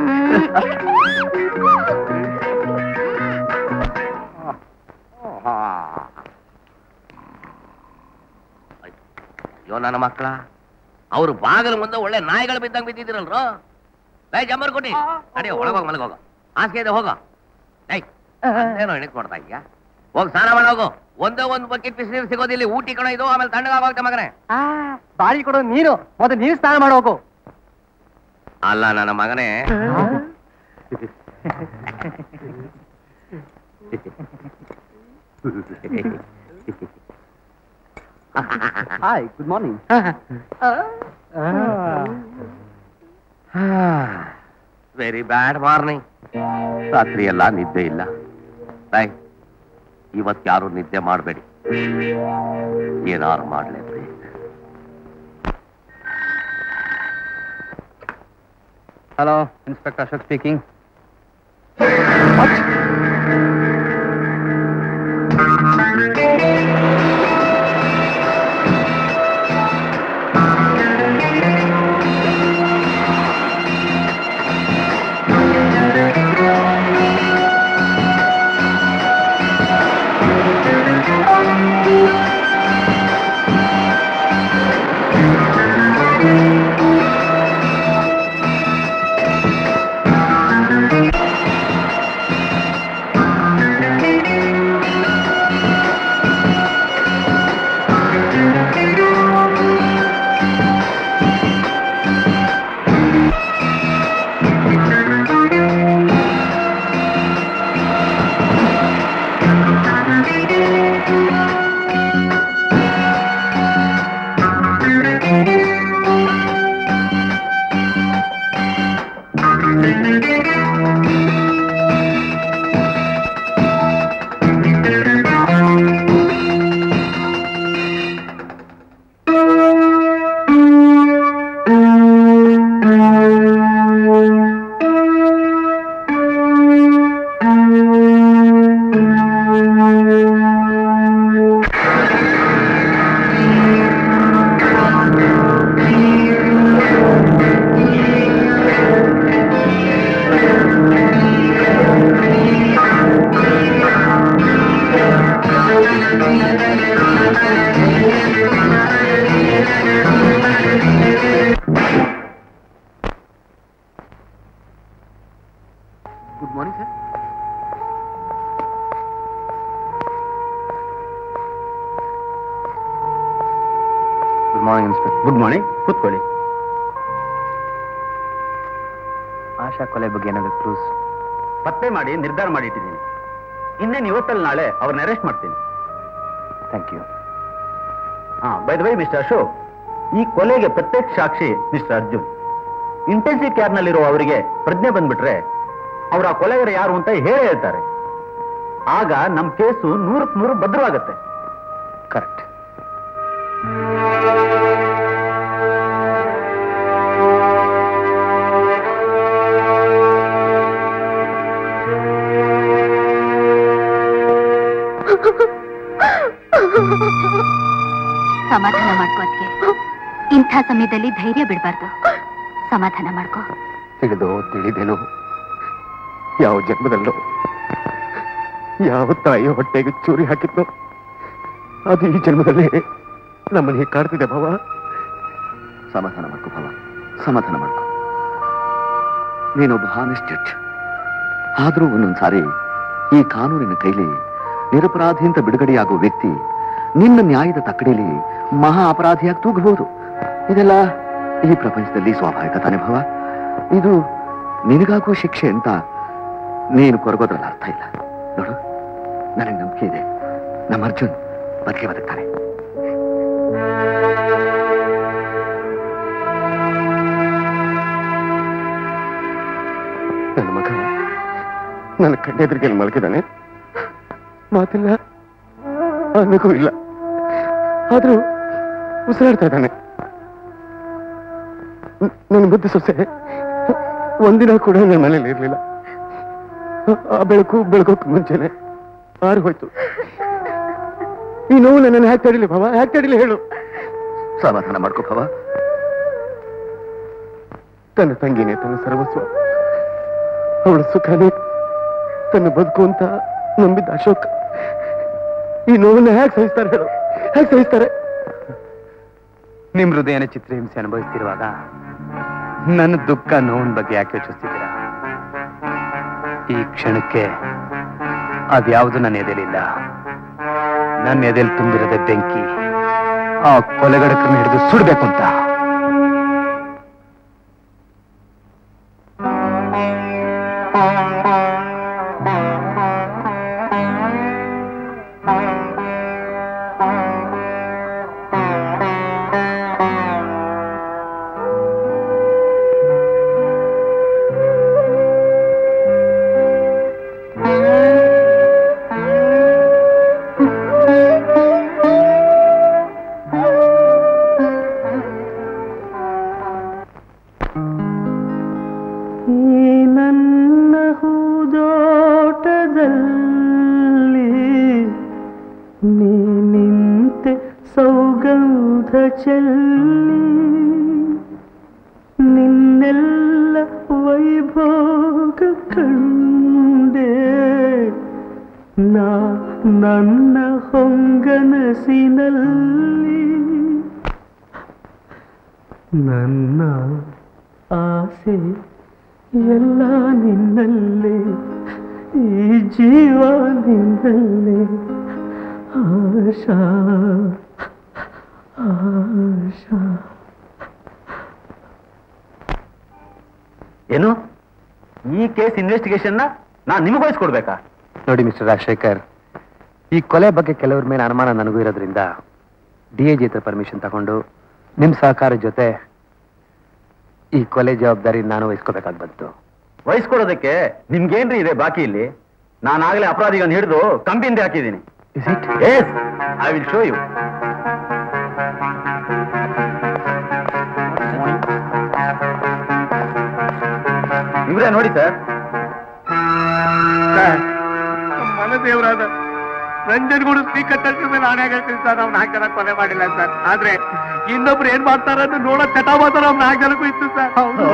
ಅಯ್ಯೋ ನನ್ನ ಮಕ್ಕಳ, ಅವ್ರು ಬಾಗಿಲು ಮುಂದೆ ಒಳ್ಳೆ ನಾಯಿಗಳು ಬಿದ್ದಂಗೆ ಬಿದ್ದಿದ್ದೀರಲ್ರು. ಲೈ ಜಂಬರ್ ಕೊಟ್ಟಿ ಅಡಿ, ಒಳಗೋಗ ಮಲಗೋಗ. ಹಾಸಿಗೆ ಇದೆ, ಹೋಗ. ಲೈ ಏನೋ ಎಣಿಕ್ ನೋಡ್ತಾ ಈಗ. ಹೋಗಿ ಸ್ನಾನ ಮಾಡೋಗು. ಒಂದೇ ಒಂದು ಬಕೆಟ್ ಬಿಸಿ ನೀರು ಸಿಗೋದಿಲ್ಲ. ಊಟಿ ಕಣ ಇದು, ಆಮೇಲೆ ತಣ್ಣಗಾಗೋಗುತ್ತೆ ಮಗನೇ. ಬಾಳಿ ಕೊಡೋ ನೀರು, ಮೊದಲು ನೀರು ಸ್ನಾನ ಮಾಡೋಗು. ಅಲ್ಲ ನನ್ನ ಮಗನೇ, hi, good morning. Very bad morning. ರಾತ್ರಿ ಎಲ್ಲ ನಿದ್ದೆ ಇಲ್ಲ. ಬಾಯ್, ಇವತ್ತು ಯಾರು ನಿದ್ದೆ ಮಾಡಬೇಡಿ. ಏನಾರು ಮಾಡ್ಲೇಬೇಕು. Hello, inspector Ashok speaking. Good morning, ಕೂತ್ಕೊಳ್ಳಿ. ಆಶಾ ಕೊಲೆ ಬಗ್ಗೆ ಏನಾದ್ರು ಕ್ಲೂಸ್ ಪತ್ತೆ ಮಾಡಿ ನಿರ್ಧಾರ ಮಾಡಿಟ್ಟಿದ್ದೀನಿ. ಇನ್ನೇನು ಇವತ್ತಲ್ಲಿ ನಾಳೆ ಅವ್ರನ್ನ ಅರೆಸ್ಟ್ ಮಾಡ್ತೀನಿ. Thank you. ಹಾ, by the way mister Ashok, ಈ ಕೊಲೆಗೆ ಪ್ರತ್ಯಕ್ಷ ಸಾಕ್ಷಿ ಮಿಸ್ಟರ್ ಅರ್ಜುನ್. ಇಂಟೆನ್ಸಿವ್ ಕೇರ್ ನಲ್ಲಿರೋ ಅವರಿಗೆ ಪ್ರಜ್ಞೆ ಬಂದ್ಬಿಟ್ರೆ ಅವ್ರ ಆ ಕೊಲೆಗಾರ ಯಾರು ಅಂತ ಹೇಳೇ ಹೇಳ್ತಾರೆ. ಆಗ ನಮ್ ಕೇಸು ನೂರಕ್ಕೆ ನೂರು ಭದ್ರವಾಗತ್ತೆ. ಕರೆಕ್ಟ್. ಸಮಾಧಾನ ಮಾಡ್ಕೋ ಅದಕ್ಕೆ. ಇಂಥ ಸಮಯದಲ್ಲಿ ಧೈರ್ಯ ಬಿಡಬಾರ್ದು. ಸಮಾಧಾನ ಮಾಡ್ಕೋ. ತಿಳಿದೋ ತಿಳಿದೇನೋ ಯಾವ ಜನ್ಮದಲ್ಲೋ ಯಾವ ತಾಯಿ ಹೊಟ್ಟೆಗೆ ಚೂರಿ ಹಾಕಿತ್ತು ಅದು ಈ ಜನ್ಮದಲ್ಲೇ ನಮ್ಮನ್ನ ಕಾಡ್ತಿದೆ ಭಾವ. ಸಮಾಧಾನ ಮಾಡ್ಕೋ ಭಾವ, ಸಮಾಧಾನ ಮಾಡ್ಕೋ. ನೀನೊಬ್ಬ ಹಾನೆಸ್ಟ್ ಜಡ್ಜ್. ಆದ್ರೂ ಒಂದೊಂದ್ಸಾರಿ ಈ ಕಾನೂನಿನ ಕೈಲಿ ನಿರಪರಾಧಿ ಅಂತ ಬಿಡುಗಡೆಯಾಗುವ ವ್ಯಕ್ತಿ ನಿನ್ನ ನ್ಯಾಯದ ತಕ್ಕಡಿಯಲ್ಲಿ ಮಹಾ ಅಪರಾಧಿಯಾಗಿ ತೂಗಬಹುದು. ಇದೆಲ್ಲ ಈ ಪ್ರಪಂಚದಲ್ಲಿ ಸ್ವಾಭಾವಿಕ ತಾನೇ ಭಾವ. ಇದು ನಿನಗಾಗುವ ಶಿಕ್ಷೆ ಅಂತ ನೀನು ಕೊರಗೋದ್ರಲ್ಲಿ ಅರ್ಥ ಇಲ್ಲ. ನೋಡು, ನನಗೆ ನಂಬಿಕೆ ಇದೆ, ನಮ್ಮ ಅರ್ಜುನ್ ಬದುಕೆ ಬದುಕ್ತಾನೆ. ನನ್ನ ಮಗ ನನ್ನ ಕಣ್ಣೆದುರಿಗೆ ಮಲಗಿದ್ದಾನೆ. ಮಾತಿಲ್ಲ, ಅನ್ನಕ್ಕೂ ಇಲ್ಲ, ಆದ್ರೂ ಉಸಿರಾಡ್ತಾ ಇದ್ದಾನೆ. ನನ್ನ ಬುದ್ಧಿ ಸೊಸೆ ಒಂದಿನ ಕೂಡ ನನ್ನ ಮನೇಲಿ ಇರ್ಲಿಲ್ಲ. ಆ ಬೆಳಕು ಬೆಳಗೋಕ್ ಮುಂಚೆನೆ ಆರು ಹೋಯ್ತು. ಈ ನೋವು ನನ್ನ ಹ್ಯಾಕ್ ತಡಿಲಿ ಭಾವ, ಹ್ಯಾಕ್ ತಡಿಲಿ ಹೇಳು. ಸಮಾಧಾನ ಮಾಡ್ಕೋ ಭಾವ. ತನ್ನ ತಂಗಿನೇ ತನ್ನ ಸರ್ವಸ್ವ, ಅವಳ ಸುಖನೇ ತನ್ನ ಬದುಕು ಅಂತ ನಂಬಿದ್ದ ಅಶೋಕ್ ಈ ನೋವನ್ನ ಹೇಗೆ ಸಹಿಸ್ತಾರೆ ಹೇಳು, ಹೇಗೆ ಸಹಿಸ್ತಾರೆ? ನಿಮ್ ಹೃದಯನ ಚಿತ್ರಹಿಂಸೆ ಅನುಭವಿಸ್ತಿರುವಾಗ ನನ್ನ ದುಃಖ ನೋವಿನ ಬಗ್ಗೆ ಯಾಕೆ ಯೋಚಿಸ್ತಿದ್ದೀರಾ? ಈ ಕ್ಷಣಕ್ಕೆ ಅದ್ಯಾವುದು ನನ್ನ ಎದೆಲಿಲ್ಲ. ನನ್ನ ಎದೆಲಿ ತುಂಬಿರೋದೇ ಬೆಂಕಿ. ಆ ಕೊಲೆಗಡಕನ್ನು ಹಿಡಿದು ಸುಡ್ಬೇಕು ಅಂತ. ನೀ ನಿಂತೆ ಸೌಗಂಧ ಚೆಲ್ಲಿ ನಿನ್ನೆಲ್ಲ ವೈಭೋಗ ಕಂಡೆ ನಾ ನನ್ನ ಹೊಂಗನಸಿನಲ್ಲಿ ನನ್ನ ಆಸೆ ಎಲ್ಲ ನಿನ್ನಲ್ಲೇ ಈ ಜೀವ ನಿನ್ನಲ್ಲೇ ಆಶಾ ಆಶಾ. ಏನು ಈ ಕೇಸ್ ಇನ್ವೆಸ್ಟಿಗೇಷನ್ ನಾನು ನಿಮಗೆ ವಹಿಸ್ಕೊಡ್ಬೇಕಾ? ನೋಡಿ ಮಿಸ್ಟರ್ ರಾಜಶೇಖರ್, ಈ ಕೊಲೆ ಬಗ್ಗೆ ಕೆಲವ್ರ ಮೇಲೆ ಅನುಮಾನ ನನಗೂ ಇರೋದ್ರಿಂದ ಡಿ ಎ ಜಿ ಹತ್ರ ಪರ್ಮಿಷನ್ ತಗೊಂಡು ನಿಮ್ಮ ಸಹಕಾರ ಜೊತೆ ಈ ಕೊಲೆ ಜವಾಬ್ದಾರಿ ನಾನು ವಹಿಸ್ಕೋಬೇಕಾಗಿ ಬಂತು. ವಹಿಸ್ಕೊಡೋದಕ್ಕೆ ನಿಮ್ಗೇನ್ರಿ ಇದೆ ಬಾಕಿ ಇಲ್ಲಿ? ನಾನಾಗಲೇ ಅಪರಾಧಿಗಳನ್ನು ಹಿಡಿದು ಕಂಬಿಂದೆ ಹಾಕಿದ್ದೀನಿ. Is it? Yes, I will show you. ಇವರೇ ನೋಡಿ ಸರ್. ಮನದೇವರಾದ ರಂಜನ್ಗೂಡು ಶ್ರೀಕಂಠ ಮೇಲೆ ಆಣೆ ಹೇಳ್ತೀನಿ ಸರ್, ಅವ್ನ ನಾಲ್ಕು ಜನ ಕೊಲೆ ಮಾಡಿಲ್ಲ ಸರ್. ಆದ್ರೆ ಇನ್ನೊಬ್ರು ಏನ್ ಮಾಡ್ತಾರ ನೋಡೋ ಚಟ ಮಾತ್ರ ಅವ್ನ ನಾಲ್ಕು ಜನಕ್ಕೂ ಇತ್ತು ಸರ್.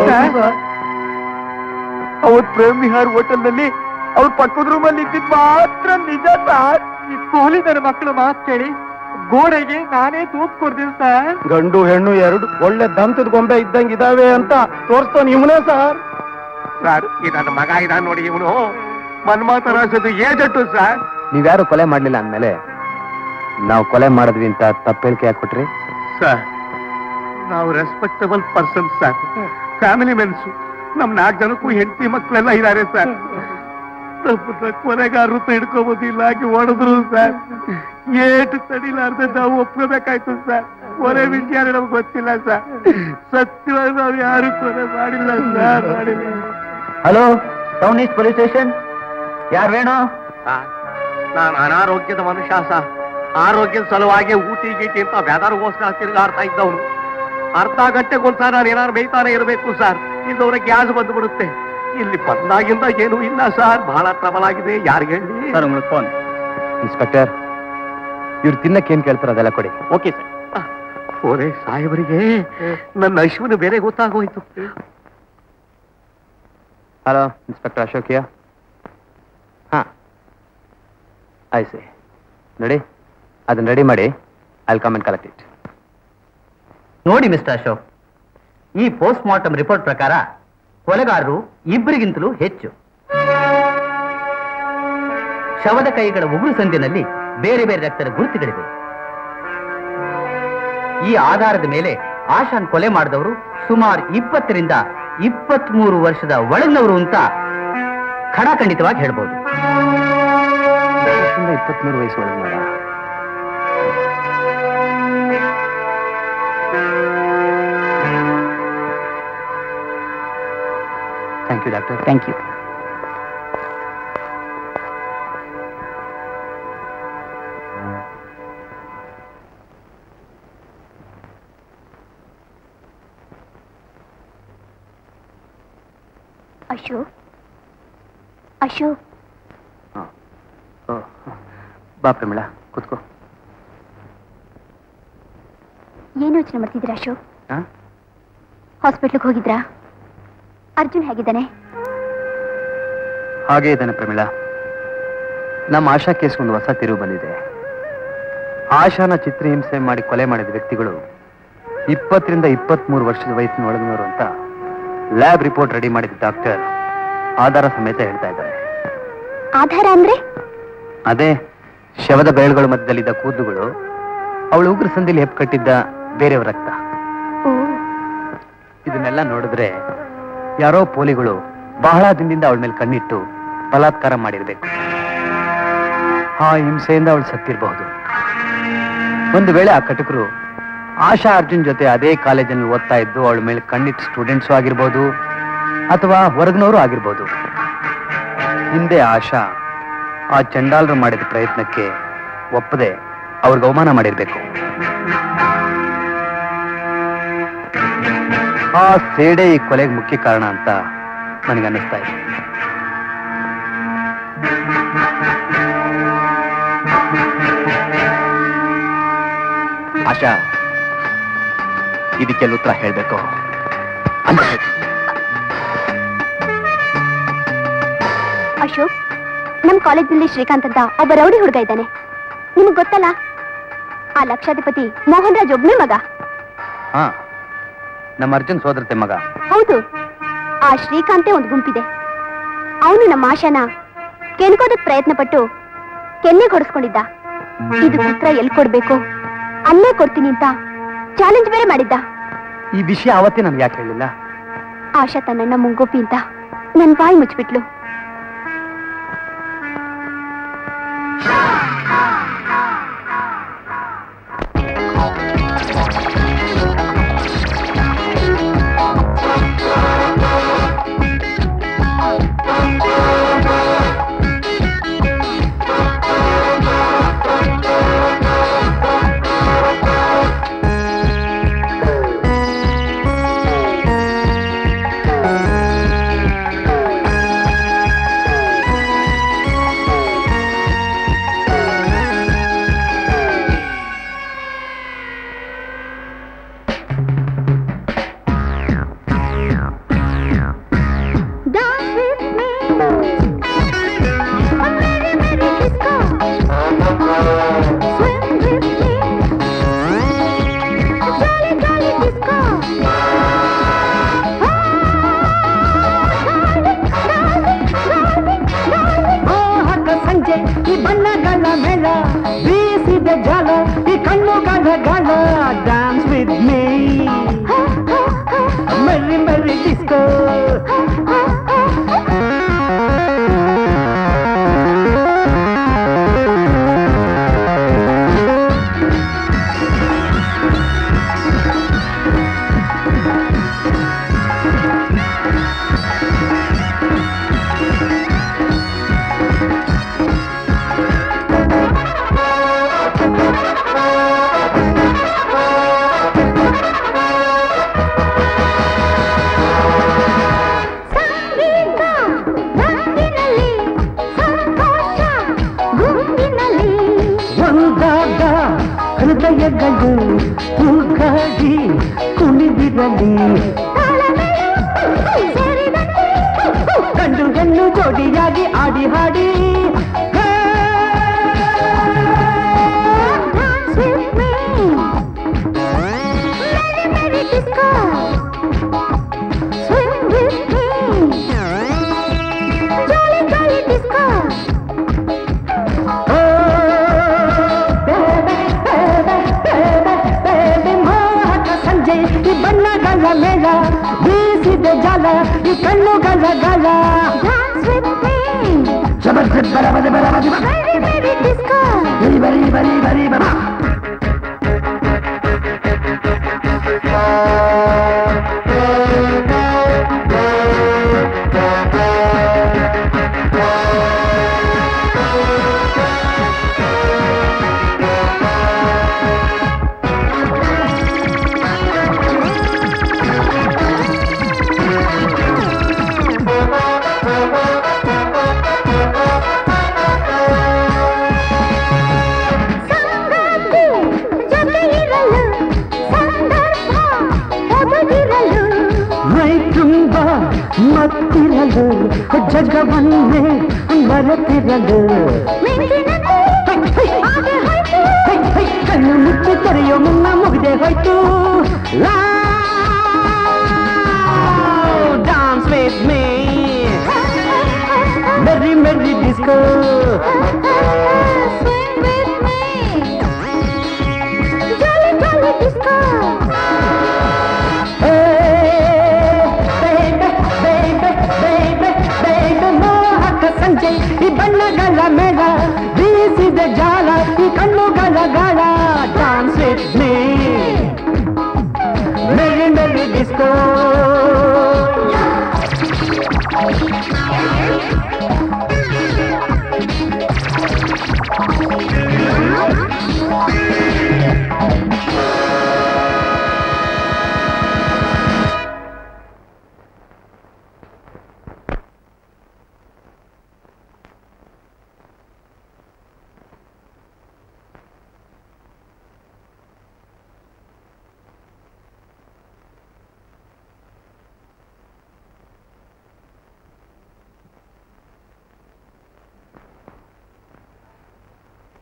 ಅವತ್ ಪ್ರೇಮ್ ವಿಹಾರ್ ಹೋಟೆಲ್ ನಲ್ಲಿ ಅವ್ರ ಪಕ್ಕದ ರೂಮಲ್ಲಿ ಇದ್ದಿದ್ ಮಾತ್ರ ನಿಜ ಸರ್. ಈ ಪೊಲೀಸರ ಮಕ್ಕಳು ಮಾತು ಕೇಳಿ ಗೋಡೆಗೆ ನಾನೇ ತೂತ್ ಕೊಡ್ತೀನಿ ಸರ್. ಗಂಡು ಹೆಣ್ಣು ಎರಡು ಒಳ್ಳೆ ದಂತದ ಗೊಂಬೆ ಇದ್ದಂಗೆ ಇದಾವೆ ಅಂತ ತೋರಿಸ್ತಾನೆ ಇವನೇ ಸರ್. ಸರ್ ಈ ನನ್ನ ಮಗ ಇದಾನ ನೋಡಿ, ಇವನು ಮನ್ಮಾತರಾಸದು ಏಜಟ್ಟು ಸರ್. ನೀವ್ಯಾರು ಕೊಲೆ ಮಾಡ್ಲಿಲ್ಲ ಅಂದ್ಮೇಲೆ ನಾವು ಕೊಲೆ ಮಾಡಿದ್ವಿ ಅಂತ ತಪ್ಪು ಹೇಳಿಕೆ ಯಾಕೆ ಕೊಟ್ರಿ? ಸರ್ ನಾವು respectable person sir, family mens. ನಮ್ ನಾಲ್ಕು ಜನಕ್ಕೂ ಹೆಂಡತಿ ಮಕ್ಕಳೆಲ್ಲ ಇದ್ದಾರೆ ಸರ್. ಕೊನೆಗಾರರು ಹಿಡ್ಕೋಬೋದಿಲ್ಲ ಆಗಿ ಹೊಡೆದ್ರು ಸರ್. ಏಟು ತಡಿಲಾರ್ದೆ ನಾವು ಒಪ್ಕೋಬೇಕಾಯ್ತು ಸರ್. ಕೊನೆ ವಿಷಯ ನಮ್ಗೆ ಗೊತ್ತಿಲ್ಲ ಸರ್. ಸತ್ಯವಾಗಿ ನಾವು ಯಾರು ಕೊನೆ ಮಾಡಿಲ್ಲ ಸರ್, ಮಾಡಿಲ್ಲ. Hello, town east police station. ಯಾರು ವೇಣು? ನಾನು ಅನಾರೋಗ್ಯದ ಮನುಷ್ಯ ಸರ್. ಆರೋಗ್ಯದ ಸಲುವಾಗಿ ಊಟಿ ಗೀಟಿ ಅಂತ ವ್ಯಾಧಾರಗೋಸ್ಕರ ತಿರುಗಾಡ್ತಾ ಇದ್ದವನು. ಅರ್ಧ ಗಂಟೆಗೊಂದ್ಸಾರ ನಾನು ಏನಾದ್ರು ಬೇಯ್ತಾನೆ ಇರಬೇಕು ಸರ್, ಇಲ್ಲದವ್ರ ಗ್ಯಾಸ್ ಬಂದ್ಬಿಡುತ್ತೆ. ಇಲ್ಲಿ ಬಂದಾಗಿಂದ ಏನೂ ಇಲ್ಲ ಸರ್, ಬಹಳ ಟ್ರಬಲ್ ಆಗಿದೆ. ಯಾರಿಗೆ ಹೇಳಿ ಸರ್? ಫೋನ್ ಇನ್ಸ್ಪೆಕ್ಟರ್, ಇವ್ರು ತಿನ್ನಕ್ಕೆ ಏನ್ ಕೇಳ್ತಾರ ಅದೆಲ್ಲ ಕೊಡಿ. Okay sir. ಓರೇ ಸಾಹೇಬರಿಗೆ ನನ್ನ ಅಶ್ವಿನ ಬೇರೆ ಗೊತ್ತಾಗೋಯ್ತು. Hello inspector ಅಶೋಕಿಯ? ಹಾ ಆಯ್ತು ನೋಡಿ, ಅದನ್ನ ರೆಡಿ ಮಾಡಿ. I will come and collect it. ನೋಡಿ ಮಿಸ್ಟರ್ ಅಶೋಕ್, ಈ ಪೋಸ್ಟ್ ಮಾರ್ಟಮ್ ರಿಪೋರ್ಟ್ ಪ್ರಕಾರ ಕೊಲೆಗಾರರು ಇಬ್ಬರಿಗಿಂತಲೂ ಹೆಚ್ಚು. ಶವದ ಕೈಗಳ ಉಗುರು ಸಂದಿನಲ್ಲಿ ಬೇರೆ ಬೇರೆ ರಕ್ತದ ಗುರುತುಗಳಿವೆ. ಈ ಆಧಾರದ ಮೇಲೆ ಆಶಾನ್ ಕೊಲೆ ಮಾಡಿದವರು ಸುಮಾರು ಇಪ್ಪತ್ತರಿಂದ ಇಪ್ಪತ್ತ್ ಮೂರು ವರ್ಷದ ಒಳಗಿನವರು ಅಂತ ಖಡಾಖಂಡಿತವಾಗಿ ಹೇಳ್ಬೋದು. ಇಪ್ಪತ್ಮೂರು ವಯಸ್ಸು ಒಳಗಿನವರ? Thank you doctor. Thank you. Ashok, Ashok. ಬಾ ಪ್ರಮಿಳಾ, ಕೂತ್ಕೋ. ಏನು ಯೋಚನೆ ಮಾಡ್ತಿದ್ದೀರಾ ಅಶೋಕ್? ಹಾಸ್ಪಿಟ್ಲಿಗೆ ಹೋಗಿದ್ರಾ? ಅರ್ಜುನ್ ಹೇಗಿದ್ದಾನೆ? ಹಾಗೇ ಇದ್ದಾನೆ ಪ್ರಮಿಳಾ. ನಮ್ಮ ಆಶಾ ಕೇಸ್ ಒಂದು ಹೊಸ ತಿರುವು ಬಂದಿದೆ. ಆಶಾನ ಚಿತ್ರಹಿಂಸೆ ಮಾಡಿ ಕೊಲೆ ಮಾಡಿದ ವ್ಯಕ್ತಿಗಳು ಇಪ್ಪತ್ತರಿಂದ ಇಪ್ಪತ್ಮೂರು ವರ್ಷದ ವಯಸ್ಸಿನ ಒಳಗಿನವರು ಅಂತ ಲ್ಯಾಬ್ ರಿಪೋರ್ಟ್ ರೆಡಿ ಮಾಡಿದ ಡಾಕ್ಟರ್ ಆಧಾರ ಸಮೇತ ಹೇಳ್ತಾ ಇದ್ದಾರೆ. ಆಧಾರ ಅಂದ್ರೆ? ಅದೇ ಶವದ ಬೆರಳುಗಳ ಮಧ್ಯದಲ್ಲಿದ್ದ ಕೂದಲುಗಳು, ಅವಳು ಉಗುರು ಸಂದಿಲಿ ಹೆಪ್ಪು ಕಟ್ಟಿದ್ದ ಬೇರೆಯವರ ರಕ್ತ. ಇದನ್ನೆಲ್ಲ ನೋಡಿದ್ರೆ ಯಾರೋ ಪೋಲಿಗಳು ಬಹಳ ದಿನದಿಂದ ಅವಳ ಮೇಲೆ ಕಣ್ಣಿಟ್ಟು ಬಲಾತ್ಕಾರ ಮಾಡಿರ್ಬೇಕು. ಆ ಹಿಂಸೆಯಿಂದ ಅವಳು ಸತ್ತಿರಬಹುದು. ಒಂದು ವೇಳೆ ಆ ಕಟಕರು ಆಶಾ ಅರ್ಜುನ್ ಜೊತೆ ಅದೇ ಕಾಲೇಜಲ್ಲಿ ಓದ್ತಾ ಇದ್ದು ಅವಳ ಮೇಲೆ ಕಣ್ಣಿಟ್ಟು ಸ್ಟೂಡೆಂಟ್ಸು ಆಗಿರ್ಬೋದು ಅಥವಾ ಹೊರಗಿನವರು ಆಗಿರ್ಬೋದು. ಹಿಂದೆ ಆಶಾ ಆ ಚಂಡಾಲರು ಮಾಡಿದ ಪ್ರಯತ್ನಕ್ಕೆ ಒಪ್ಪದೆ ಅವ್ರಿಗೆ ಅವಮಾನ ಮಾಡಿರ್ಬೇಕು. ಆ ಸೇಡೆ ಈ ಕೊಲೆಗೆ ಮುಖ್ಯ ಕಾರಣ ಅಂತ ನನಗನ್ನಿಸ್ತಾ ಇದೆ. ಆಶಾ, ಇದಕ್ಕೆಲ್ಲ ಉತ್ತರ ಹೇಳ್ಬೇಕು ಅಂತ. ಅಶೋಕ್, ನಮ್ ಕಾಲೇಜಿನಲ್ಲಿ ಶ್ರೀಕಾಂತ್ ಅಂತ ಒಬ್ಬ ರೌಡಿ ಹುಡುಗ ಇದ್ದಾನೆ, ನಿಮಗ್ ಗೊತ್ತಲ್ಲ? ಆ ಲಕ್ಷಾಧಿಪತಿ ಮೋಹನ್ ರಾಜ್ ಒಬ್ನೇ ಮಗ. ಹಾ, ನಮ್ಮ ಅರ್ಜುನ್ ಸೋದರತೆ ಮಗ. ಹೌದು, ಆ ಶ್ರೀಕಾಂತೆ ಒಂದು ಗುಂಪಿದೆ. ಅವನು ನಮ್ಮ ಆಶಾನ ಕೆನ್ಕೋದಕ್ ಪ್ರಯತ್ನ ಪಟ್ಟು ಕೆನ್ನೆಗೆ ಹೊಡೆಸ್ಕೊಂಡಿದ್ದ. ಇದು ಉತ್ತರ ಎಲ್ಲಿ ಕೊಡ್ಬೇಕು ಅಲ್ಲೇ ಕೊಡ್ತೀನಿ ಅಂತ ಚಾಲೆಂಜ್ ಬೇರೆ ಮಾಡಿದ್ದ. ಈ ವಿಷಯ ಅವತ್ತೇ ನಮ್ಗೆ ಯಾಕೆ ಹೇಳಿಲ್ಲ? ಆಶಾ ತನ್ನಣ್ಣ ಮುಂಗೋಪಿ ಅಂತ ನನ್ ಬಾಯಿ ಮುಚ್ಚಿಬಿಟ್ಲು.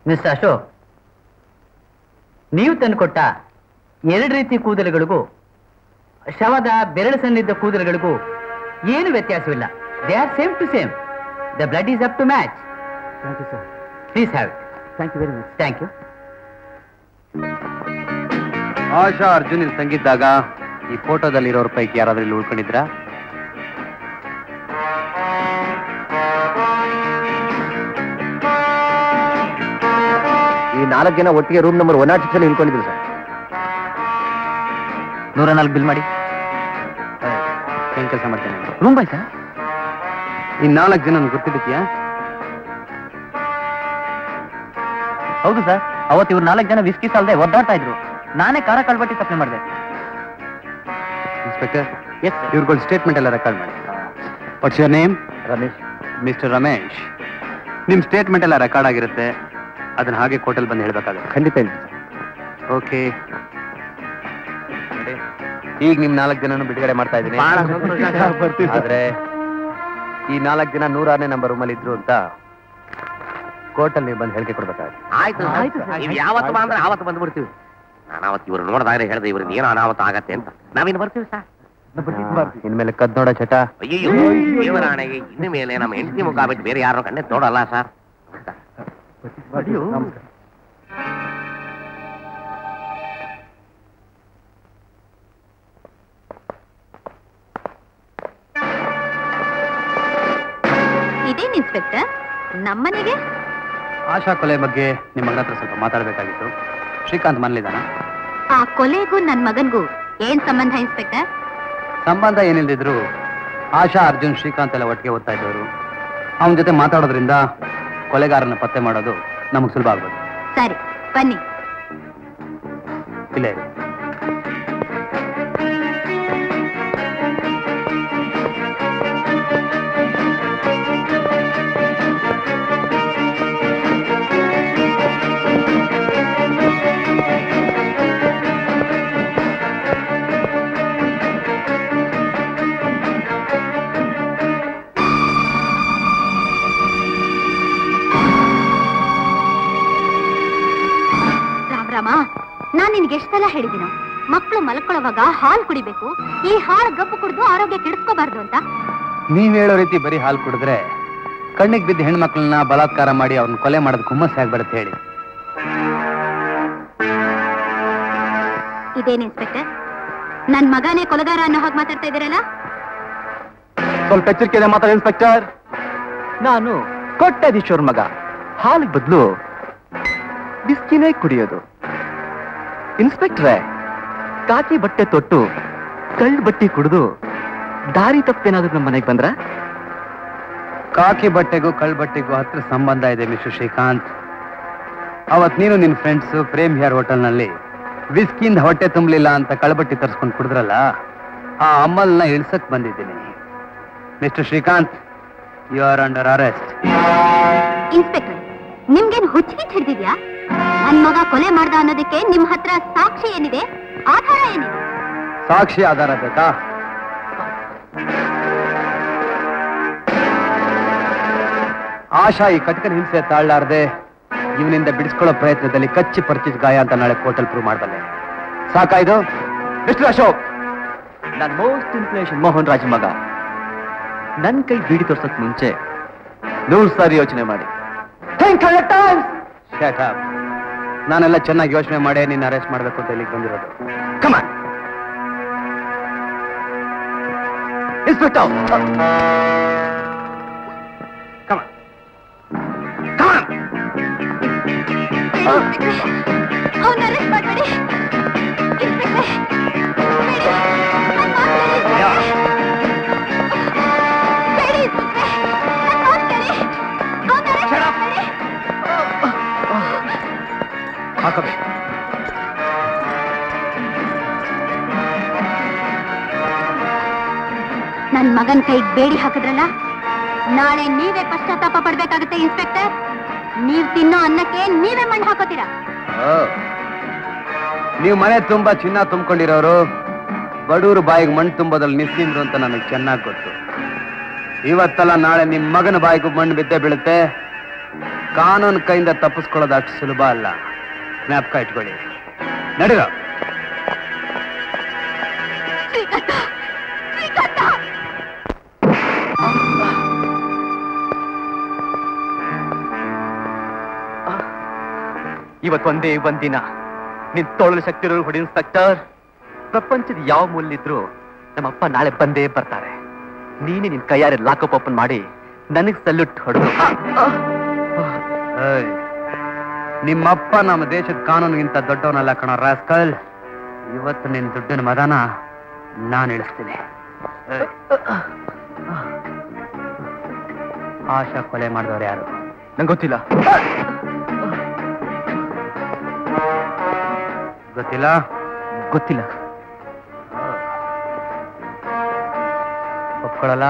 ಮಿಸ್ಟರ್ ಅಶೋಕ್, ನೀವು ತಂದುಕೊಟ್ಟ ಎರಡು ರೀತಿ ಕೂದಲುಗಳಿಗೂ ಶವದ ಬೆರಳು ಸಣ್ಣಿದ್ದ ಕೂದಲುಗಳಿಗೂ ಏನು ವ್ಯತ್ಯಾಸವಿಲ್ಲ. They are same to same. The blood is up to match. Thank you sir. Please have it. Thank you very much. Thank you. Asha Arjun ಇಲ್ಲಿ ತಂಗಿದ್ದಾಗ ಈ ಫೋಟೋದಲ್ಲಿರೋರ ಪೈಕಿ ಯಾರಾದ್ರೂ ಇಲ್ಲಿ ಉಳ್ಕೊಂಡಿದ್ರಾ? ಈ ನಾಲ್ಕು ಜನ ಒಟ್ಟಿಗೆ room number one nought six ಅಲ್ಲಿ ಇಳ್ಕೊಂಡಿದ್ರು ಸರ್. ನೂರ ನಾಲ್ಕು ಬಿಲ್ ಮಾಡಿ. ಏನ್ ಕೆಲಸ ಮಾಡ್ತೇನೆ? Room boy sir. ಈ ನಾಲ್ಕು ಜನ ಗೊತ್ತಿದ್ದೀಯಾ? ಹೌದು ಸರ್. ಅವತ್ತು ಇವ್ರು ನಾಲ್ಕು ಜನ ವಿಸ್ಕಿ ಸಾಲದೆ ಒದ್ದಾಡ್ತಾ ಇದ್ರು. ನಾನೇ ಕಾರ ಕಳ್ಬಟ್ಟಿ ತಪ್ಪನೆ ಮಾಡಿದೆ. ಇನ್ಸ್ಪೆಕ್ಟರ್, ಎಸ್, ಇವ್ರುಗಳ ಸ್ಟೇಟ್ಮೆಂಟ್ ಎಲ್ಲ ರೆಕಾರ್ಡ್ ಮಾಡಿ. What's your name? Ramesh. Mister Ramesh, ನಿಮ್ ಸ್ಟೇಟ್ಮೆಂಟ್ ಎಲ್ಲ ರೆಕಾರ್ಡ್ ಆಗಿರುತ್ತೆ. ಅದನ್ನ ಹಾಗೆ ಕೋರ್ಟಲ್ಲಿ ಬಂದು ಹೇಳ್ಬೇಕಾಗುತ್ತೆ. ಖಂಡಿತ ಇಲ್ಲ. ಓಕೆ, ಈಗ ನಿಮ್ ನಾಲ್ಕು ಜನನು ಬಿಡುಗಡೆ ಮಾಡ್ತಾ ಇದ್ದೀನಿ. ಆದ್ರೆ ಈ ನಾಲ್ಕು ಜನ ನೂರಾರನೇ ನಂಬರ್ ರೂಮಲ್ಲಿ ಇದ್ರು ಅಂತ ಕೋರ್ಟಲ್ಲಿ ನೀವು ಬಂದು ಹೇಳಿಕೆ ಕೊಡ್ಬೇಕಾಗುತ್ತೆ. ಆಯ್ತು, ನೀವು ಯಾವತ್ತು ಬಾ ಅಂದ್ರೆ ಆವತ್ತು ಬಂದು ಬಿಡ್ತೀವಿ. ನಾನು ಅವತ್ತು ಇವ್ರು ನೋಡಿದಾಗ ಹೇಳಿದೆ ಇವ್ರಿಗೆ ಏನೋ ಅನಾಹುತ ಆಗತ್ತೆ ಅಂತ. ನಾವಿನ್ನು ಬರ್ತೀವಿ ಸರ್. ಇನ್ಮೇಲೆ ಕದ್ ನೋಡ ಚಟ. ಅಯ್ಯೋ ದೇವರಾಣೆಗೆ ಇನ್ನು ಮೇಲೆ ನಮ್ಮ ಹೆಂಡತಿ ಮುಖ ಬಿಟ್ಟು ಬೇರೆ ಯಾರು ಕಣ್ಣೆ ನೋಡಲ್ಲ ಸರ್. ಇದೇನ್ ಇನ್ಸ್ಪೆಕ್ಟರ್ ನಮ್ಮನೆಗೆ? ಆಶಾ ಕೊಲೆ ಬಗ್ಗೆ ನಿಮ್ಮ ಮಗನ ಹತ್ರ ಸ್ವಲ್ಪ ಮಾತಾಡಬೇಕಾಗಿತ್ತು. ಶ್ರೀಕಾಂತ್ ಮನೇಲಿದ್ದಾನ? ಆ ಕೊಲೆಗೂ ನನ್ ಮಗನ್ಗೂ ಏನ್ ಸಂಬಂಧ ಇನ್ಸ್ಪೆಕ್ಟರ್? ಸಂಬಂಧ ಏನಿಲ್ದಿದ್ರು ಆಶಾ ಅರ್ಜುನ್ ಶ್ರೀಕಾಂತ್ ಎಲ್ಲ ಒಟ್ಟಿಗೆ ಓದ್ತಾ ಇದ್ದವರು. ಅವನ ಜೊತೆ ಮಾತಾಡೋದ್ರಿಂದ ಕೊಲೆಗಾರನ ಪತ್ತೆ ಮಾಡೋದು ನಮಗ್ ಸುಲಭ ಆಗ್ಬೋದು. ಸರಿ ಬನ್ನಿ. ಇಲ್ಲೇ ನಾನ್ ನಿನ್ಗೆ ಎಷ್ಟೆಲ್ಲ ಹೇಳಿದಿನೋ, ಮಕ್ಕಳು ಮಲ್ಕೊಳ್ಳೋವಾಗ ಹಾಲು ಕುಡಿಬೇಕು, ಈ ಹಾಲು ಗಬ್ಬು ಕುಡಿದು ಆರೋಗ್ಯ ಕೆಡಿಸ್ಕೋಬಾರ್ದು ಅಂತ. ನೀವ್ ಹೇಳೋ ರೀತಿ ಬರೀ ಹಾಲು ಕುಡಿದ್ರೆ ಕಣ್ಣಿಗೆ ಬಿದ್ದ ಹೆಣ್ಮಕ್ಳನ್ನ ಬಲಾತ್ಕಾರ ಮಾಡಿ ಅವ್ರನ್ನ ಕೊಲೆ ಮಾಡೋದು ಹುಮ್ಮಸ್ಸೆ ಆಗ್ಬರುತ್ತೆ ಹೇಳಿ. ಇದೇನ್ ಇನ್ಸ್ಪೆಕ್ಟರ್, ನನ್ ಮಗನೇ ಕೊಲೆಗಾರ ಅನ್ನೋ ಹಾಗೆ ಮಾತಾಡ್ತಾ ಇದ್ದೀರಲ್ಲ? ಸ್ವಲ್ಪ ಎಚ್ಚರಿಕೆ ಮಾತಾಡ ಇನ್ಸ್ಪೆಕ್ಟರ್. ನಾನು ಕೊಟ್ಟಾಧೀಶ್ವರ್ ಮಗ. ಹಾಲಿಗೆ ಬದಲು ಬಿಸ್ಕಿನೇ ಕುಡಿಯೋದು. ಇನ್ಸ್ಪೆಕ್ಟ್ರೆ, ಕಾಕಿ ಬಟ್ಟೆ ತೊಟ್ಟು ಕಳ್ಳ ಬಟ್ಟೆ ಕುಡಿದು ದಾರಿ ತಪ್ಪೇನಾದ್ರೂ ನಮ್ಮ ಮನೆಗೆ ಬಂದ್ರ? ಕಾಕಿ ಬಟ್ಟೆಗೂ ಕಳ್ಳ ಬಟ್ಟೆಗೂ ಹತ್ರ ಸಂಬಂಧ ಇದೆ ಮಿಸ್ಟರ್ ಶ್ರೀಕಾಂತ್. ಅವತ್ ನೀನು ನಿನ್ ಫ್ರೆಂಡ್ಸ್ ಪ್ರೇಮ್ ಹಿಯರ್ ಹೋಟೆಲ್ನಲ್ಲಿ ವಿಸ್ಕಿಯಿಂದ ಹೊಟ್ಟೆ ತುಂಬಲಿಲ್ಲ ಅಂತ ಕಳ್ಬಟ್ಟಿ ತರಿಸ್ಕೊಂಡು ಕುಡಿದ್ರಲ್ಲ, ಆ ಅಮಲ್ನ ಇಳ್ಸಕ್ ಬಂದಿದ್ದೀನಿ. Mister Srikanth, you are under arrest. Inspector, ನಿಮ್ಗೇನ್ ಹುಚ್ಚಿಗೆ ಹಿಡಿದಿದ್ಯಾ? ನನ್ ಮಗ ಕೊಲೆ ಮಾಡ್ದ ಅನ್ನೋದಕ್ಕೆ ನಿಮ್ ಹತ್ರ ಸಾಕ್ಷಿ ಏನಿದೆ, ಆಧಾರ ಏನಿದೆ? ಸಾಕ್ಷಿ ಆಧಾರ ಬೇಕಾ? ಆಶಾ ಈ ಕಟಕನ ಹಿಂಸೆ ತಾಳ್ಲಾರ್ದೆ ಇವನಿಂದ ಬಿಡಿಸ್ಕೊಳ್ಳೋ ಪ್ರಯತ್ನದಲ್ಲಿ ಕಚ್ಚಿ ಪರಿಚಿತ ಗಾಯ ಅಂತ ನಾಳೆ ಕೋರ್ಟಲ್ ಪ್ರೂವ್ ಮಾಡಬಲ್ಲೆ. ಸಾಕಾಯ್ತು ಮಿಸ್ಟರ್ ಅಶೋಕ್. ನನ್ನ ಮೋಸ್ಟ್ ಇನ್ಫ್ಲೂಯೆನ್ಷಿಯಲ್ ಮೋಹನ್ ರಾಜ್ ಮಗ ನನ್ ಕೈ ಬೀಡಿ ತೋರ್ಸಕ್ ಮುಂಚೆ ನೂರು ಸಾರಿ ಯೋಚನೆ ಮಾಡಿ. Shut up. ನಾನೆಲ್ಲ ಚೆನ್ನಾಗಿ ಯೋಚನೆ ಮಾಡೇ ನಿನ್ನ ಅರೆಸ್ಟ್ ಮಾಡ್ಬೇಕು ಅಂತ ಇಲ್ಲಿಗೆ ಬಂದಿರೋದು. Come on. Inspector. Come on. Come on. ಅವನ್ನ ಅರೆಸ್ಟ್ ಮಾಡಬೇಡಿ ಇನ್ಸ್ಪೆಕ್ಟರ್. ಬೇಡಿ ಇನ್ಸ್ಪೆಕ್ಟರ್, ನನ್ನ ಮಾತು ಕೇಳಿ. ಅವನ್ನ ಅರೆಸ್ಟ್ ಮಾಡಬೇಡಿ. ಹಾಕಬೇಕು. ನನ್ ಮಗನ್ ಕೈಗೆ ಬೇಡಿ ಹಾಕಿದ್ರಲ್ಲ, ನಾಳೆ ನೀವೇ ಪಶ್ಚಾತ್ತಾಪ ಪಡ್ಬೇಕಾಗುತ್ತೆ ಇನ್ಸ್ಪೆಕ್ಟರ್. ನೀವ್ ತಿನ್ನೋ ಅನ್ನಕ್ಕೆ ನೀವೇ ಮಣ್ಣು ಹಾಕೋತೀರಾ. ನೀವು ಮನೆ ತುಂಬಾ ಚಿನ್ನ ತುಂಬಿಕೊಂಡಿರೋರು, ಬಡೂರು ಬಾಯಿಗೆ ಮಣ್ಣು ತುಂಬೋದಲ್ಲಿ ನಿಸ್ಸಿಂದ್ರು ಅಂತ ನನಗೆ ಚೆನ್ನಾಗಿ ಗೊತ್ತು. ಇವತ್ತಲ್ಲ ನಾಳೆ ನಿಮ್ ಮಗನ ಬಾಯಿಗೂ ಮಣ್ಣು ಬಿದ್ದೇ ಬೀಳುತ್ತೆ. ಕಾನೂನು ಕೈಯಿಂದ ತಪ್ಪಿಸ್ಕೊಳ್ಳೋದು ಅಷ್ಟು ಸುಲಭ ಅಲ್ಲ. ಜ್ಞಾಪಕ ಇಟ್ಕೊಳ್ಳಿ. ನಡೆದ ಇವತ್ತೊಂದೇ ಒಂದಿನ ನಿನ್ ತೋಳಲು ಶಕ್ತಿ ಇರೋ ಹೊಡಿ ಇನ್ಸ್ಪೆಕ್ಟರ್. ಪ್ರಪಂಚದ ಯಾವ ಮೂಲಿದ್ರು ನಮ್ಮಪ್ಪ ನಾಳೆ ಬಂದೇ ಬರ್ತಾರೆ. ನೀನೇ ನಿನ್ ಕೈಯಾರೆ ಲಾಕಪ್ ಓಪನ್ ಮಾಡಿ ನನಗ್ ಸಲ್ಯೂಟ್ ಹೊಡೆದು. ನಿಮ್ಮಪ್ಪ ನಮ್ಮ ದೇಶದ ಕಾನೂನಿಗಿಂತ ದೊಡ್ಡವನಲ್ಲ ಕಣ ರಾಸ್ಕಲ್. ಇವತ್ತು ನಿನ್ ದುಡ್ಡಿನ ಮದನ ನಾನು ಇಳಿಸ್ತೀನಿ. ಆಶಾ ಕೊಲೆ ಮಾಡಿದವ್ರು ಯಾರು ನಂಗೆ ಗೊತ್ತಿಲ್ಲ. ಗೊತ್ತಿಲ್ಲ ಗೊತ್ತಿಲ್ಲ ಒಪ್ಕೊಳ್ಳಲ್ಲ.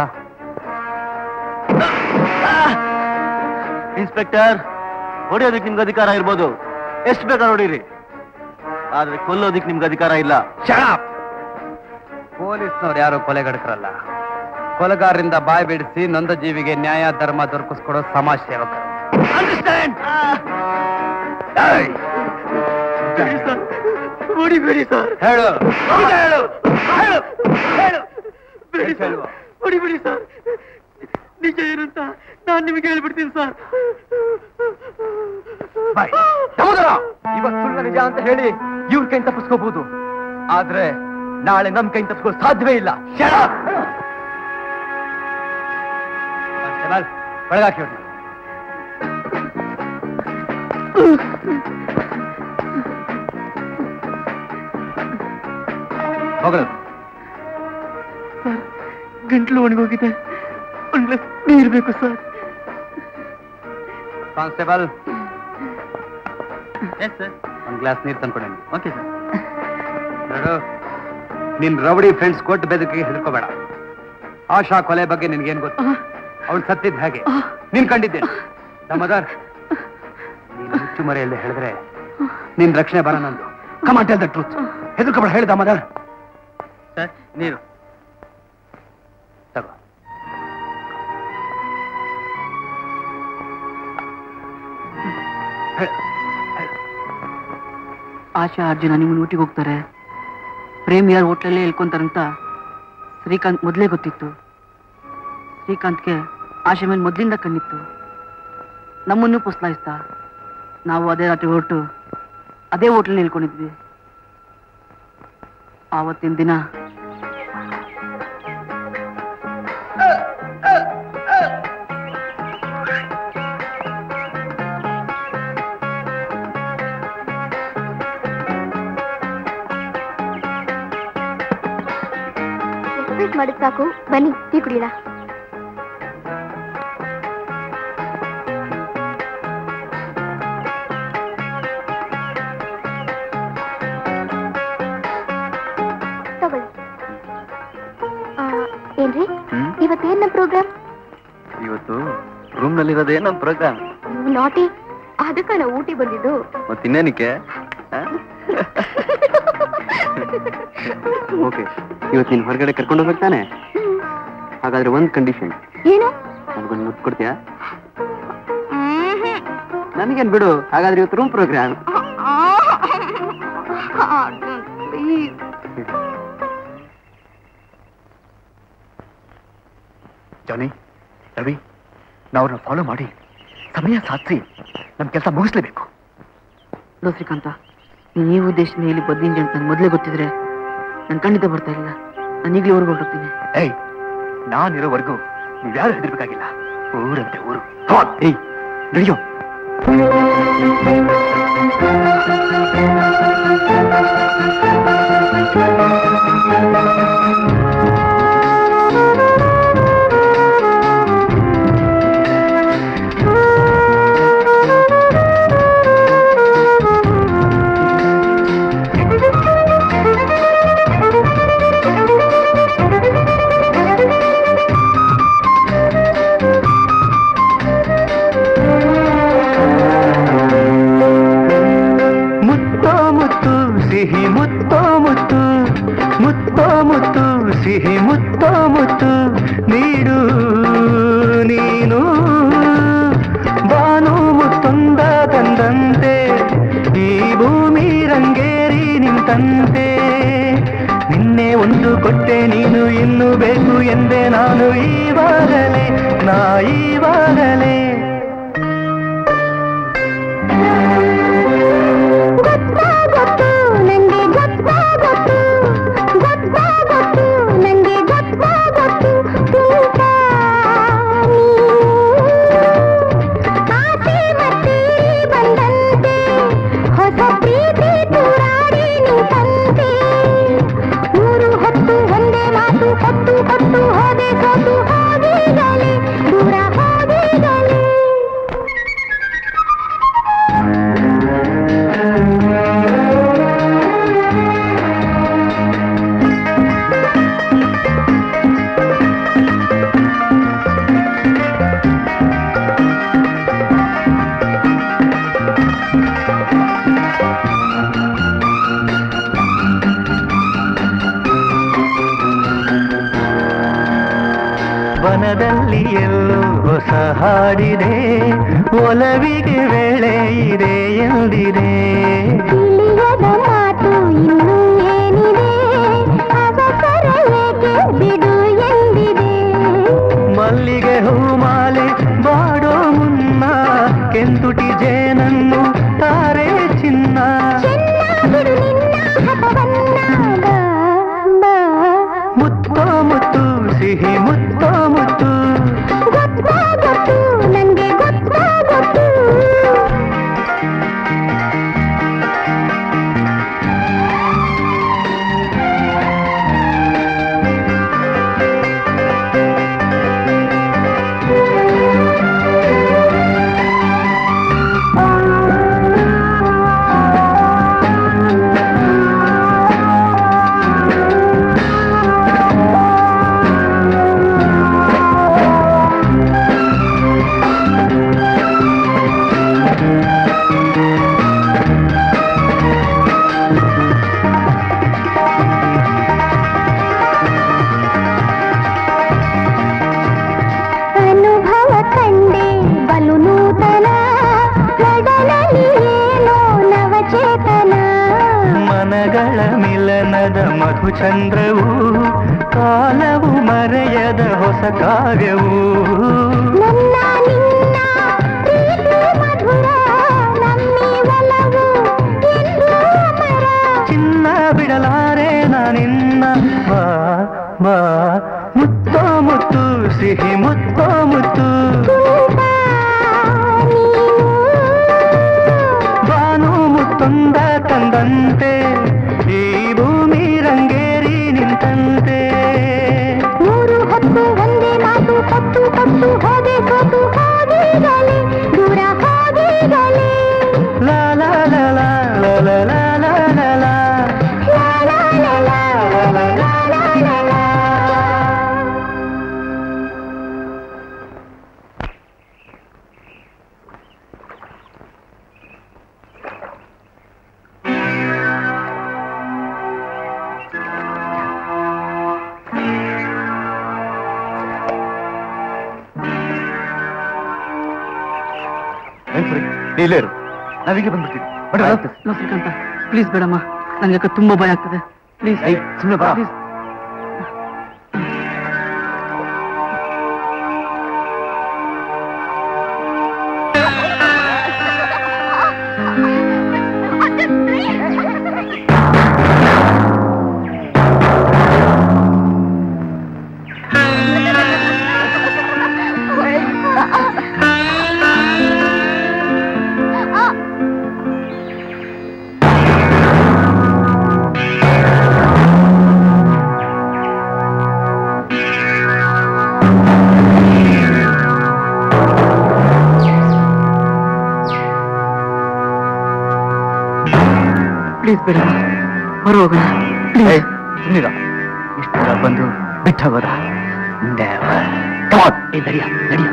ಇನ್ಸ್ಪೆಕ್ಟರ್, ಹೊಡೆಯೋದಕ್ಕೆ ನಿಮ್ಗೆ ಅಧಿಕಾರ ಇರ್ಬೋದು, ಎಷ್ಟು ಬೇಕಾದ್ರೆ ಹೊಡೀರಿ, ಆದ್ರೆ ಕೊಲ್ಲೋದಿಕ್ ನಿಮ್ಗೆ ಅಧಿಕಾರ ಇಲ್ಲ. ಪೊಲೀಸ್ನವ್ರು ಯಾರು ಕೊಲೆಗಡಕರಲ್ಲ. ಕೊಲೆಗಾರರಿಂದ ಬಾಯ್ ಬಿಡಿಸಿ ನೊಂದ ಜೀವಿಗೆ ನ್ಯಾಯ ಧರ್ಮ ದೊರಕಿಸ್ಕೊಡೋ ಸಮಾಜ ಸೇವಕರು. ಹೊಡಿಬೇಡಿ ಸರ್. ಹೇಳು ಹೇಳು ಹೊಡಿಬೇಡಿ ಸರ್. ನಿಜ ಏನಂತ ನಾನ್ ನಿಮಗೆ ಹೇಳ್ಬಿಡ್ತೀನಿ ಸರ್. ಇವತ್ತು ಸುಳ್ಳು ನಿಜ ಅಂತ ಹೇಳಿ ಇವ್ರ ಕೈ ತಪ್ಪಿಸ್ಕೋಬಹುದು, ಆದ್ರೆ ನಾಳೆ ನಮ್ ಕೈ ತಪ್ಪಿಸ್ಕೋ ಸಾಧ್ಯವೇ ಇಲ್ಲ. ಒಳಗಾಕಿ ಹೋಗಲು. ಸರ್, ಗಂಟ್ಲು ಒಣಗೋಗಿದೆ, ಒಂದ್ ಗ್ಲಾಸ್ ನೀರು ಬೇಕು ಸರ್. ಕಾನ್ಸ್ಟೇಬಲ್, ಎಸ್ ಸರ್, ಒಂದ್ ಗ್ಲಾಸ್ ನೀರು ತಂದ್ಕೊಡಿ. Okay sir. ನೋಡು, ನಿನ್ ರೌಡಿ ಫ್ರೆಂಡ್ಸ್ ಕೊಟ್ಟು ಬೆದಕಿಗೆ ಹೆದರ್ಕೋಬೇಡ. ಆಶಾ ಕೊಲೆ ಬಗ್ಗೆ ನಿನ್ಗೇನ್ ಗೊತ್ತು? ಅವಳು ಸತ್ತಿದ್ ಹೇಗೆ ನೀನ್ ಕಂಡಿದ್ದೇನೆ. ನಮ್ಮದರ್, ನೀನ್ ಮುಚ್ಚು ಮರೆಯಲ್ಲದೆ ಹೇಳಿದ್ರೆ ನಿನ್ ರಕ್ಷಣೆ ಬರ ನಂದು. Come on tell the truth. ಹೆದರ್ಕೋಬೇಡ, ಹೇಳಿದ ಮದರ್. ಸರ್, ನೀರು ತಗೋ. ಆಶಾ ಅರ್ಜುನ ನಿಮ್ಮನ್ನ ಊಟಿಗೆ ಹೋಗ್ತಾರೆ, ಪ್ರೇಮ್ ಯಾರು ಹೋಟ್ಲಲ್ಲೇ ಹೇಳ್ಕೊಂತಾರಂತ ಶ್ರೀಕಾಂತ್ ಮೊದಲೇ ಗೊತ್ತಿತ್ತು. ಶ್ರೀಕಾಂತ್ಗೆ ಆಶೆ ಮೇಲೆ ಮೊದಲಿಂದ ಕಣ್ಣಿತ್ತು. ನಮ್ಮನ್ನು ಪುಸ್ಲಾಯಿಸ್ತಾ ನಾವು ಅದೇ ರಾತ್ರಿ ಹೊರಟು ಅದೇ ಹೋಟ್ಲಲ್ಲಿ ಹೇಳ್ಕೊಂಡಿದ್ವಿ. ಆವತ್ತಿನ ದಿನ ಮಾಡಿದ್ ಸಾಕು, ಬನ್ನಿ ಟೀ ಕುಡಿಯೋಣ. ತಗೊಳ್ಳಿ. ಏನ್ರಿ ಇವತ್ತೇನ್ ನಮ್ ಪ್ರೋಗ್ರಾಮ್? ಇವತ್ತು ರೂಮ್ ನಲ್ಲಿರೋದೇ ನಮ್ ಪ್ರೋಗ್ರಾಮ್. ನಾಟಿ, ಅದಕ್ಕ ನಾವು ಊಟಿ ಬಂದಿದ್ದು. ಮತ್ತಿನ್ನೇನಕ್ಕೆ? ಓಕೆ, ಇವತ್ತು ನೀನ್ ಹೊರಗಡೆ ಕರ್ಕೊಂಡು ಹೋಗ್ತಾನೆ. ಹಾಗಾದ್ರೆ ಒಂದ್ ಕಂಡೀಷನ್. ಏನು? ನನ್ಗೊಂದು ಮುತ್ತು ಕೊಡ್ತೀಯಾ? ನನಗೇನ್ ಬಿಡು. ಹಾಗಾದ್ರೆ ಇವತ್ತು ರೂಮ್ ಪ್ರೋಗ್ರಾಮ್. ಜಾನಿ, ರವಿ, ನಾವ್ರನ್ನ ಫಾಲೋ ಮಾಡಿ ಸಮಯ ಸಾಧಿಸಿ ನಮ್ ಕೆಲಸ ಮುಗಿಸ್ಲೇಬೇಕು. ನೋ ಶ್ರೀಕಾಂತ, ನೀನು ಈ ಉದ್ದೇಶದಿಂದ ಇಲ್ಲಿ ಬದ್ಲಿಂಜ ಅಂತ ನನ್ಗೆ ಮೊದಲೇ ಗೊತ್ತಿದ್ರೆ ನನ್ ಖಂಡಿತ ಬರ್ತಾ ಇಲ್ಲ. ನಾನು ಈಗಲೇ ಊರಿಗೆ ಹೊರಟೋಗ್ತೀನಿ. ಏಯ್, ನಾನಿರೋವರೆಗೂ ನೀವ್ಯಾರು ಹೆದರ್ಬೇಕಾಗಿಲ್ಲ. ಊರಂತೆ ಊರು. ಏಯ್, ನಡೆಯೋ. ಸಿಹಿ ಮುತ್ತೋ ಮುತ್ತು, ಮುತ್ತೋ ಮುತ್ತು, ನಿಂತಂತೆ. ನಿನ್ನೆ ಒಂದು ಕೊಟ್ಟೆ ನೀನು ಇನ್ನು ಬೇಕು ಎಂದೆ ನಾನು ಈವಾಗಲೇ ನಾ ಈವಾಗಲೇ. ವನದಲ್ಲಿ ಎಲ್ಲೋ ಹೊಸ ಹಾಡಿದೆ, ಒಲವಿಗೆ ವೇಳೆ ಇದೆ ಎಂದಿದೆ. ತಿಳಿಯದ ಮಾತು ಇನ್ನೂ ಏನಿದೆ, ಅವಸರ ಏಕೆ ಬಿಡು ಎಂದಿದೆ. ಮಲ್ಲಿಗೆ ಹೂಮಾಲೆ ಬಾಡೋ ಮುನ್ನ ಕೆಂದುಟಿ ಜೇನನ್ನು ತಾರೆ ಚಿನ್ನ. ಬಿಡು ನಿನ್ನ ಹಠವನ್ನ, ಬಾ ಮುತ್ತೋ ಮುತ್ತು ಸಿಹಿ ಮುತ್ತೋ ಮುತ್ತು. ಗೊತ್ತೋ ಗೊತ್ತು ನಂಗೆ ಗೊತ್ತೋ ಗೊತ್ತು. ಮಧುಚಂದ್ರವು ಕಾಲವು ಮರೆಯದ ಹೊಸ ಕಾವ್ಯವು. ನನ್ನ ನಿನ್ನ ಪ್ರೀತಿ ಮಧುರ, ನಮ್ಮಿ ಒಲವು ಎಂದು ಅಮರ. ಚಿನ್ನ ಬಿಡಲಾರೆ ನಾನಿನ್ನ, ಬಾ ಬಾ ಮುತ್ತೋ ಮುತ್ತು ಸಿಹಿ ಮುತ್ತೋ ಮುತ್ತು. ಬಾನು ಮುತ್ತೊಂದ ತಂದಂತೆ ಈ ಭೂಮಿ ರಂಗೇರಿ ನಿಂತಂತೆ. ಮೂರು ಹೊತ್ತು ಒಂದೇ ಮಾತು ಕೊಟ್ಟು ಕೊಟ್ಟು ಹೋದೆ ಸೋತು ಹೋಗಿರಲಿ ದೂರ ಹೋಗಿರಲಿ. ಲಾ ಲಾ ಲಾ ಲಾ ಲಾ ಲಾ ಲಾ ಲಾ ಲಾ ಲಾ ಲಾ ಲಾ ಲಾ ಲಾ ಲಾ ಲಾ. ಇಲ್ಲೇರು, ನಾವೀಗ ಬಂದ್ಬಿಡ್ತೀವಿ. ಶ್ರೀಕಾಂತ ಪ್ಲೀಸ್ ಬೇಡಮ್ಮ, ನನಗೆ ತುಂಬಾ ಭಯ ಆಗ್ತದೆ. ಪ್ಲೀಸ್ ಸುಮ್ಮನೆ ಬಾ. ಪ್ಲೀಸ್ ಬೇಡ, ಹೊರ ಹೋಗೋಣ. ಸುಮ್ಮನಿರ, ಇಷ್ಟು ಬಂದು ಬಿಟ್ಟೋಗೋದ? ನಡಿಯ ನಡಿಯ.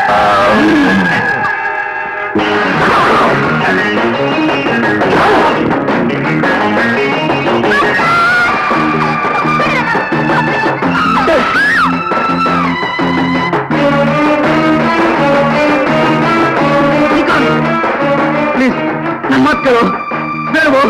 ಪ್ಲೀಸ್ ನನ್ನ ಮಕ್ಕಳು ಬೇಡವೋ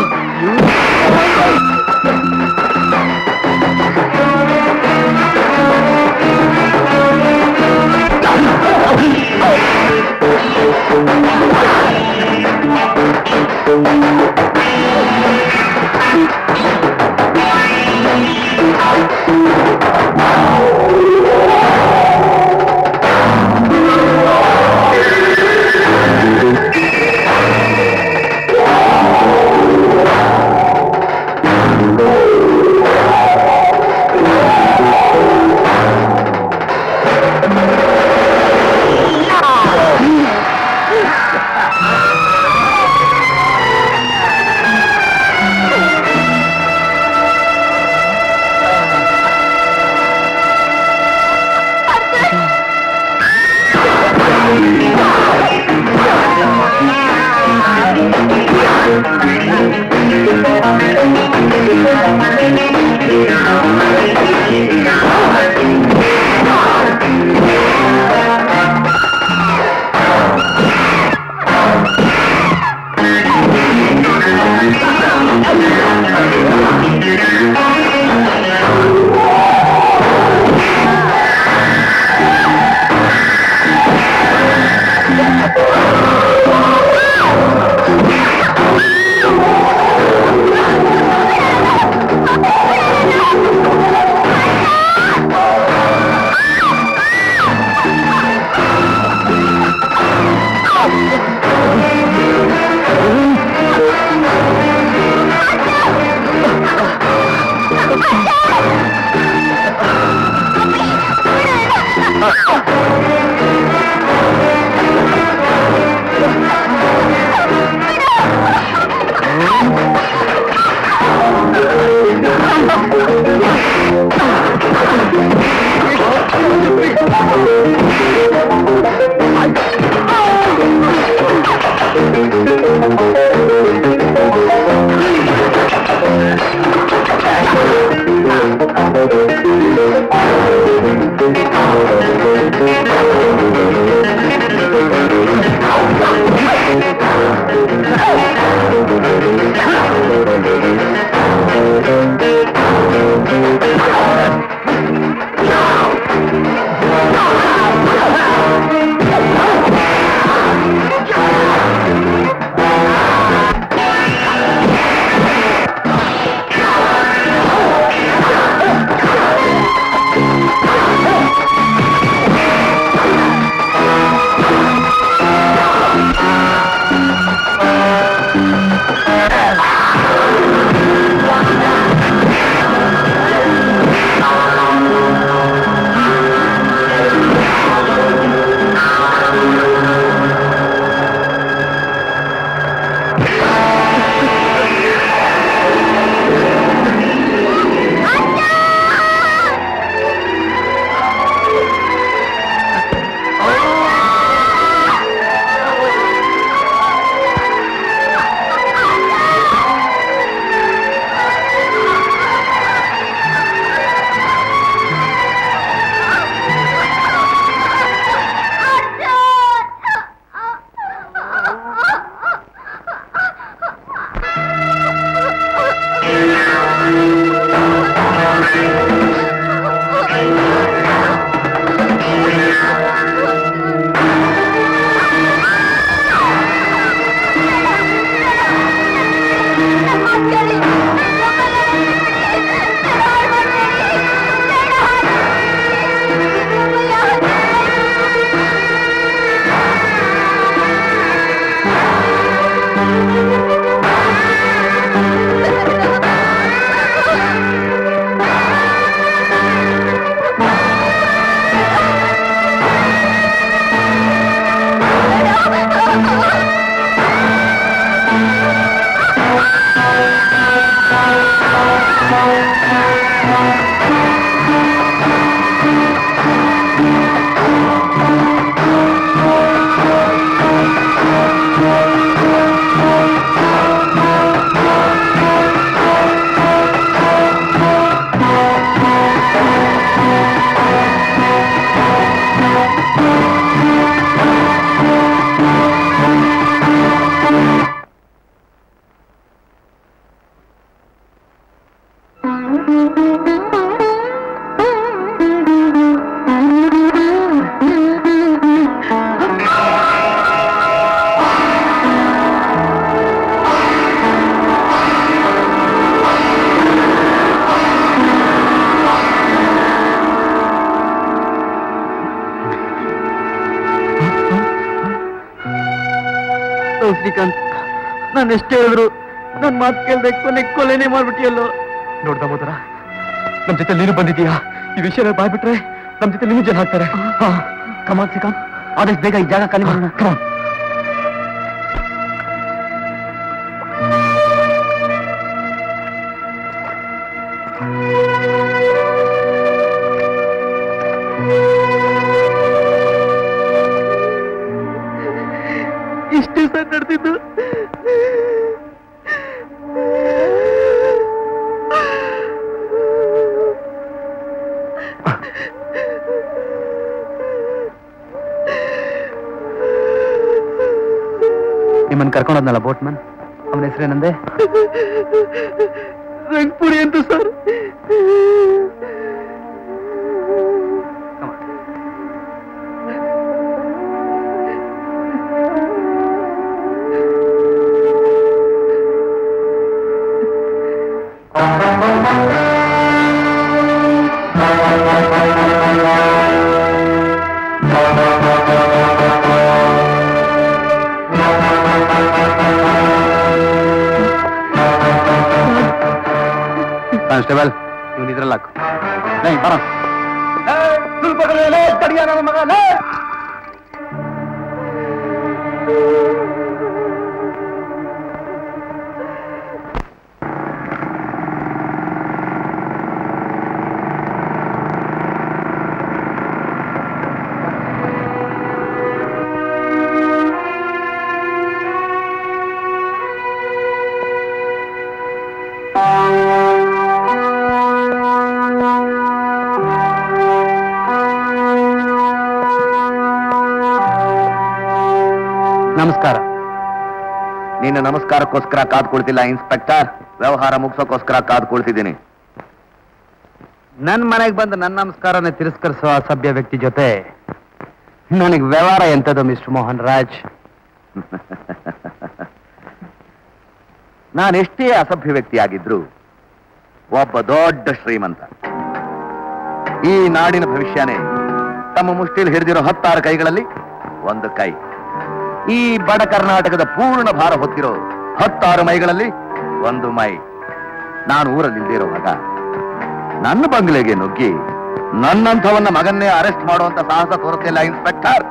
ಶ್ರೀಕಾಂತ್, ನಾನು ಎಷ್ಟು ಹೇಳಿದ್ರು ನನ್ ಮಾತು ಕೇಳ್ದೆ ಕೊನೆ ಕೊಲೆನೇ ಮಾಡ್ಬಿಟ್ಟಿಯಲ್ಲೋ. ನೋಡ್ ದಾಮೋದರ, ನಮ್ ಜೊತೆ ನೀನು ಬಂದಿದ್ದೀಯಾ, ಈ ವಿಷಯ ಬಾಯ್ಬಿಟ್ರೆ ನಮ್ ಜೊತೆ ನಿಮಗೆ ಜನ ಹಾಕ್ತಾರೆ. ಕಮಾನ್ ಶ್ರೀಕಾಂತ್, ಆದಷ್ಟು ಬೇಗ ಈ ಜಾಗ ಖಾಲಿ ಮಾಡೋಣ. ಕಮಾನ್. ಇಷ್ಟು ಸಹ ನಡೆದಿದ್ದು ನಿಮ್ಮನ್ನು ಕರ್ಕೊಂಡೋದ್ನಲ್ಲ ಬೋಟ್ಮನ್, ಅವನ ಹೆಸರೇನಂದೆ? ರಂಗ್ಪುರಿ ಅಂತ ಸರ್. ಕಾನ್ಸ್ಟೇಬಲ್, ಇವನು ಇದ್ರಲ್ಲಿ ಹಾಕು. ಬರ ಸ್ವಲ್ಪ ತಡಿಯ ನನ್ನ ಮಗ. ನಮಸ್ಕಾರ. ನಿನ್ನ ನಮಸ್ಕಾರಕ್ಕೋಸ್ಕರ ಕಾದ್ಕೊಳ್ತಿಲ್ಲ ಇನ್ಸ್ಪೆಕ್ಟರ್, ವ್ಯವಹಾರ ಮುಗಿಸೋಕ್ಕೋಸ್ಕರ ಕಾದ್ಕೊಳ್ತಿದ್ದೀನಿ. ನನ್ನ ಮನೆಗೆ ಬಂದು ನನ್ನ ನಮಸ್ಕಾರನ ತಿರಸ್ಕರಿಸುವ ಅಸಭ್ಯ ವ್ಯಕ್ತಿ ಜೊತೆ ನನಗೆ ವ್ಯವಹಾರ ಎಂತದ್ದು ಮಿಸ್ಟರ್ ಮೋಹನ್ ರಾಜ್? ನಾನೆಷ್ಟೇ ಅಸಭ್ಯ ವ್ಯಕ್ತಿಯಾಗಿದ್ರು ಒಬ್ಬ ದೊಡ್ಡ ಶ್ರೀಮಂತ. ಈ ನಾಡಿನ ಭವಿಷ್ಯನೇ ತಮ್ಮ ಮುಷ್ಟಿಲ್ ಹಿಡಿದಿರೋ ಹತ್ತಾರು ಕೈಗಳಲ್ಲಿ ಒಂದು ಕೈ. ಈ ಬಡ ಕರ್ನಾಟಕದ ಪೂರ್ಣ ಭಾರ ಹೊತ್ತಿರೋ ಹತ್ತಾರು ಮೈಗಳಲ್ಲಿ ಒಂದು ಮೈ. ನಾನು ಊರಲ್ಲಿ ಇಲ್ದಿರುವಾಗ ನನ್ನ ಬಂಗ್ಲೆಗೆ ನುಗ್ಗಿ ನನ್ನಂಥವನ್ನ ಮಗನ್ನೇ ಅರೆಸ್ಟ್ ಮಾಡುವಂತ ಸಾಹಸ ತೋರುತ್ತಿಲ್ಲ ಇನ್ಸ್ಪೆಕ್ಟರ್.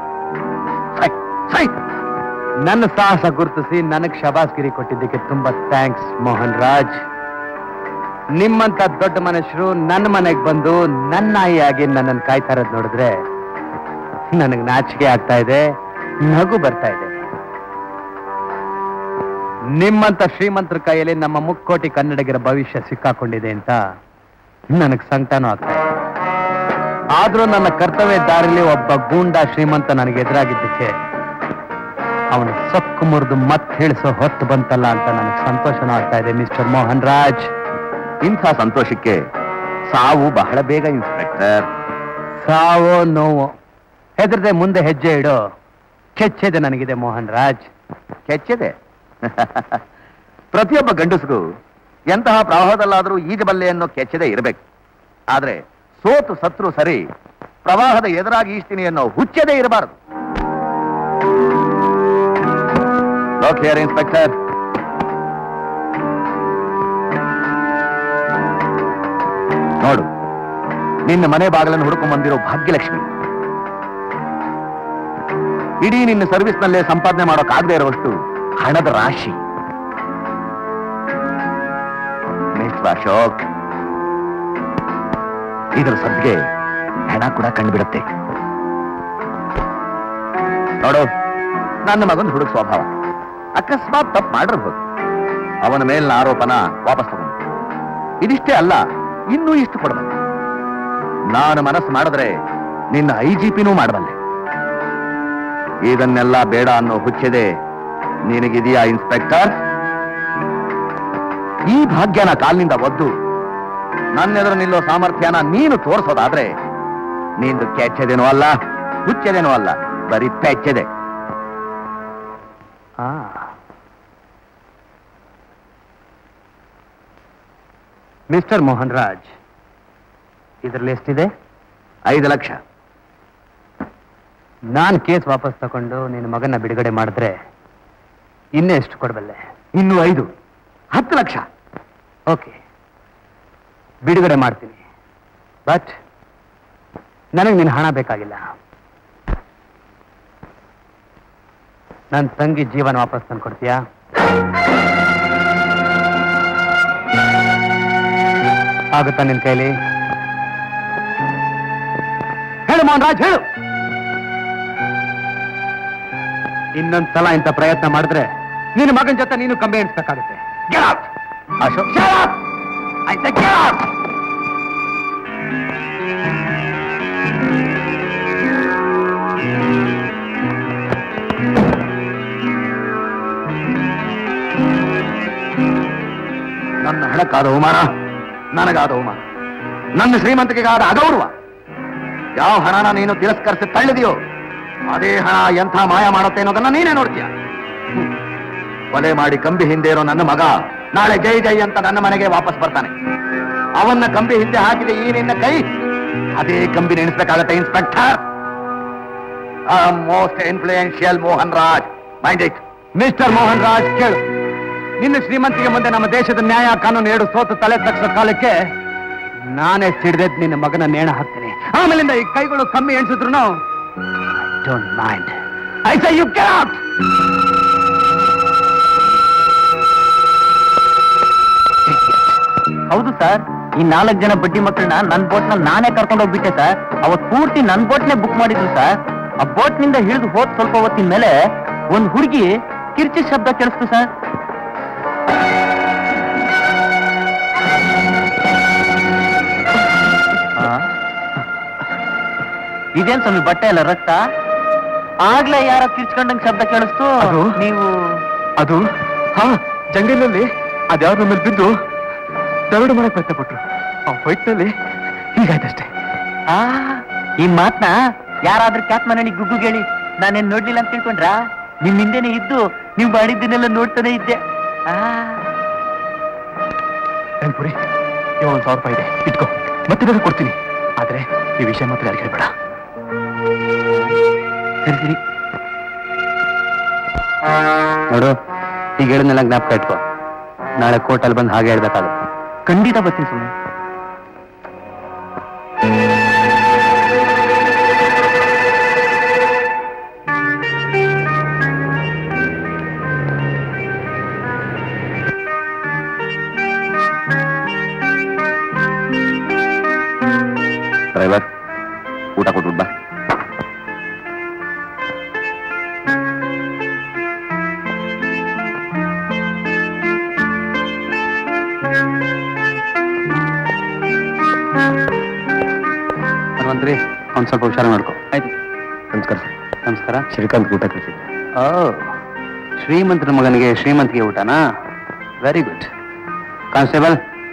ನನ್ನ ಸಾಹಸ ಗುರುತಿಸಿ ನನಗೆ ಶಬಾಸ್ಗಿರಿ ಕೊಟ್ಟಿದ್ದಕ್ಕೆ ತುಂಬಾ ಥ್ಯಾಂಕ್ಸ್ ಮೋಹನ್ ರಾಜ್. ನಿಮ್ಮಂತ ದೊಡ್ಡ ಮನುಷ್ಯರು ನನ್ನ ಮನೆಗೆ ಬಂದು ನನ್ನ ನಾಯಿಯಾಗಿ ನನ್ನನ್ನು ಕಾಯ್ತಾ ಇರೋದು ನೋಡಿದ್ರೆ ನನಗೆ ನಾಚಿಕೆ ಆಗ್ತಾ ಇದೆ, ನಗು ಬರ್ತಾ ಇದೆ. ನಿಮ್ಮಂತ ಶ್ರೀಮಂತರ ಕೈಯಲ್ಲಿ ನಮ್ಮ ಮುಕ್ಕೋಟಿ ಕನ್ನಡಿಗರ ಭವಿಷ್ಯ ಸಿಕ್ಕಾಕೊಂಡಿದೆ ಅಂತ ನನಗೆ ಸಂಕಟನೂ ಆಗ್ತಾ ಇದೆ. ಆದ್ರೂ ನನ್ನ ಕರ್ತವ್ಯ ದಾರಿಲಿ ಒಬ್ಬ ಗೂಂಡ ಶ್ರೀಮಂತ ನನಗೆ ಎದುರಾಗಿದ್ದಕ್ಕೆ ಅವನು ಸೊಕ್ಕು ಮುರಿದು ಮತ್ತೆ ಹೇಳಿಸೋ ಹೊತ್ತು ಬಂತಲ್ಲ ಅಂತ ನನಗೆ ಸಂತೋಷನೂ ಆಗ್ತಾ ಇದೆ ಮಿಸ್ಟರ್ ಮೋಹನ್ ರಾಜ್. ಇಂಥ ಸಂತೋಷಕ್ಕೆ ಸಾವು ಬಹಳ ಬೇಗ ಇನ್ಸ್ಪೆಕ್ಟರ್. ಸಾವೋ ನೋವು ಹೆದರದೆ ಮುಂದೆ ಹೆಜ್ಜೆ ಇಡೋ ಕೆಚ್ಚೆದೆ ನನಗಿದೆ ಮೋಹನ್ ರಾಜ್. ಕೆಚ್ಚೆದೆ? ಪ್ರತಿಯೊಬ್ಬ ಗಂಡಸಿಗೂ ಎಂತಹ ಪ್ರವಾಹದಲ್ಲಾದರೂ ಈಜಬಲ್ಲೆ ಅನ್ನೋ ಕೆಚ್ಚದೆ ಇರಬೇಕು. ಆದ್ರೆ ಸೋತು ಸತ್ರು ಸರಿ, ಪ್ರವಾಹದ ಎದುರಾಗಿ ಈಸ್ತೀನಿ ಅನ್ನೋ ಹುಚ್ಚದೇ ಇರಬಾರದು. Clear inspector? ನೋಡು, ನಿನ್ನ ಮನೆ ಬಾಗಿಲನ್ನು ಹುಡುಕೊಂಡು ಬಂದಿರೋ ಭಾಗ್ಯಲಕ್ಷ್ಮಿ ಇಡೀ ನಿನ್ನ ಸರ್ವಿಸ್ನಲ್ಲೇ ಸಂಪಾದನೆ ಮಾಡೋಕ್ಕಾಗದೇ ಇರುವಷ್ಟು ಹಣದ ರಾಶಿ. ಮಿಸ್ಟರ್ ಅಶೋಕ್, ಇದರ ಸದ್ಗೆ ಹೆಣ ಕೂಡ ಕಂಡುಬಿಡುತ್ತೆ. ನೋಡು, ನನ್ನ ಮಗನ ಹುಡುಗ ಸ್ವಭಾವ, ಅಕಸ್ಮಾತ್ ತಪ್ಪು ಮಾಡಿರ್ಬೋದು. ಅವನ ಮೇಲಿನ ಆರೋಪನ ವಾಪಸ್ ತಗೊಂಡು ಇದಿಷ್ಟೇ ಅಲ್ಲ, ಇನ್ನೂ ಇಷ್ಟು ಕೊಡಬಲ್ಲೆ. ನಾನು ಮನಸ್ಸು ಮಾಡಿದ್ರೆ ನಿನ್ನ ಐ ಜಿ ಪಿನೂ ಮಾಡಬಲ್ಲೆ. ಇದನ್ನೆಲ್ಲ ಬೇಡ ಅನ್ನೋ ಹುಚ್ಚದೆ ನಿನಗಿದೆಯಾ ಇನ್ಸ್ಪೆಕ್ಟರ್? ಈ ಭಾಗ್ಯನ ಕಾಲಿನಿಂದ ಒದ್ದು ನನ್ನೆದುರು ನಿಲ್ಲೋ ಸಾಮರ್ಥ್ಯನ ನೀನು ತೋರಿಸೋದಾದ್ರೆ ನಿಂದು ಕೆಚ್ಚದೇನೋ ಅಲ್ಲ, ಹುಚ್ಚದೇನೋ ಅಲ್ಲ, ಬರೀ ಪೆಚ್ಚದೆ. ಮಿಸ್ಟರ್ ಮೋಹನ್ ರಾಜ್, ಇದರಲ್ಲಿ ಎಷ್ಟಿದೆ? ಐದು ಲಕ್ಷ. ನಾನು ಕೇಸ್ ವಾಪಸ್ ತಗೊಂಡು ನಿನ್ನ ಮಗನ ಬಿಡುಗಡೆ ಮಾಡಿದ್ರೆ ಇನ್ನೇ ಎಷ್ಟು ಕೊಡಬಲ್ಲೆ? ಇನ್ನು ಐದು ಹತ್ತು ಲಕ್ಷ. ಓಕೆ, ಬಿಡುಗಡೆ ಮಾಡ್ತೀನಿ. ಬಟ್ ನನಗೆ ನಿನ್ನ ಹಣ ಬೇಕಾಗಿಲ್ಲ. ನನ್ನ ತಂಗಿ ಜೀವನ ವಾಪಸ್ ತಂದು ಕೊಡ್ತೀಯಾ? ಆಗುತ್ತಾ ನಿನ್ ಕೈಲಿ? ಹೇಳು ಮೋಹನ್ ರಾಜ್, ಹೇಳು. ಇನ್ನೊಂದ್ಸಲ ಇಂಥ ಪ್ರಯತ್ನ ಮಾಡಿದ್ರೆ ನಿನ್ನ ಮಗನ ಜೊತೆ ನೀನು ಕಂಬಿ ಎಣಿಸ್ಬೇಕಾಗುತ್ತೆ. ಅಶೋಕ್, ನನ್ನ ಹಣಕ್ಕಾದ ಅವಮಾನ, ನನಗಾದ ಅವಮಾನ, ನನ್ನ ಶ್ರೀಮಂತಿಕೆಗಾದ ಅಗೌರವ. ಯಾವ ಹಣನ ನೀನು ತಿರಸ್ಕರಿಸಿ ತಳ್ಳಿದೆಯೋ ಅದೇ ಹಣ ಎಂಥ ಮಾಯ ಮಾಡುತ್ತೆ ಅನ್ನೋದನ್ನ ನೀನೇ ನೋಡ್ತೀಯ. ಕೊಲೆ ಮಾಡಿ ಕಂಬಿ ಹಿಂದೆ ಇರೋ ನನ್ನ ಮಗ ನಾಳೆ ಜೈ ಜೈ ಅಂತ ನನ್ನ ಮನೆಗೆ ವಾಪಸ್ ಬರ್ತಾನೆ. ಅವನ್ನ ಕಂಬಿ ಹಿಂದೆ ಹಾಕಿದೆ ಈ ನಿನ್ನ ಕೈ, ಅದೇ ಕಂಬಿ ನೆನೆಸ್ಬೇಕಾಗತ್ತೆ inspector. Most influential Mohan Raj. Mind it. Mister Mohan Raj, ಕೇಳು. ನಿನ್ನ ಶ್ರೀಮಂತಿಗೆ ಮುಂದೆ ನಮ್ಮ ದೇಶದ ನ್ಯಾಯ ಕಾನೂನು ಎರಡು ಸೋತು ತಲೆ ತಗ್ಸೋ ಕಾಲಕ್ಕೆ ನಾನೇ ಸಿಡ್ದೆದ್ ನಿನ್ನ ಮಗನ ನೇಣ ಹಾಕ್ತೀನಿ. ಆಮೇಲಿಂದ ಈ ಕೈಗಳು ಕಮ್ಮಿ ಎಣಿಸಿದ್ರು don't mind. I say you get out. ಹೌದು ಸರ್, ಈ ನಾಲ್ಕು ಜನ ಬಡ್ಡಿ ಮಕ್ಕಳನ್ನ ನನ್ನ ಬೋಟ್ನಲ್ಲಿ ನಾನೇ ಕರ್ಕೊಂಡು ಹೋಗ್ಬಿಟ್ಟೆ ಸರ್. ಅವತ್ ಪೂರ್ತಿ ನನ್ನ ಬೋಟ್ನೇ ಬುಕ್ ಮಾಡಿದ್ರು ಸರ್. ಆ ಬೋಟ್ನಿಂದ ಹಿಡಿದು ಹೋದ್ ಸ್ವಲ್ಪ ಹೊತ್ತಿನ ಮೇಲೆ ಒಂದು ಹುಡುಗಿ ಕಿರ್ಚಿ ಶಬ್ದ ಕೇಳಿಸ್ತು ಸರ್. ಇದೇನ್ ಸ್ವಾಮಿ ಬಟ್ಟೆ ಎಲ್ಲ ರಕ್ತ? ಆಗ್ಲೇ ಯಾರೋ ಕಿರ್ಚ್ಕೊಂಡಂಗ್ ಶಬ್ದ ಕೇಳಿಸ್ತು. ನೀವು ಅದು ಹಾ ಜಂಗಲಲ್ಲಿ ಅದ್ಯಾವ್ರ ಮೇಲೆ ಬಿದ್ದು ದರೋಡೆ ಮಾಡಕ್ ಪ್ರಯತ್ನ ಪಟ್ರು. ಆ ಫೈಟ್ನಲ್ಲಿ ಹೀಗಾಯ್ತಷ್ಟೇ. ಆ ಈ ಮಾತ್ನ ಯಾರಾದ್ರೂ ಕ್ಯಾತ್ ಮನೇಲಿ ಗುಗ್ಗು ಹೇಳಿ ನಾನೇನ್ ನೋಡ್ಲಿಲ್ಲ ಅಂತ ತಿಳ್ಕೊಂಡ್ರಾ? ನಿಮ್ ಹಿಂದೆನೆ ಇದ್ದು ನೀವು ಮಾಡಿದ್ದನ್ನೆಲ್ಲ ನೋಡ್ತಾನೆ ಇದ್ದೆ. ಆ ಪುರಿ, ಇವಾಗ ಒಂದ್ ಸಾವಿರ ರೂಪಾಯಿ ಇದೆ, ಇಟ್ಕೋ. ಮತ್ತೆ ಕೊಡ್ತೀನಿ. ಆದ್ರೆ ಈ ವಿಷಯ ಮಾತ್ರ ಯಾರು ಹೇಳ್ಬೇಡ. ಸರಿ ಸರಿ ನೋಡು, ಈಗ ಹೇಳಿದ್ನೆಲ್ಲ ಜ್ಞಾಪಕ ಇಟ್ಕೋ. ನಾಳೆ ಕೋರ್ಟಲ್ಲಿ ಬಂದು ಹಾಗೆ ಹೇಳ್ಬೇಕಾಗುತ್ತೆ. ಖಂಡಿತ ಬರ್ತೀನಿ ಸುಮ್ಮನೆ. ಡ್ರೈವರ್, ಊಟ ಕೊಟ್ಬಿಟ್ಟು ಬಾ. ಹನುಮಂತ್ರಿ, ಒಂದ್ ಸ್ವಲ್ಪ ಹುಷಾರು ಮಾಡ್ಕೊ. ಆಯ್ತು. ನಮಸ್ಕಾರ ಸರ್. ನಮಸ್ಕಾರ. ಶ್ರೀಕಾಂತ್ ಊಟ ಕಳಿಸಿದ್ದೆ. ಓ, ಶ್ರೀಮಂತರ ಮಗನಿಗೆ ಶ್ರೀಮಂತಿಗೆ ಊಟನಾ? Very good. ಕಾನ್ಸ್ಟೇಬಲ್,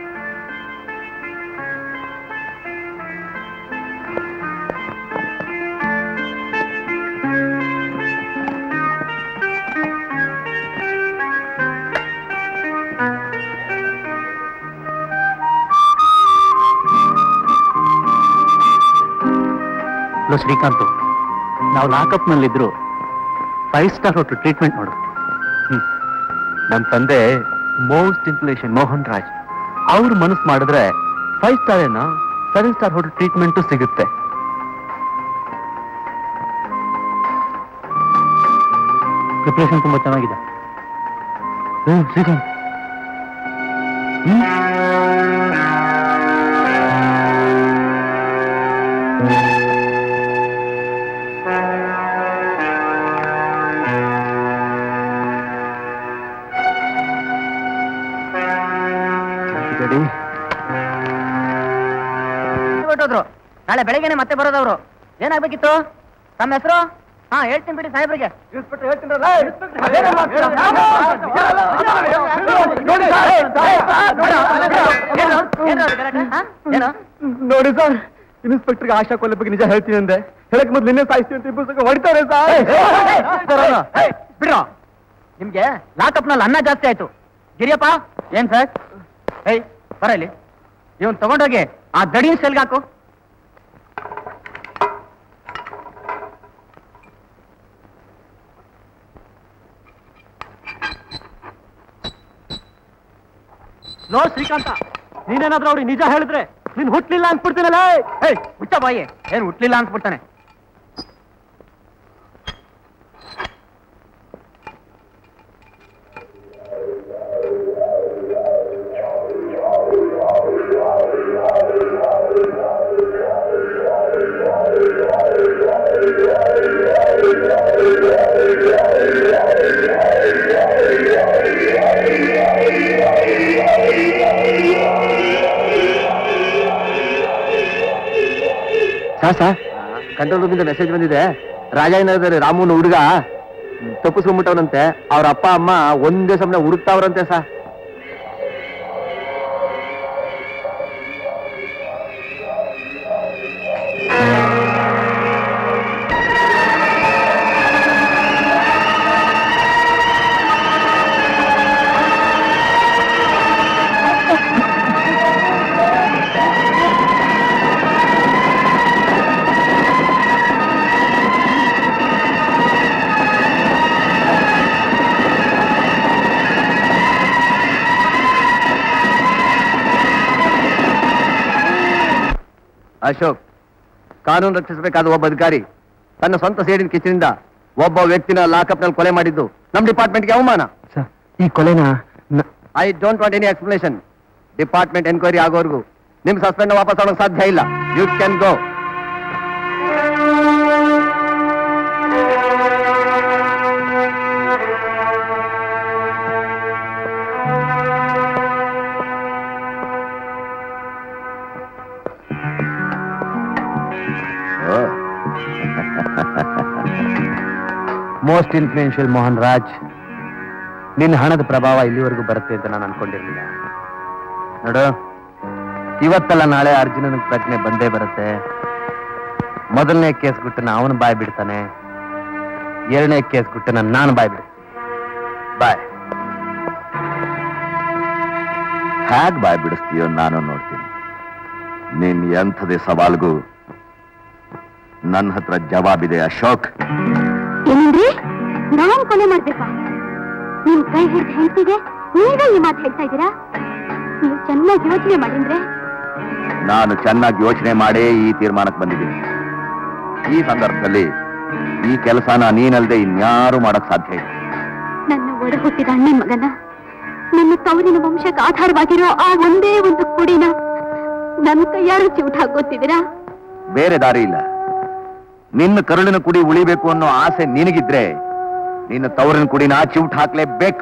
ಶ್ರೀಕಾಂತ್, ನಾವು ಲಾಕಪ್ ನಲ್ಲಿದ್ರು ಫೈವ್ ಸ್ಟಾರ್ ಹೋಟೆಲ್ ಟ್ರೀಟ್ಮೆಂಟ್ ಮಾಡು. ನಮ್ಮ ತಂದೆ ಮೋಸ್ಟ್ ಇನ್ಫ್ಲೂಯೆನ್ಷಿಯಲ್ ಮೋಹನ್ ರಾಜ್. ಅವ್ರು ಮನಸ್ಸು ಮಾಡಿದ್ರೆ ಫೈವ್ ಸ್ಟಾರ್ ಏನೋ ಸೆವೆನ್ ಸ್ಟಾರ್ ಹೋಟೆಲ್ ಟ್ರೀಟ್ಮೆಂಟು ಸಿಗುತ್ತೆ. ಪ್ರಿಪ್ರೇಷನ್ ತುಂಬಾ ಚೆನ್ನಾಗಿದೆ. ಹ್ಮ್ ಶ್ರೀಕಾಂತ್, ಹ್ಮ್ ನಾಳೆ ಬೆಳಗ್ಗೆನೆ ಮತ್ತೆ ಬರೋದವ್ರು. ಏನಾಗ್ಬೇಕಿತ್ತು? ತಮ್ಮ ಹೆಸರು? ಹಾ ಹೇಳ್ತೀನಿ ಬಿಡಿ ಸಾಹೇಬ್ರಿಗೆ. ನೋಡಿ ಸರ್, ಇನ್ಸ್ಪೆಕ್ಟರ್ಗೆ ಆಶಾ ಕೊಲೆ ಬಗ್ಗೆ ನಿಜ ಹೇಳ್ತೀನಿ ಅಂದೆ. ಹೇಳಕ್ ಮೊದ್ಲು ನಿನ್ನೆ ಸಾಯಿಸ್ತೀನಿ ಅಂತ ಇಬ್ಬರು ಹೊಡಿತಾರೆ ಸರ್. ಬಿಡ್ರೋ, ನಿಮ್ಗೆ ಲಾಕಪ್ ನಲ್ಲಿ ಅನ್ನ ಜಾಸ್ತಿ ಆಯ್ತು. ಗಿರಿಯಪ್ಪ, ಏನ್ ಸರ್? ಏಯ್ ಬರ ಇಲ್ಲಿ. ಇವನ್ ತಗೊಂಡೋಗಿ ಆ ದಡಿ ಸೆಲ್ಗೆ ಹಾಕು. ನೋಡ್ ಶ್ರೀಕಾಂತ, ನೀನೇನಾದ್ರೂ ಅವ್ರಿಗೆ ನಿಜ ಹೇಳಿದ್ರೆ ನೀನ್ ಹುಟ್ಲಿಲ್ಲ ಅನ್ಸ್ಬಿಡ್ತೀನಲ್ಲ. ಏಯ್ ಹುಚ್ಚ ಬಾಯಿ, ಏನ್ ಹುಟ್ಲಿಲ್ಲ ಅನ್ಸ್ಬಿಡ್ತಾನೆ. ಸರ್ ಕಂಟ್ರೋಲ್ ರೂಮಿಂದ ಮೆಸೇಜ್ ಬಂದಿದೆ. ರಾಜಾನಗರದಲ್ಲಿ ರಾಮುನ ಹುಡುಗ ತಪ್ಪಿಸ್ಕೊಂಡ್ಬಿಟ್ಟವನಂತೆ. ಅವ್ರ ಅಪ್ಪ ಅಮ್ಮ ಒಂದೇ ಸಮಯ ಹುಡುಕ್ತಾವ್ರಂತೆ ಸರ್. ಅಶೋಕ್, ಕಾನೂನು ರಕ್ಷಿಸಬೇಕಾದ ಒಬ್ಬ ಅಧಿಕಾರಿ ತನ್ನ ಸ್ವಂತ ಸೇಡಿನ ಕಿಚ್ಚಿನಿಂದ ಒಬ್ಬ ವ್ಯಕ್ತಿನ ಲಾಕಪ್ ನಲ್ಲಿ ಕೊಲೆ ಮಾಡಿದ್ದು ನಮ್ಮ ಡಿಪಾರ್ಟ್ಮೆಂಟ್ಗೆ ಅವಮಾನ. ಈ ಕೊಲೆನ I don't want any explanation. Department enquiry ಆಗೋವರೆಗೂ ನಿಮ್ ಸಸ್ಪೆಂಡ್ ವಾಪಸ್ ಆಗೋಕೆ ಸಾಧ್ಯ ಇಲ್ಲ. You can go. Most influential Mohan Raj, ನಿನ್ನ ಹಣದ ಪ್ರಭಾವ ಇಲ್ಲಿವರೆಗೂ ಬರುತ್ತೆ ಅಂತ ನಾನು ಅನ್ಕೊಂಡಿರ್ಲಿಲ್ಲ. ನೋಡು, ಇವತ್ತಲ್ಲ ನಾಳೆ ಅರ್ಜುನನ ಪ್ರಜ್ಞೆ ಬಂದೇ ಬರುತ್ತೆ. ಮೊದಲನೇ ಕೇಸ್ ಗುಟ್ಟನ ಅವನು ಬಾಯ್ ಬಿಡ್ತಾನೆ, ಎರಡನೇ ಕೇಸ್ ಗುಟ್ಟನ ನಾನು ಬಾಯ್ ಬಿಡ್ತೀನಿ. ಬಾಯ್. ಹ್ಯಾಗ್ ಬಾಯ್ ಬಿಡಿಸ್ತೀಯೋ ನಾನು ನೋಡ್ತೀನಿ. ನಿನ್ ಎಂಥದೇ ಸವಾಲ್ಗೂ ನನ್ನ ಹತ್ರ ಜವಾಬಿದೆ ಅಶೋಕ್. ಏನಂದ್ರೆ ನಾನ್ ಕೊಲೆ ಮಾಡ್ಬೇಕಾ? ನಿಮ್ ಕೈ ಹಿಡಿದು ಹೇಳ್ತಿದೆ, ನೀವೇ ಈ ಮಾತು ಹೇಳ್ತಾ ಇದ್ದೀರಾ? ನೀವು ಚೆನ್ನಾಗಿ ಯೋಚನೆ ಮಾಡಿದ್ರೆ. ನಾನು ಚೆನ್ನಾಗಿ ಯೋಚನೆ ಮಾಡೇ ಈ ತೀರ್ಮಾನಕ್ಕೆ ಬಂದಿದ್ದೀನಿ. ಈ ಸಂದರ್ಭದಲ್ಲಿ ಈ ಕೆಲಸನ ನೀನಲ್ದೆ ಇನ್ಯಾರು ಮಾಡಕ್ ಸಾಧ್ಯ ಇಲ್ಲ. ನನ್ನ ಒಡ ಹುಟ್ಟಿದ ಅಣ್ಣನ ಮಗನ, ನನ್ನ ತವರಿನ ವಂಶಕ್ಕೆ ಆಧಾರವಾಗಿರೋ ಆ ಒಂದೇ ಒಂದು ಕುಡಿನ ನನ್ನ ಕೈಯಾರು ಚಿವುಟ್ ಹಾಕೋತಿದ್ದೀರಾ? ಬೇರೆ ದಾರಿ ಇಲ್ಲ. ನಿನ್ನ ಕರುಳಿನ ಕುಡಿ ಉಳಿಬೇಕು ಅನ್ನೋ ಆಸೆ ನಿನಗಿದ್ರೆ ನಿನ್ನ ತವರಿನ ಕುಡಿನ ಚಿವುಟ್ ಹಾಕ್ಲೇಬೇಕು.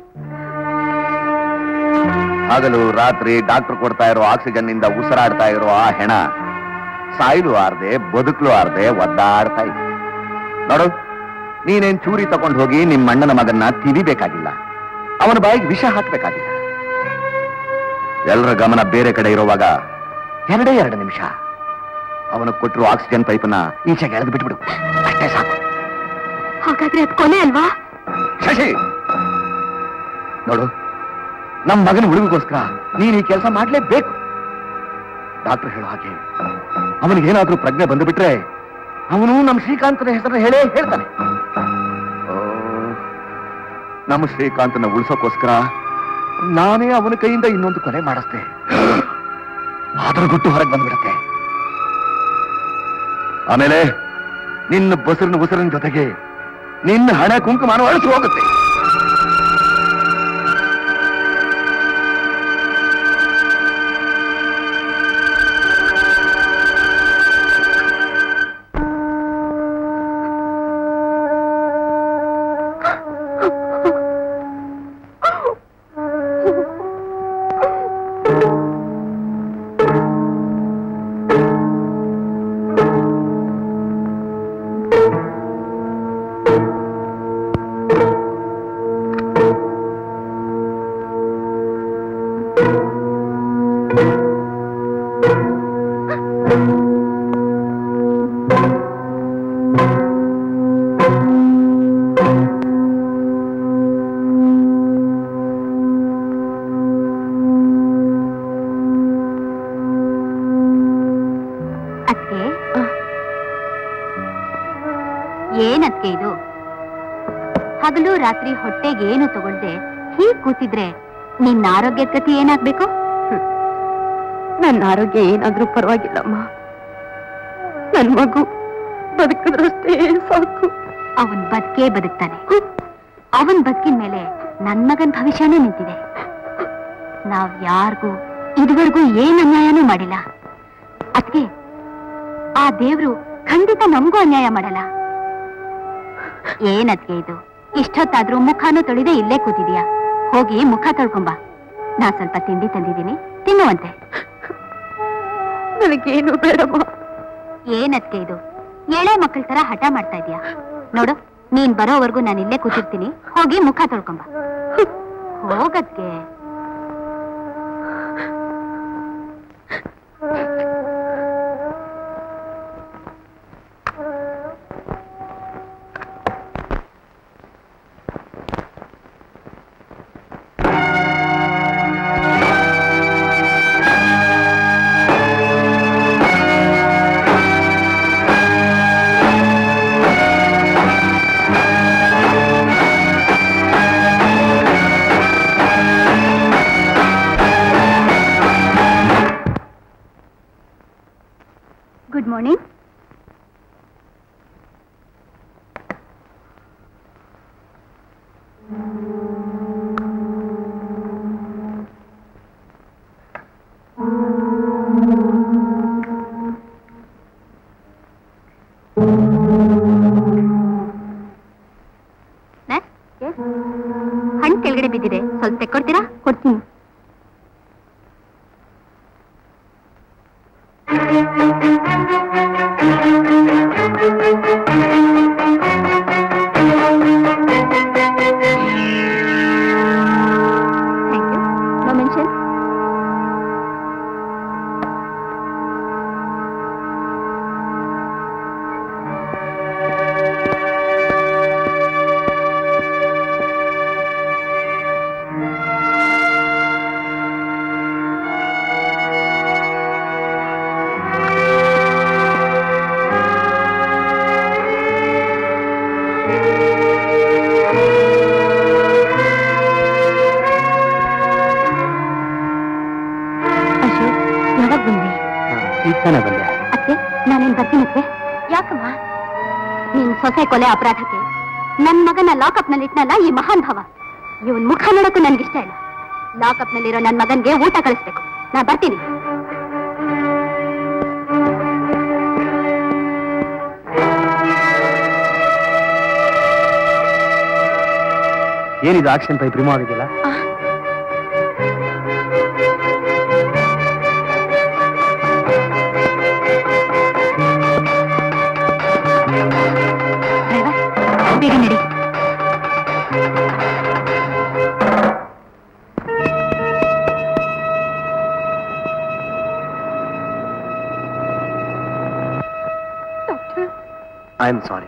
ಹಗಲು ರಾತ್ರಿ ಡಾಕ್ಟರ್ ಕೊಡ್ತಾ ಇರೋ ಆಕ್ಸಿಜನ್ ನಿಂದ ಉಸಿರಾಡ್ತಾ ಇರೋ ಆ ಹೆಣ ಸಾಯ್ಲು ಆರ್ದೆ ಬದುಕಲು ಆರ್ದೆ ಒದ್ದಾಡ್ತಾ ಇದೆ. ನೋಡು, ನೀನೇನ್ ಚೂರಿ ತಗೊಂಡು ಹೋಗಿ ನಿಮ್ಮ ಅಣ್ಣನ ಮಗನ್ನ ತಿವಿಬೇಕಾಗಿಲ್ಲ, ಅವನ ಬಾಯಿಗೆ ವಿಷ ಹಾಕ್ಬೇಕಾಗಿಲ್ಲ. ಎಲ್ಲರ ಗಮನ ಬೇರೆ ಕಡೆ ಇರುವಾಗ ಎರಡೇ ಎರಡು ನಿಮಿಷ ಅವನು ಕೊಟ್ಟರು ಆಕ್ಸಿಜನ್ ಪೈಪನ್ನ ಈಚೆಗೆ ಎಳೆದು ಬಿಟ್ಬಿಡು, ಅಷ್ಟೇ ಸಾಕು. ಹಾಗಾದ್ರೆ ಅದು ಕೊನೆ ಅಲ್ವಾ? ಶಶಿ, ನೋಡು, ನಮ್ಮ ಮಗನ ಉಳಿವಿಗೋಸ್ಕರ ನೀನು ಈ ಕೆಲಸ ಮಾಡ್ಲೇಬೇಕು. ಡಾಕ್ಟರ್ ಹೇಳೋ ಹಾಗೆ ಅವನಿಗೇನಾದ್ರೂ ಪ್ರಜ್ಞೆ ಬಂದು ಬಿಟ್ರೆ ಅವನು ನಮ್ಮ ಶ್ರೀಕಾಂತನ ಹೆಸರನ್ನ ಹೇಳೇ ಹೇಳ್ತಾನೆ. ನಮ್ಮ ಶ್ರೀಕಾಂತನ ಉಳಿಸೋಕೋಸ್ಕರ ನಾನೇ ಅವನ ಕೈಯಿಂದ ಇನ್ನೊಂದು ಕೊಲೆ ಮಾಡಿಸ್ದೆ. ಆದರೂ ಗುಟ್ಟು ಹೊರಗೆ ಬಂದ್ಬಿಡತ್ತೆ. ಆಮೇಲೆ ನಿನ್ನ ಬಸರಿನ ಉಸಿರಿನ ಜೊತೆಗೆ ನಿನ್ನ ಹಣೆ ಕುಂಕುಮಾನ ಅಳಿಸಿ ಹೋಗುತ್ತೆ. ಏನಕ್ಕೆ ಇದು? ಹಗಲು ರಾತ್ರಿ ಹೊಟ್ಟೆಗೆ ಏನು ತಗೊಳ್ದೆ ಹೀಗ್ ಕೂತಿದ್ರೆ ನಿನ್ನ ಆರೋಗ್ಯದ ಗತಿ ಏನಾಗ್ಬೇಕು? ನನ್ನ ಆರೋಗ್ಯ ಏನಾದ್ರೂ ಪರವಾಗಿಲ್ಲಮ್ಮ. ನನ್ ಮಗು ಬದುಕಿದ್ರಷ್ಟೇ ಸಾಕು. ಅವನ್ ಬದುಕೇ ಬದುಕ್ತಾನೆ. ಅವನ್ ಬದುಕಿನ ಮೇಲೆ ನನ್ ಮಗನ್ ಭವಿಷ್ಯನೇ ನಿಂತಿದೆ. ನಾವ್ ಯಾರಿಗೂ ಇದುವರೆಗೂ ಏನ್ ಅನ್ಯಾಯನೂ ಮಾಡಿಲ್ಲ. ಅದಕ್ಕೆ ಆ ದೇವ್ರು ಖಂಡಿತ ನಮಗೂ ಅನ್ಯಾಯ ಮಾಡಲ್ಲ. ಏನದ್ಕೆ ಇದು? ಇಷ್ಟೊತ್ತಾದ್ರೂ ಮುಖಾನು ತೊಳಿದೆ ಇಲ್ಲೇ ಕೂತಿದ್ಯಾ? ಹೋಗಿ ಮುಖ ತೊಳ್ಕೊಂಬ. ನಾ ಸ್ವಲ್ಪ ತಿಂಡಿ ತಂದಿದ್ದೀನಿ, ತಿನ್ನುವಂತೆ. ನನಗೇನು ಬೇಡಮ್ಮ. ಏನದ್ಕೆ ಇದು? ಎಳೆ ಮಕ್ಕಳ ತರ ಹಠ ಮಾಡ್ತಾ ಇದೀಯಾ? ನೋಡು, ನೀನ್ ಬರೋವರೆಗೂ ನಾನು ಇಲ್ಲೇ ಕೂತಿರ್ತೀನಿ. ಹೋಗಿ ಮುಖ ತೊಳ್ಕೊಂಬ. ಹೋಗದ್ಕೆ. Good morning. ಹಣ್ಣು ಕೆಳಗಡೆ ಬಿದ್ದಿದೆ, ಸ್ವಲ್ಪ ತೆಕ್ಕೊಡ್ತೀರಾ? ಕೊಡ್ತೀನಿ. ಸೊಸೆ ಕೊಲೆ ಅಪರಾಧಕ್ಕೆ ನನ್ ಮಗನ ಲಾಕಪ್ ನಲ್ಲಿ ಇಟ್ನಲ್ಲ ಈ ಮಹಾನ್ ಭಾವ. ಇವನ್ ಮುಖ ನೋಡಕ್ಕೂ ನನ್ಗಿಷ್ಟ ಇಲ್ಲ. ಲಾಕಪ್ ನಲ್ಲಿರೋ ನನ್ ಮಗನ್ಗೆ ಊಟ ಕಳಿಸ್ಬೇಕು. ನಾ ಬರ್ತೀನಿ. ಏನಿದು ಆಕ್ಷನ್ ಪೈಪ್ ರಿಮೂವ್ ಆಗಿದೆಯಲ್ಲ? ಬೇಗ ನಡಿ. I am sorry.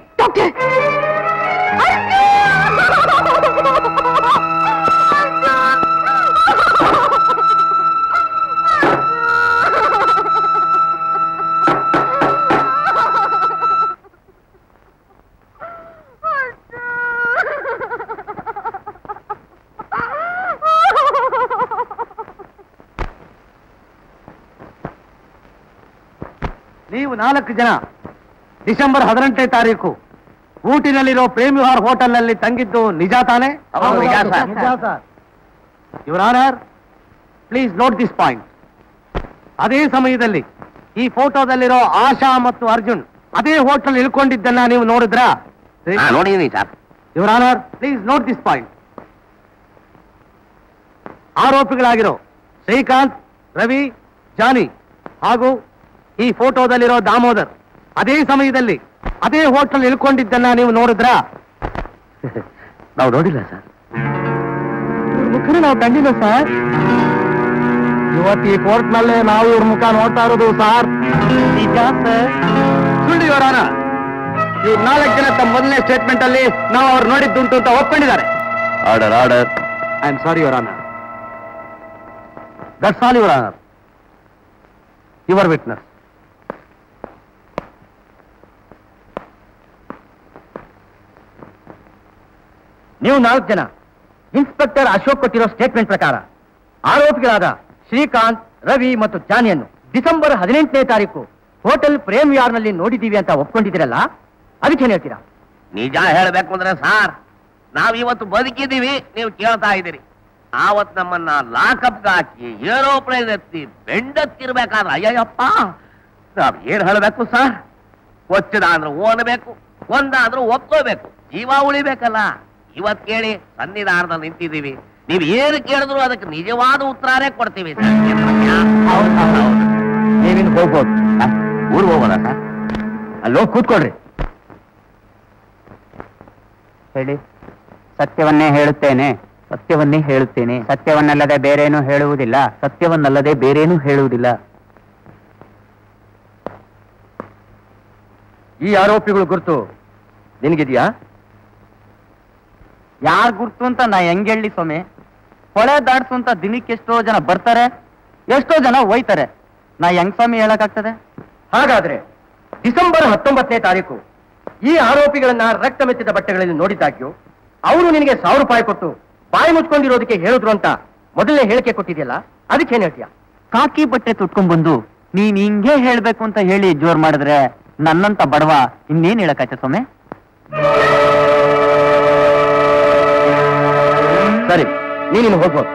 ನೀವು ನಾಲ್ಕು ಜನ ಡಿಸೆಂಬರ್ ಹದಿನೆಂಟನೇ ತಾರೀಕು ಊಟಿನಲ್ಲಿರೋ ಪ್ರೇಮ್ ವಿಹಾರ್ ಹೋಟೆಲ್ನಲ್ಲಿ ತಂಗಿದ್ದು ನಿಜ ತಾನೆ? Your honour, please note this point. ಅದೇ ಸಮಯದಲ್ಲಿ ಈ ಫೋಟೋದಲ್ಲಿರೋ ಆಶಾ ಮತ್ತು ಅರ್ಜುನ್ ಅದೇ ಹೋಟೆಲ್ ಇಳ್ಕೊಂಡಿದ್ದನ್ನ ನೀವು ನೋಡಿದ್ರಾ? ನೋಡಿದೀನಿ sir. Your honour, please note this point. ಆರೋಪಿಗಳಾಗಿರೋ ಶ್ರೀಕಾಂತ್, ರವಿ, ಜಾನಿ ಹಾಗೂ ಈ ಫೋಟೋದಲ್ಲಿರೋ ದಾಮೋದರ್ ಅದೇ ಸಮಯದಲ್ಲಿ ಅದೇ ಹೋಟೆಲ್ ಇಳ್ಕೊಂಡಿದ್ದನ್ನ ನೀವು ನೋಡಿದ್ರಾ? ನಾವು ನೋಡಿಲ್ಲ ಸರ್. ಮುಖನ ನಾವು ಕಂಡಿಲ್ಲ ಸರ್. ಇವತ್ತು ಈ ಕೋರ್ಟ್ ನಲ್ಲೇ ನಾವು ಇವ್ರ ಮುಖ ನೋಡ್ತಾ ಇರೋದು ಸಾರ್. ಸುಳ್ಳು ಇವರಾನ. ಇವ್ರು ನಾಲ್ಕು ಜನ ತಮ್ಮ ಮೊದಲನೇ ಸ್ಟೇಟ್ಮೆಂಟ್ ಅಲ್ಲಿ ನಾವು ಅವ್ರು ನೋಡಿದ್ದುಂಟು ಅಂತ ಒಪ್ಕೊಂಡಿದ್ದಾರೆ. Order order. I am sorry your honour. That's all your honour. Your witness. ನೀವು ನಾಲ್ಕು ಜನ ಇನ್ಸ್ಪೆಕ್ಟರ್ ಅಶೋಕ್ ಕೊಟ್ಟಿರೋ ಸ್ಟೇಟ್ಮೆಂಟ್ ಪ್ರಕಾರ ಆರೋಪಿಗಳಾದ ಶ್ರೀಕಾಂತ್, ರವಿ ಮತ್ತು ಜಾನಿಯನ್ನು ಡಿಸೆಂಬರ್ ಹದಿನೆಂಟನೇ ತಾರೀಕು ಹೋಟೆಲ್ ಪ್ರೇಮ್ ಯಾರ್ನಲ್ಲಿ ನೋಡಿದ್ದೀವಿ ಅಂತ ಒಪ್ಕೊಂಡಿದ್ದೀರಲ್ಲ, ಅದಕ್ಕೇನು ಹೇಳ್ತೀರಾ? ನಿಜ ಹೇಳ್ಬೇಕು ಅಂದ್ರೆ ಸಾರ್, ನಾವ್ ಇವತ್ತು ಬದುಕಿದ್ದೀವಿ, ನೀವು ಕೇಳ್ತಾ ಇದ್ದೀರಿ. ಆವತ್ ನಮ್ಮನ್ನ ಲಾಕಪ್ಗೆ ಹಾಕಿ ಏರೋಪ್ಲೇನ್ ಎತ್ತಿ ಬೆಂಡತ್ತಿರ್ಬೇಕಾದ್ರೆ ಅಯ್ಯಪ್ಪ ನಾವ್ ಏನ್ ಹೇಳ್ಬೇಕು ಸರ್? ಕೊಚ್ಚದ ಅಂದ್ರೆ ಓನ್ಬೇಕು, ಒಂದಾದ್ರೂ ಒಪ್ಕೋಬೇಕು, ಜೀವ ಉಳಿಬೇಕಲ್ಲ. ಇವತ್ ಕೇಳಿ ಸನ್ನಿಧಾನದಲ್ಲಿ ನಿಂತಿದ್ದೀವಿ, ನೀವ್ ಏನು ಕೇಳಿದ್ರು ಅದಕ್ಕೆ ನಿಜವಾದ ಉತ್ತರನೇ ಕೊಡ್ತೀವಿ ಸರ್. ನೀವಿನ್ ಹೋಗ್ಬೋದು. ಊರ್ ಹೋಗೋದಾ ಸರ್? ಅಲ್ಲೋಗಿ ಕೂತ್ಕೊಳ್ರಿ. ಹೇಳಿ. ಸತ್ಯವನ್ನೇ ಹೇಳುತ್ತೇನೆ. ಸತ್ಯವನ್ನೇ ಹೇಳುತ್ತೇನೆ. ಸತ್ಯವನ್ನಲ್ಲದೆ ಬೇರೇನೂ ಹೇಳುವುದಿಲ್ಲ. ಸತ್ಯವನ್ನಲ್ಲದೆ ಬೇರೇನೂ ಹೇಳುವುದಿಲ್ಲ. ಈ ಆರೋಪಿಗಳು ಗುರ್ತು ನಿನಗಿದೆಯಾ? ಯಾರ್ ಗುರ್ತು ಅಂತ ನಾ ಹೆಂಗ್ ಹೇಳಿ ಸ್ವಾಮಿ? ಹೊಳೆ ದಾಡ್ಸು ಅಂತ ದಿನಕ್ಕೆ ಎಷ್ಟೋ ಜನ ಬರ್ತಾರೆ, ಎಷ್ಟೋ ಜನ ಹೋಯ್ತಾರೆ. ನಾ ಹೆಂಗ್ ಸ್ವಾಮಿ ಹೇಳಕ್ಕಾಗ್ತದೆ? ಹಾಗಾದ್ರೆ ಡಿಸೆಂಬರ್ ಹತ್ತೊಂಬತ್ತನೇ ತಾರೀಕು ಈ ಆರೋಪಿಗಳನ್ನ ರಕ್ತ ಮೆತ್ತಿದ ಬಟ್ಟೆಗಳಲ್ಲಿ ನೋಡಿದ್ದಾಗ್ಯೂ ಅವರು ನಿನಗೆ ಸಾವಿರ ರೂಪಾಯಿ ಕೊಟ್ಟು ಬಾಯಿ ಮುಚ್ಕೊಂಡಿರೋದಕ್ಕೆ ಹೇಳಿದ್ರು ಅಂತ ಮೊದಲನೇ ಹೇಳಿಕೆ ಕೊಟ್ಟಿದೆಯಲ್ಲ, ಅದಕ್ಕೇನ್ ಹೇಳ್ತೀಯ? ಕಾಕಿ ಬಟ್ಟೆ ತುಟ್ಕೊಂಡ್ ಬಂದು ನೀನ್ ಹಿಂಗೆ ಹೇಳ್ಬೇಕು ಅಂತ ಹೇಳಿ ಜೋರ್ ಮಾಡಿದ್ರೆ ನನ್ನಂತ ಬಡವ ಇನ್ನೇನ್ ಹೇಳಕ್ಕಾಯ್ತ ಸ್ವಾಮಿ? ಸರಿ, ನೀನು ಹೋಗ್ಬೋದು.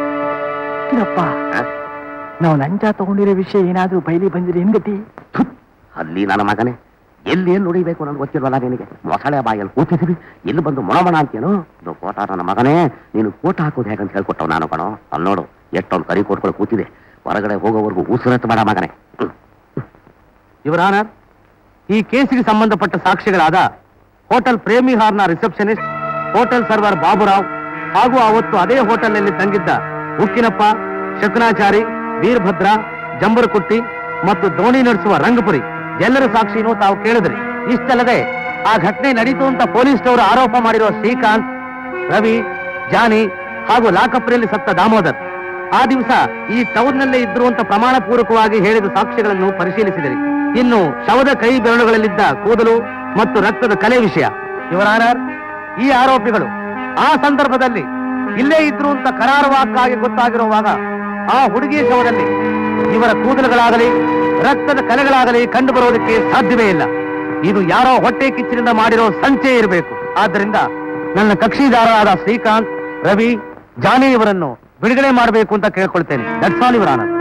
ನಾವು ಲಂಚ ತಗೊಂಡಿರೋ ವಿಷಯ ಏನಾದ್ರೂ ಬಯಲಿ ಬಂದಿರಿ ಹೆಂಗತಿ? ಅಲ್ಲಿ ನನ್ನ ಮಗನೇ, ಎಲ್ಲಿ ಏನ್ ನುಡಿಬೇಕು ನನ್ಗೆ ಗೊತ್ತಿಲ್ವಲ್ಲ ನಿನಗೆ? ಮೊಸಳೆ ಬಾಯಲ್ಲಿ ಕೂತಿದ್ದೀವಿ, ಇಲ್ಲಿ ಬಂದು ಮೊಣಮಣ ಅಂತೇನು? ಇದು ಕೋಟ ನನ್ನ ಮಗನೇ, ನೀನು ಕೋಟ ಹಾಕೋದು ಹೇಗಂತ ಹೇಳ್ಕೊಟ್ಟವ್ ನಾನು ಕಣೋ. ಅಲ್ಲಿ ನೋಡು ಎಷ್ಟೊಂದು ಕರಿ ಕೊಟ್ಕೊಂಡು ಕೂತಿದೆ, ಹೊರಗಡೆ ಹೋಗೋವರೆಗೂ ಉಸಿರತ್ತು ಬೇಡ ಮಗನೇ. ಇವರ ಆನರ್, ಈ ಕೇಸಿಗೆ ಸಂಬಂಧಪಟ್ಟ ಸಾಕ್ಷಿಗಳಾದ ಹೋಟೆಲ್ ಪ್ರೇಮಿ ಹಾರ್ನ ರಿಸೆಪ್ಷನಿಸ್ಟ್, ಹೋಟೆಲ್ ಸರ್ವರ್ ಬಾಬುರಾವ್ ಹಾಗೂ ಅವತ್ತು ಅದೇ ಹೋಟೆಲ್ನಲ್ಲಿ ತಂಗಿದ್ದ ಉಕ್ಕಿನಪ್ಪ, ಶಕುನಾಚಾರಿ, ವೀರಭದ್ರ, ಜಂಬರಕುಟ್ಟಿ ಮತ್ತು ದೋಣಿ ನಡೆಸುವ ರಂಗಪುರಿ ಎಲ್ಲರ ಸಾಕ್ಷಿನೂ ತಾವು ಕೇಳಿದ್ರಿ. ಇಷ್ಟಲ್ಲದೆ ಆ ಘಟನೆ ನಡೀತು ಅಂತ ಪೊಲೀಸ್ನವರು ಆರೋಪ ಮಾಡಿರುವ ಶ್ರೀಕಾಂತ್, ರವಿ, ಜಾನಿ ಹಾಗೂ ಲಾಕಪ್ರಿಯಲ್ಲಿ ಸತ್ತ ದಾಮೋದರ್ ಆ ದಿವಸ ಈ ಟೌನ್ನಲ್ಲೇ ಇದ್ರು ಅಂತ ಪ್ರಮಾಣ ಪೂರ್ವಕವಾಗಿ ಹೇಳಿದ ಸಾಕ್ಷ್ಯಗಳನ್ನು ಪರಿಶೀಲಿಸಿದಿರಿ. ಇನ್ನು ಶವದ ಕೈ ಬೆರಳುಗಳಲ್ಲಿದ್ದ ಕೂದಲು ಮತ್ತು ರಕ್ತದ ಕಲೆ ವಿಷಯ. ಇವರ ಆನರ್, ಈ ಆರೋಪಿಗಳು ಆ ಸಂದರ್ಭದಲ್ಲಿ ಇಲ್ಲೇ ಇದ್ರು ಅಂತ ಕರಾರುವಾಕ್ಕಾಗಿ ಗೊತ್ತಾಗಿರುವಾಗ ಆ ಹುಡುಗಿ ಶವದಲ್ಲಿ ಇವರ ಕೂದಲುಗಳಾಗಲಿ ರಕ್ತದ ಕಲೆಗಳಾಗಲಿ ಕಂಡು ಬರೋದಕ್ಕೆ ಸಾಧ್ಯವೇ ಇಲ್ಲ. ಇದು ಯಾರೋ ಹೊಟ್ಟೆ ಕಿಚ್ಚಿನಿಂದ ಮಾಡಿರೋ ಸಂಚೆ ಇರಬೇಕು. ಆದ್ದರಿಂದ ನನ್ನ ಕಕ್ಷಿದಾರರಾದ ಶ್ರೀಕಾಂತ್, ರವಿ, ಜಾನಿ ಇವರನ್ನು ಬಿಡುಗಡೆ ಮಾಡಬೇಕು ಅಂತ ಕೇಳ್ಕೊಳ್ತೇನೆ. That's all your honour.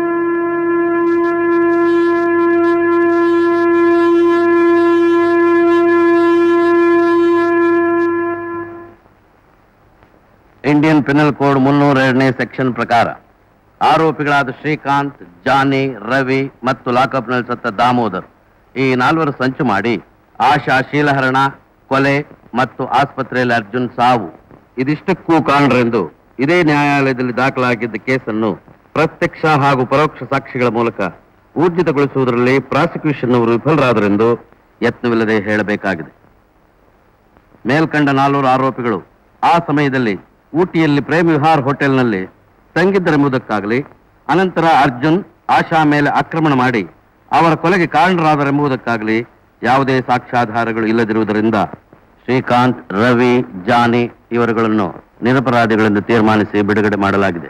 Indian penal code ಮುನ್ನೂರ ಎರಡನೇ ಸೆಕ್ಷನ್ ಪ್ರಕಾರ ಆರೋಪಿಗಳಾದ ಶ್ರೀಕಾಂತ್, ಜಾನಿ, ರವಿ ಮತ್ತು ಲಾಕಪ್ನಲ್ಲಿ ಸತ್ತ ದಾಮೋದರ್ ಈ ನಾಲ್ವರು ಸಂಚು ಮಾಡಿ ಆಶಾ ಶೀಲಹರಣ, ಕೊಲೆ ಮತ್ತು ಆಸ್ಪತ್ರೆಯಲ್ಲಿ ಅರ್ಜುನ್ ಸಾವು ಇದಿಷ್ಟಕ್ಕೂ ಕಾರಣರೆಂದು ಇದೇ ನ್ಯಾಯಾಲಯದಲ್ಲಿ ದಾಖಲಾಗಿದ್ದ ಕೇಸನ್ನು ಪ್ರತ್ಯಕ್ಷ ಹಾಗೂ ಪರೋಕ್ಷ ಸಾಕ್ಷಿಗಳ ಮೂಲಕ ಊರ್ಜಿತಗೊಳಿಸುವುದರಲ್ಲಿ ಪ್ರಾಸಿಕ್ಯೂಷನ್ ಅವರು ವಿಫಲರಾದರೆಂದು ಯತ್ನವಿಲ್ಲದೆ ಹೇಳಬೇಕಾಗಿದೆ. ಮೇಲ್ಕಂಡ ನಾಲ್ವರು ಆರೋಪಿಗಳು ಆ ಸಮಯದಲ್ಲಿ ಊಟಿಯಲ್ಲಿ ಪ್ರೇಮ್ ವಿಹಾರ್ ಹೋಟೆಲ್ನಲ್ಲಿ ತಂಗಿದ್ದರೆಂಬುದಕ್ಕಾಗಲಿ, ಅನಂತರ ಅರ್ಜುನ್ ಆಶಾ ಮೇಲೆ ಆಕ್ರಮಣ ಮಾಡಿ ಅವರ ಕೊಲೆಗೆ ಕಾರಣರಾದರೆಂಬುದಕ್ಕಾಗಲಿ ಯಾವುದೇ ಸಾಕ್ಷ್ಯಾಧಾರಗಳು ಇಲ್ಲದಿರುವುದರಿಂದ ಶ್ರೀಕಾಂತ್, ರವಿ, ಜಾನಿ ಇವರುಗಳನ್ನು ನಿರಪರಾಧಿಗಳೆಂದು ತೀರ್ಮಾನಿಸಿ ಬಿಡುಗಡೆ ಮಾಡಲಾಗಿದೆ.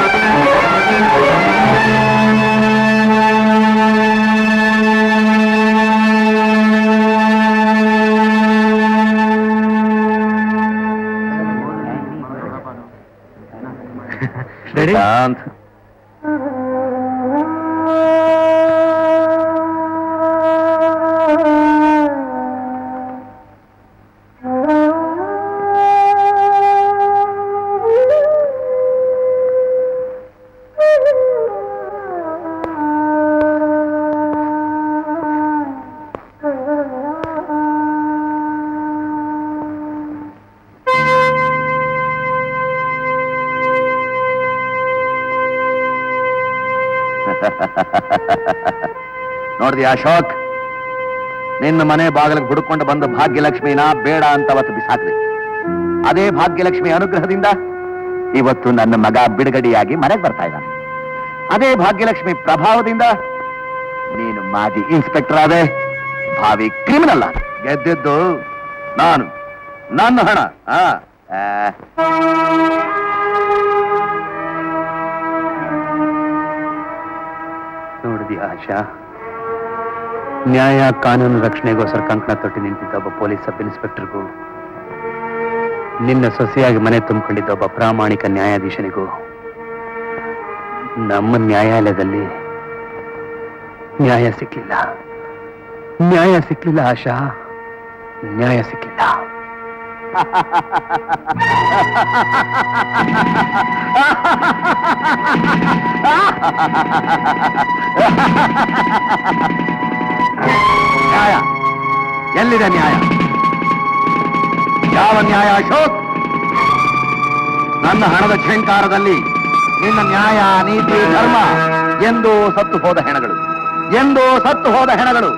ಶ್ರೀಕಾಂತ್, ನೋಡ್ದಿ ಅಶೋಕ್, ನಿನ್ನ ಮನೆ ಬಾಗಿಲಿಗೆ ಹುಡುಕೊಂಡು ಬಂದ ಭಾಗ್ಯಲಕ್ಷ್ಮಿನ ಬೇಡ ಅಂತ ಅವತ್ತು ಬಿಸಾಕ್ದೆ. ಅದೇ ಭಾಗ್ಯಲಕ್ಷ್ಮಿ ಅನುಗ್ರಹದಿಂದ ಇವತ್ತು ನನ್ನ ಮಗ ಬಿಡುಗಡೆಯಾಗಿ ಮನೆಗೆ ಬರ್ತಾ ಇದ್ದಾನೆ. ಅದೇ ಭಾಗ್ಯಲಕ್ಷ್ಮಿ ಪ್ರಭಾವದಿಂದ ನೀನು ಮಾಜಿ ಇನ್ಸ್ಪೆಕ್ಟರ್ ಆದೆ, ಭಾವಿ ಕ್ರಿಮಿನಲ್ ಆದ. ಗೆದ್ದಿದ್ದು ನಾನು, ನನ್ನ ಹಣ. ನೋಡಿದ್ಯಾ ಆಶಾ? ನ್ಯಾಯ ಕಾನೂನು ರಕ್ಷಣೆಗೋಸ್ಕರ ಕಂಕಣ ತೊಟ್ಟಿ ನಿಂತಿದ್ದ ಒಬ್ಬ ಪೊಲೀಸ್ ಸಬ್ ಇನ್ಸ್ಪೆಕ್ಟರ್ಗೂ, ನಿನ್ನ ಸೊಸೆಯಾಗಿ ಮನೆ ತುಂಬಿಕೊಂಡಿದ್ದ ಒಬ್ಬ ಪ್ರಾಮಾಣಿಕ ನ್ಯಾಯಾಧೀಶನಿಗೂ ನಮ್ಮ ನ್ಯಾಯಾಲಯದಲ್ಲಿ ನ್ಯಾಯ ಸಿಕ್ಲಿಲ್ಲ. ನ್ಯಾಯ ಸಿಕ್ಲಿಲ್ಲ ಆಶಾ, ನ್ಯಾಯ ಸಿಕ್ಲಿಲ್ಲ. ನ್ಯಾಯ ಎಲ್ಲಿದೆ? ನ್ಯಾಯ ಯಾವ ನ್ಯಾಯ ಅಶೋಕ್? ನನ್ನ ಹಣದ ಝೇಂಕಾರದಲ್ಲಿ ನಿನ್ನ ನ್ಯಾಯ, ನೀತಿ, ಧರ್ಮ ಎಂದೋ ಸತ್ತು ಹೋದ ಹೆಣಗಳು, ಎಂದೋ ಸತ್ತು ಹೋದ ಹೆಣಗಳು.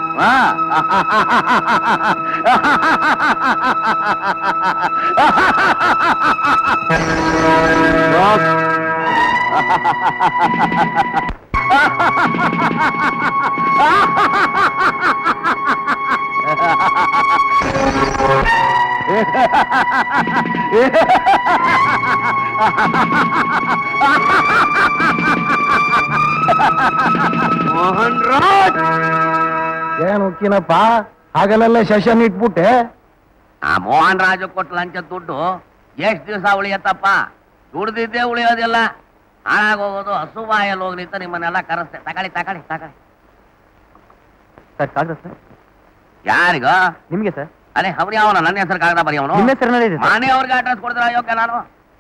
ಮೋಹನ್ ರಾಜ್ ಏನು ಉಕ್ಕಿನಪ್ಪ ಹಾಗಲೆಲ್ಲ ಸೆಷನ್ ಇಟ್ಬಿಟ್ಟೆ? ಆ ಮೋಹನ್ ರಾಜು ಕೊಟ್ಟು ಲಂಚ ದುಡ್ಡು ಎಷ್ಟ್ ದಿವಸ ಉಳಿಯತ್ತಪ್ಪ? ದುಡ್ದಿದ್ದೇ ಉಳಿಯೋದಿಲ್ಲ, ಹಾಳಾಗೋಗೋದು. ಹಸುವಾಯಲ್ಲಿ ಹೋಗ್ಲಿ ಅಂತ ನಿಮ್ಮನ್ನೆಲ್ಲ ಕರೆಸ್ತೆ. ತಗೊಳ್ಳಿ ತಗೊಳ್ಳಿ ತಗೊಳ್ಳಿ. ಸರ್ ಕಾಗದ ಸರ್. ಯಾರಿಗ? ನಿಮ್ಗೆ ಸರ್. ಅರೆ ಅವ್ರು ಯಾವನ? ನನ್ನ ಹೆಸರು ಕಾಗದ ಬರೀ ಅವನು. ನಿಮ್ಮ ಹೆಸರಿನಲ್ಲಿ ಇದೆ. ಮನೆ ಅವ್ರಿಗೆ ಅಡ್ರೆಸ್ ಕೊಡಿದ್ರೆ ಅಯೋಗ್ಯ ನಾನು.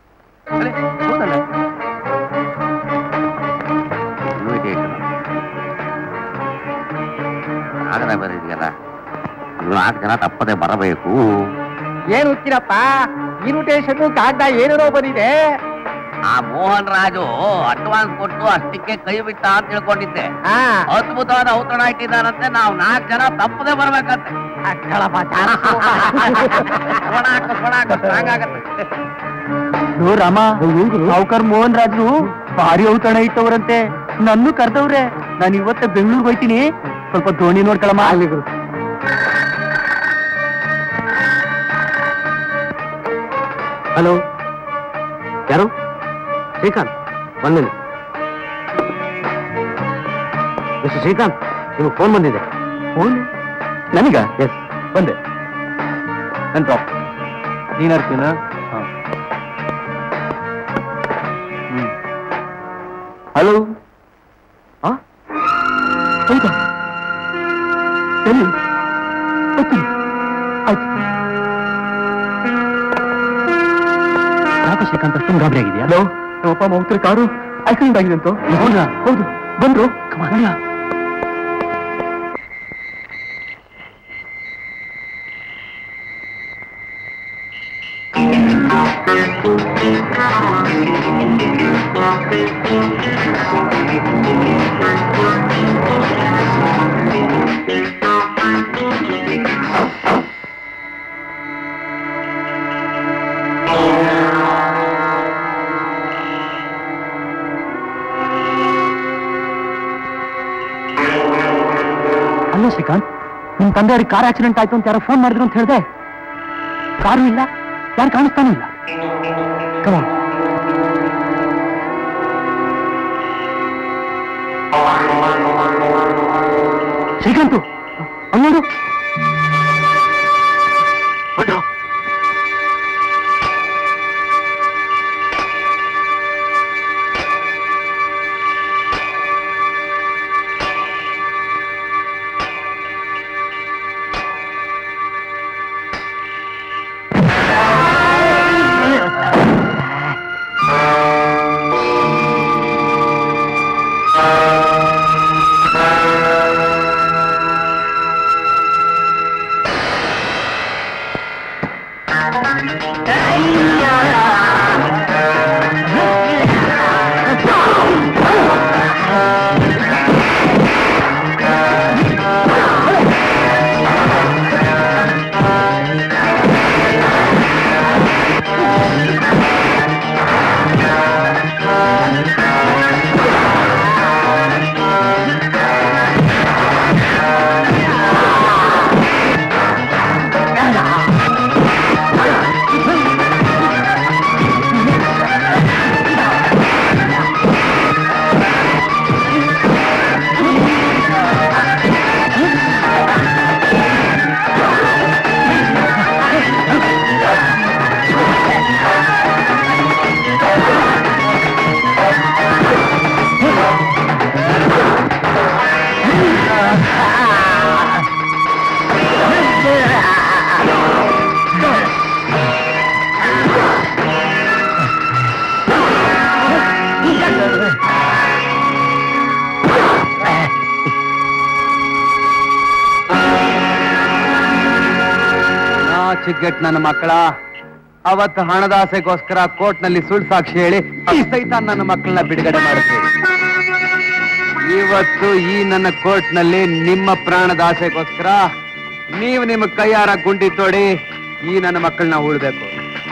ಕಾಗದ ಬರೀದಿಯಲ್ಲ, ನಾಲ್ಕು ಜನ ತಪ್ಪದೆ ಬರಬೇಕು. ಏನು ಉಕ್ಕಿನಪ್ಪ, ಇನ್ವಿಟೇಷನ್ ಕಾಗದ ಏನೇನೋ ಬಂದಿದೆ. ಆ ಮೋಹನ್ ರಾಜು ಅಡ್ವಾನ್ಸ್ ಕೊಟ್ಟು ಅಷ್ಟಕ್ಕೆ ಕೈ ಬಿಟ್ಟ ಅಂತ ತಿಳ್ಕೊಂಡಿದ್ದೆ. ಅದ್ಭುತವಾದ ಔತಣ ಇಟ್ಟಿದ್ದಾರಂತೆ. ನಾವು ನಾಲ್ಕು ಜನ ತಪ್ಪದೆ ಬರ್ಬೇಕಂತೆ. ರಾಮ, ಸಾವುಕಾರ್ ಮೋಹನ್ ರಾಜು ಭಾರಿ ಔತಣ ಇಟ್ಟವ್ರಂತೆ. ನನ್ನೂ ಕರ್ದವ್ರೆ. ನಾನು ಇವತ್ತ ಬೆಂಗಳೂರಿಗೆ ಹೋಯ್ತೀನಿ, ಸ್ವಲ್ಪ ದೋಣಿ ನೋಡ್ಕೊಳಮ್ಮ. ಹಲೋ, ಯಾರು? ಶ್ರೀಕಾಂತ್, ಒಂದ್ ಮಿನಿಟ್. ಮಿಸ್ಟರ್ ಶ್ರೀಕಾಂತ್, ನಿಮಗೆ ಫೋನ್ ಬಂದಿದೆ. ಫೋನ್ ನನಗ? ಎಸ್, ಬಂದೆ. ನನ್ ಡ್ರಾಪ್. ನೀನರ್ತೀನ? ಹಲೋ. ಹೌದಾ? ಎಲ್ಲಿ? ಗೊತ್ತಿಲ್ಲ. ಆಯ್ತು. ಯಾಕೆ ಶ್ರೀಕಾಂತ್ ಅಷ್ಟೊಂದು ಗಾಬರಿ ಆಗಿದೆಯಾ? ಹಲೋ, ನಮ್ಮಪ್ಪ ಅಮ್ಮ ಹೋಗ್ತಾರೆ, ಕಾರು ಆಕ್ಸಿಡೆಂಟ್ ಆಗಿದೆ ಅಂತ. ಹೌದಾ? ಹೌದು, ಬಂದ್ರು. ಕಮಾನ. ಅಲ್ಲ ಶ್ರೀಕಾಂತ್, ನಿಮ್ ತಂದೆಯವ್ರಿಗೆ ಕಾರ್ ಆಕ್ಸಿಡೆಂಟ್ ಆಯ್ತು ಅಂತ ಯಾರೋ ಫೋನ್ ಮಾಡಿದ್ರು ಅಂತ ಹೇಳಿದೆ. ಕಾರು ಇಲ್ಲ, ಯಾರು ಕಾಣಿಸ್ತಾನೂ ಇಲ್ಲ. ಕಮಾನ್. ಶ್ರೀಕಾಂತು ಅಲ್ಲೋಡು. ನಾಚಿಗೆಟ್ ನನ್ನ ಮಕ್ಕಳ. ಅವತ್ತು ಹಣದಾಸೆಗೋಸ್ಕರ ಕೋರ್ಟ್ನಲ್ಲಿ ಸುಳ್ಳು ಸಾಕ್ಷಿ ಹೇಳಿ ಈ ಸಹಿತ ನನ್ನ ಮಕ್ಕಳನ್ನ ಬಿಡುಗಡೆ ಮಾಡಿದ್ರಿ. ಇವತ್ತು ಈ ನನ್ನ ಕೋರ್ಟ್ನಲ್ಲಿ ನಿಮ್ಮ ಪ್ರಾಣದ ಆಸೆಗೋಸ್ಕರ ನೀವು ನಿಮ್ಮ ಕೈಯಾರ ಗುಂಡಿ ತೋಡಿ ಈ ನನ್ನ ಮಕ್ಕಳನ್ನ ಉಳ್ಬೇಕು.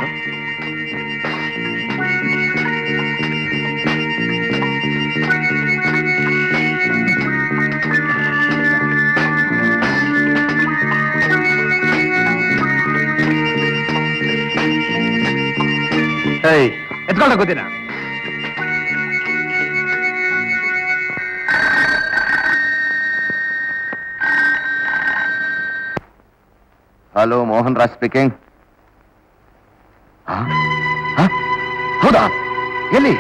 ಎತ್ಕೊಂಡ ಗೊತ್ತಿನ ಹಲೋ, ಮೋಹನ್ ರಾಜ್ ಸ್ಪೀಕಿಂಗ್. ಹೌದಾ? ಎಲ್ಲಿ?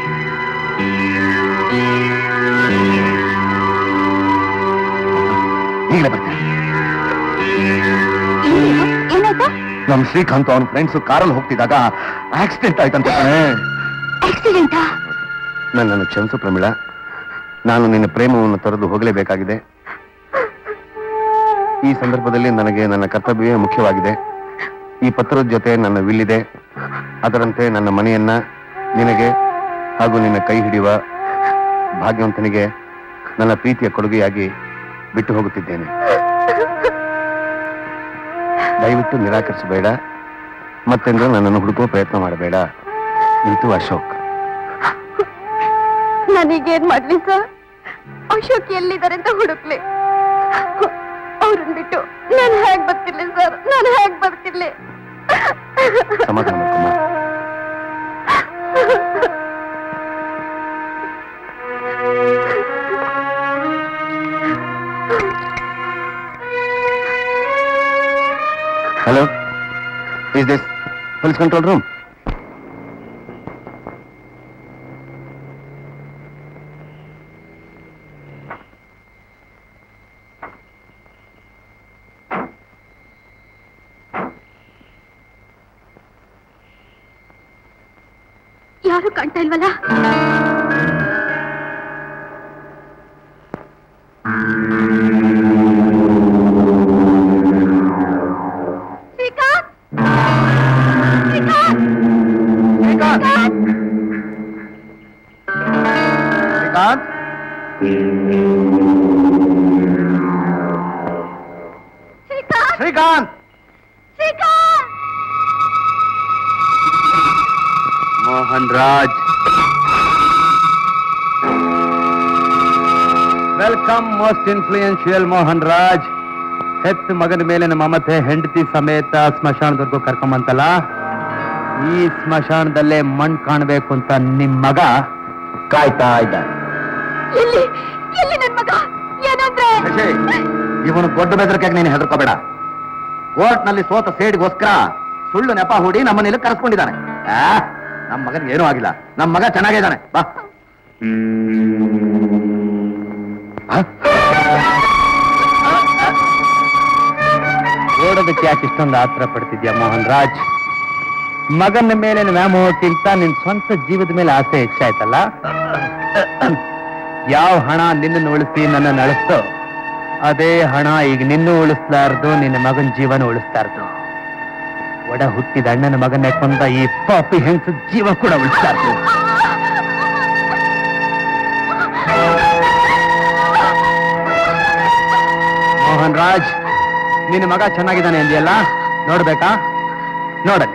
ಈಗಲೇ ಬರ್ತೀನಿ. ನಮ್ ಶ್ರೀಕಾಂತ್ ಅವನ ಫ್ರೆಂಡ್ಸ್ ಕಾರಲ್ಲಿ ಹೋಗ್ತಿದ್ದಾಗ ಆಕ್ಸಿಡೆಂಟ್ ಆಯ್ತಂತ. ಆಕ್ಸಿಡೆಂಟಾ? ನನ್ನನ್ನು ಕ್ಷಮಿಸು ಪ್ರಮೀಳಾ, ನಾನು ನಿನ್ನ ಪ್ರೇಮವನ್ನು ತೊರೆದು ಹೋಗಲೇಬೇಕಾಗಿದೆ. ಈ ಸಂದರ್ಭದಲ್ಲಿ ನನಗೆ ನನ್ನ ಕರ್ತವ್ಯವೇ ಮುಖ್ಯವಾಗಿದೆ. ಈ ಪತ್ರದ ಜೊತೆ ನನ್ನ ವಿಲ್ಲಿದೆ. ಅದರಂತೆ ನನ್ನ ಮನೆಯನ್ನ ನಿನಗೆ ಹಾಗೂ ನಿನ್ನ ಕೈ ಹಿಡಿಯುವ ಭಾಗ್ಯವಂತನಿಗೆ ನನ್ನ ಪ್ರೀತಿಯ ಕೊಡುಗೆಯಾಗಿ ಬಿಟ್ಟು ಹೋಗುತ್ತಿದ್ದೇನೆ. ದಯವಿಟ್ಟು ನಿರಾಕರಿಸಬೇಡ, ಮತ್ತೆಂದು ನನ್ನನ್ನು ಹುಡುಕುವ ಪ್ರಯತ್ನ ಮಾಡಬೇಡ. ಇಂತು ಅಶೋಕ್. ನನಗೇನ್ ಮಾಡ್ಲಿ ಸರ್? ಅಶೋಕ್ ಎಲ್ಲಿದ್ದಾರೆ ಅಂತ ಹುಡುಕ್ಲಿ. ಅವ್ರನ್ನ ಬಿಟ್ಟು ನಾನು ಹೇಗ್ ಬರ್ತಿರ್ಲಿ ಸರ್? ನಾನು ಹೇಗ್ ಬರ್ತಿರ್ಲಿ? ಸಮಾಧಾನ ಮಾಡ್ಕೊಮ್ಮ. Hello, is this police control room? ಯಾರು ಕಾಣ್ತಾ ಇಲ್ವಲ್ಲ? Srikanth, Mohan Raj, welcome most influential Mohan Raj. ಹೆತ್ತ ಮಗನ ಮೇಲಿನ ಮಮತೆ ಹೆಂಡತಿ ಸಮೇತ ಸ್ಮಶಾನದವರೆಗೂ ಕರ್ಕೊಂಬಂತಲ್ಲ. ಈ ಸ್ಮಶಾನದಲ್ಲೇ ಮಣ್ಣು ಕಾಣಬೇಕು ಅಂತ ನಿಮ್ ಮಗ ಕಾಯ್ತಾ ಇದ್ದಾನೆ. ಎಲ್ಲಿ ಎಲ್ಲಿ ನನ್ ಮಗ? ಏನಂದ್ರೆ ಇವನು ದೊಡ್ಡ ಬೆದರಿಕೆಗೆ ನೀನು ಹೆದರ್ಕೋಬೇಡ. ಕೋರ್ಟ್ ನಲ್ಲಿ ಸೋತ ಸೇಡಿಗೋಸ್ಕರ ಸುಳ್ಳು ನೆಪ ಹೂಡಿ ನಮ್ಮನೆಲ್ಲ ಕರೆಸ್ಕೊಂಡಿದ್ದಾನೆ. ನಮ್ಮ ಮಗನಿಗೆ ಏನೂ ಆಗಿಲ್ಲ. ನಮ್ಮ ಮಗ ಚೆನ್ನಾಗಿದ್ದಾನೆ. ಬಾ. ಓಡೋದಕ್ಕೆ ಯಾಕೆ ಇಷ್ಟೊಂದು ಆತರ ಪಡ್ತಿದ್ಯಾ ಮೋಹನ್ ರಾಜ್? ಮಗನ ಮೇಲೆ ವ್ಯಾಮೋಹಕ್ಕಿಂತ ನಿನ್ ಸ್ವಂತ ಜೀವದ ಮೇಲೆ ಆಸೆ ಹೆಚ್ಚಾಯ್ತಲ್ಲ. ಯಾವ ಹಣ ನಿನ್ನನ್ನು ಉಳಿಸಿ ನನ್ನನ್ನು ಅಳಿಸ್ತೋ ಅದೇ ಹಣ ಈಗ ನಿನ್ನೂ ಉಳಿಸ್ಲಾರ್ದು, ನಿನ್ನ ಮಗನ ಜೀವನ ಉಳಿಸ್ಲಾರ್ದು. ಒಡ ಹುಟ್ಟಿದ ಅಣ್ಣನ ಮಗನ ಕೊಂದ ಈ ಪಾಪಿ ಹೆಂಗಸ ಜೀವ ಕೂಡ ಉಳಿಸ್ಲಾರ್ದು. ಮೋಹನ್ ರಾಜ್, ನಿನ್ನ ಮಗ ಚೆನ್ನಾಗಿದ್ದಾನೆ ಅಂದಿಯಲ್ಲ, ನೋಡ್ಬೇಕಾ? ನೋಡಲಿ.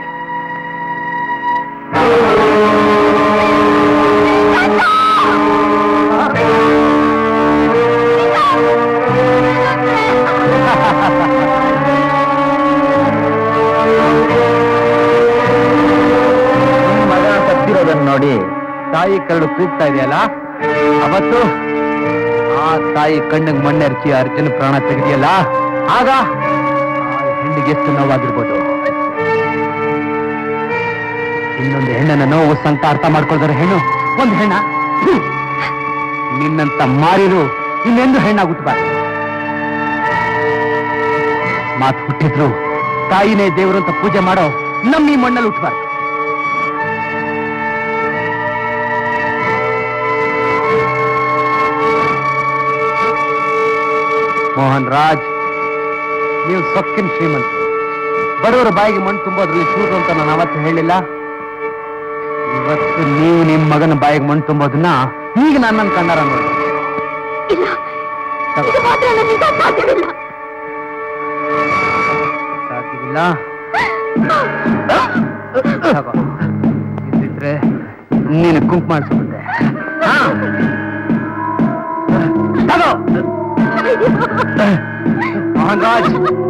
ಮಗ ಸತ್ತಿರೋದನ್ನು ನೋಡಿ ತಾಯಿ ಕರಡು ಕೂಗ್ತಾ ಇದೆಯಲ್ಲ, ಅವತ್ತು ಆ ತಾಯಿ ಕಣ್ಣಿಗೆ ಮಣ್ಣೆರಚಿ ಅರ್ಜುನ ಪ್ರಾಣ ತೆಗೆದಿಯಲ್ಲ, ಆಗ ಹೆಣ್ಣಿಗೆ ಎಷ್ಟು ನೋವಾಗಿರ್ಬೋದು. ಇನ್ನೊಂದು ಹೆಣ್ಣನ್ನ ನೋವು ಸಂತ ಅರ್ಥ ಮಾಡ್ಕೊಳ್ತಾರೆ ಹೆಣ್ಣು. ಒಂದು ಹೆಣ್ಣ ನಿನ್ನಂತ ಮಾರಿರು ಇನ್ನೆಂದು ಹೆಣ್ಣಾಗುತ್ತಬಾರ್ದು. ಮಾತು ಹುಟ್ಟಿದ್ರು ತಾಯಿನೇ ದೇವರು ಅಂತ ಪೂಜೆ ಮಾಡೋ ನಮ್ಮ ಈ ಮಣ್ಣಲ್ಲಿ ಹುಟ್ಟಬಾರ್ದು. ಮೋಹನ್ ರಾಜ್, ನೀವು ಸೊಕ್ಕಿನ ಶ್ರೀಮಂತ, ಬಡವರ ಬಾಯಿಗೆ ಮಣ್ಣು ತುಂಬೋದ್ರಲ್ಲಿ ಚೂರು ಅಂತ ನಾನು ಅವತ್ತು ಹೇಳಿಲ್ಲ. ಇವತ್ತು ನೀವು ನಿಮ್ಮ ಮಗನ ಬಾಯಿಗೆ ಮಣ್ಣು ತುಂಬೋದನ್ನ ಈಗ ನಾನು ನನ್ನ ಕಣ್ಣಾರ ನೋಡಿ. ಸಾಧ್ಯವಿಲ್ಲ. ಇದ್ದಿದ್ರೆ ನೀನು ಕುಂಕ್ ಮಾಡಿಸ್ಬಿಟ್ಟೆ. ಮಹಾರಾಜ್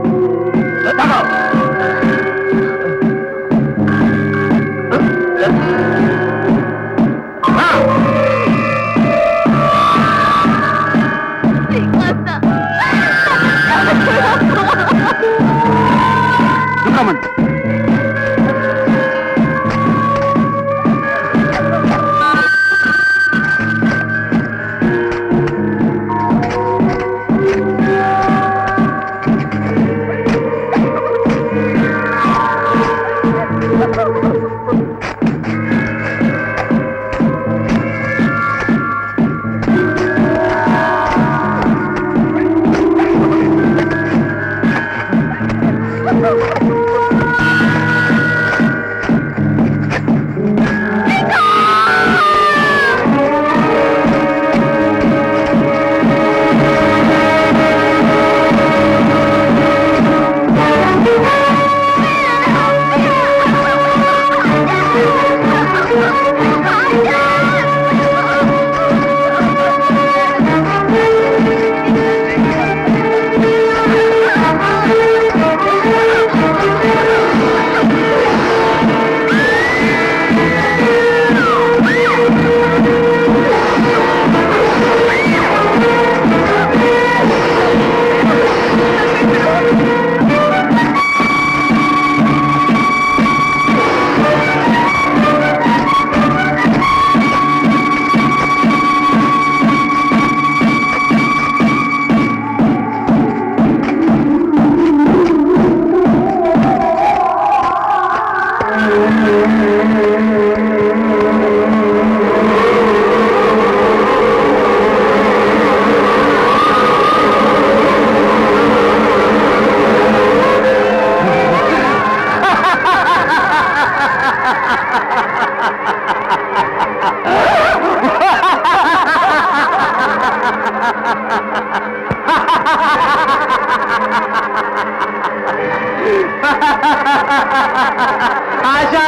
ಆಶಾ,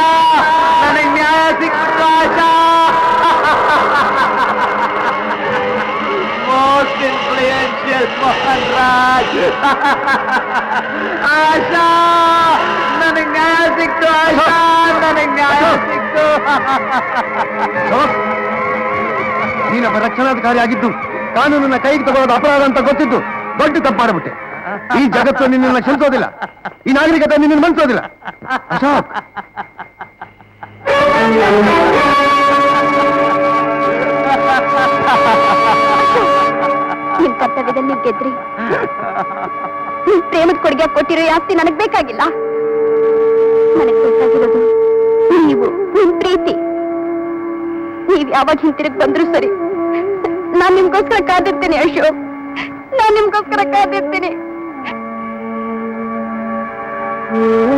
ನನಗೆ ನ್ಯಾಯ ಸಿಕ್ತು ಆಶಾ. Most influential Mohan Raj. ಆಶಾ, ನನಗೆ ನ್ಯಾಯ ಸಿಕ್ತು ಆಶಾ, ನನಗೆ ನ್ಯಾಯ ಸಿಕ್ತು. ನೀನೊಬ್ಬ ರಕ್ಷಣಾಧಿಕಾರಿ ಆಗಿದ್ದು ಕಾನೂನನ್ನ ಕೈಗೆ ತಗೊಳ್ಳೋದು ಅಪರಾಧ ಅಂತ ಗೊತ್ತಿದ್ದು ದೊಡ್ಡ ತಪ್ಪು ಮಾಡಿಬಿಟ್ಟೆ. ಈ ಜಗತ್ತು ನಿನ್ನನ್ನು ಕ್ಷಮಿಸೋದಿಲ್ಲ, ಈ ನಾಗರಿಕತೆ ನಿನ್ನನ್ನು ಮನ್ಸೋದಿಲ್ಲ. ಅಶೋಕ್, ನಿಮ್ ಕರ್ತವ್ಯದಲ್ಲಿ ನೀವು ಗೆದ್ರಿ. ನಿಮ್ ಪ್ರೇಮದ ಕೊಡುಗೆ ಕೊಟ್ಟಿರೋ ಆಸ್ತಿ ನನಗ್ ಬೇಕಾಗಿಲ್ಲ. ನನಗ್ ಬೇಕಾಗಿರೋದು ನೀವು, ನಿಮ್ ಪ್ರೀತಿ. ನೀವ್ ಯಾವಾಗ ಹಿಂತಿರುಗಿ ಬಂದ್ರು ಸರಿ, ನಾನ್ ನಿಮ್ಗೋಸ್ಕರ ಕಾದಿರ್ತೀನಿ ಅಶೋಕ್, ನಾನ್ ನಿಮ್ಗೋಸ್ಕರ ಕಾದಿರ್ತೀನಿ.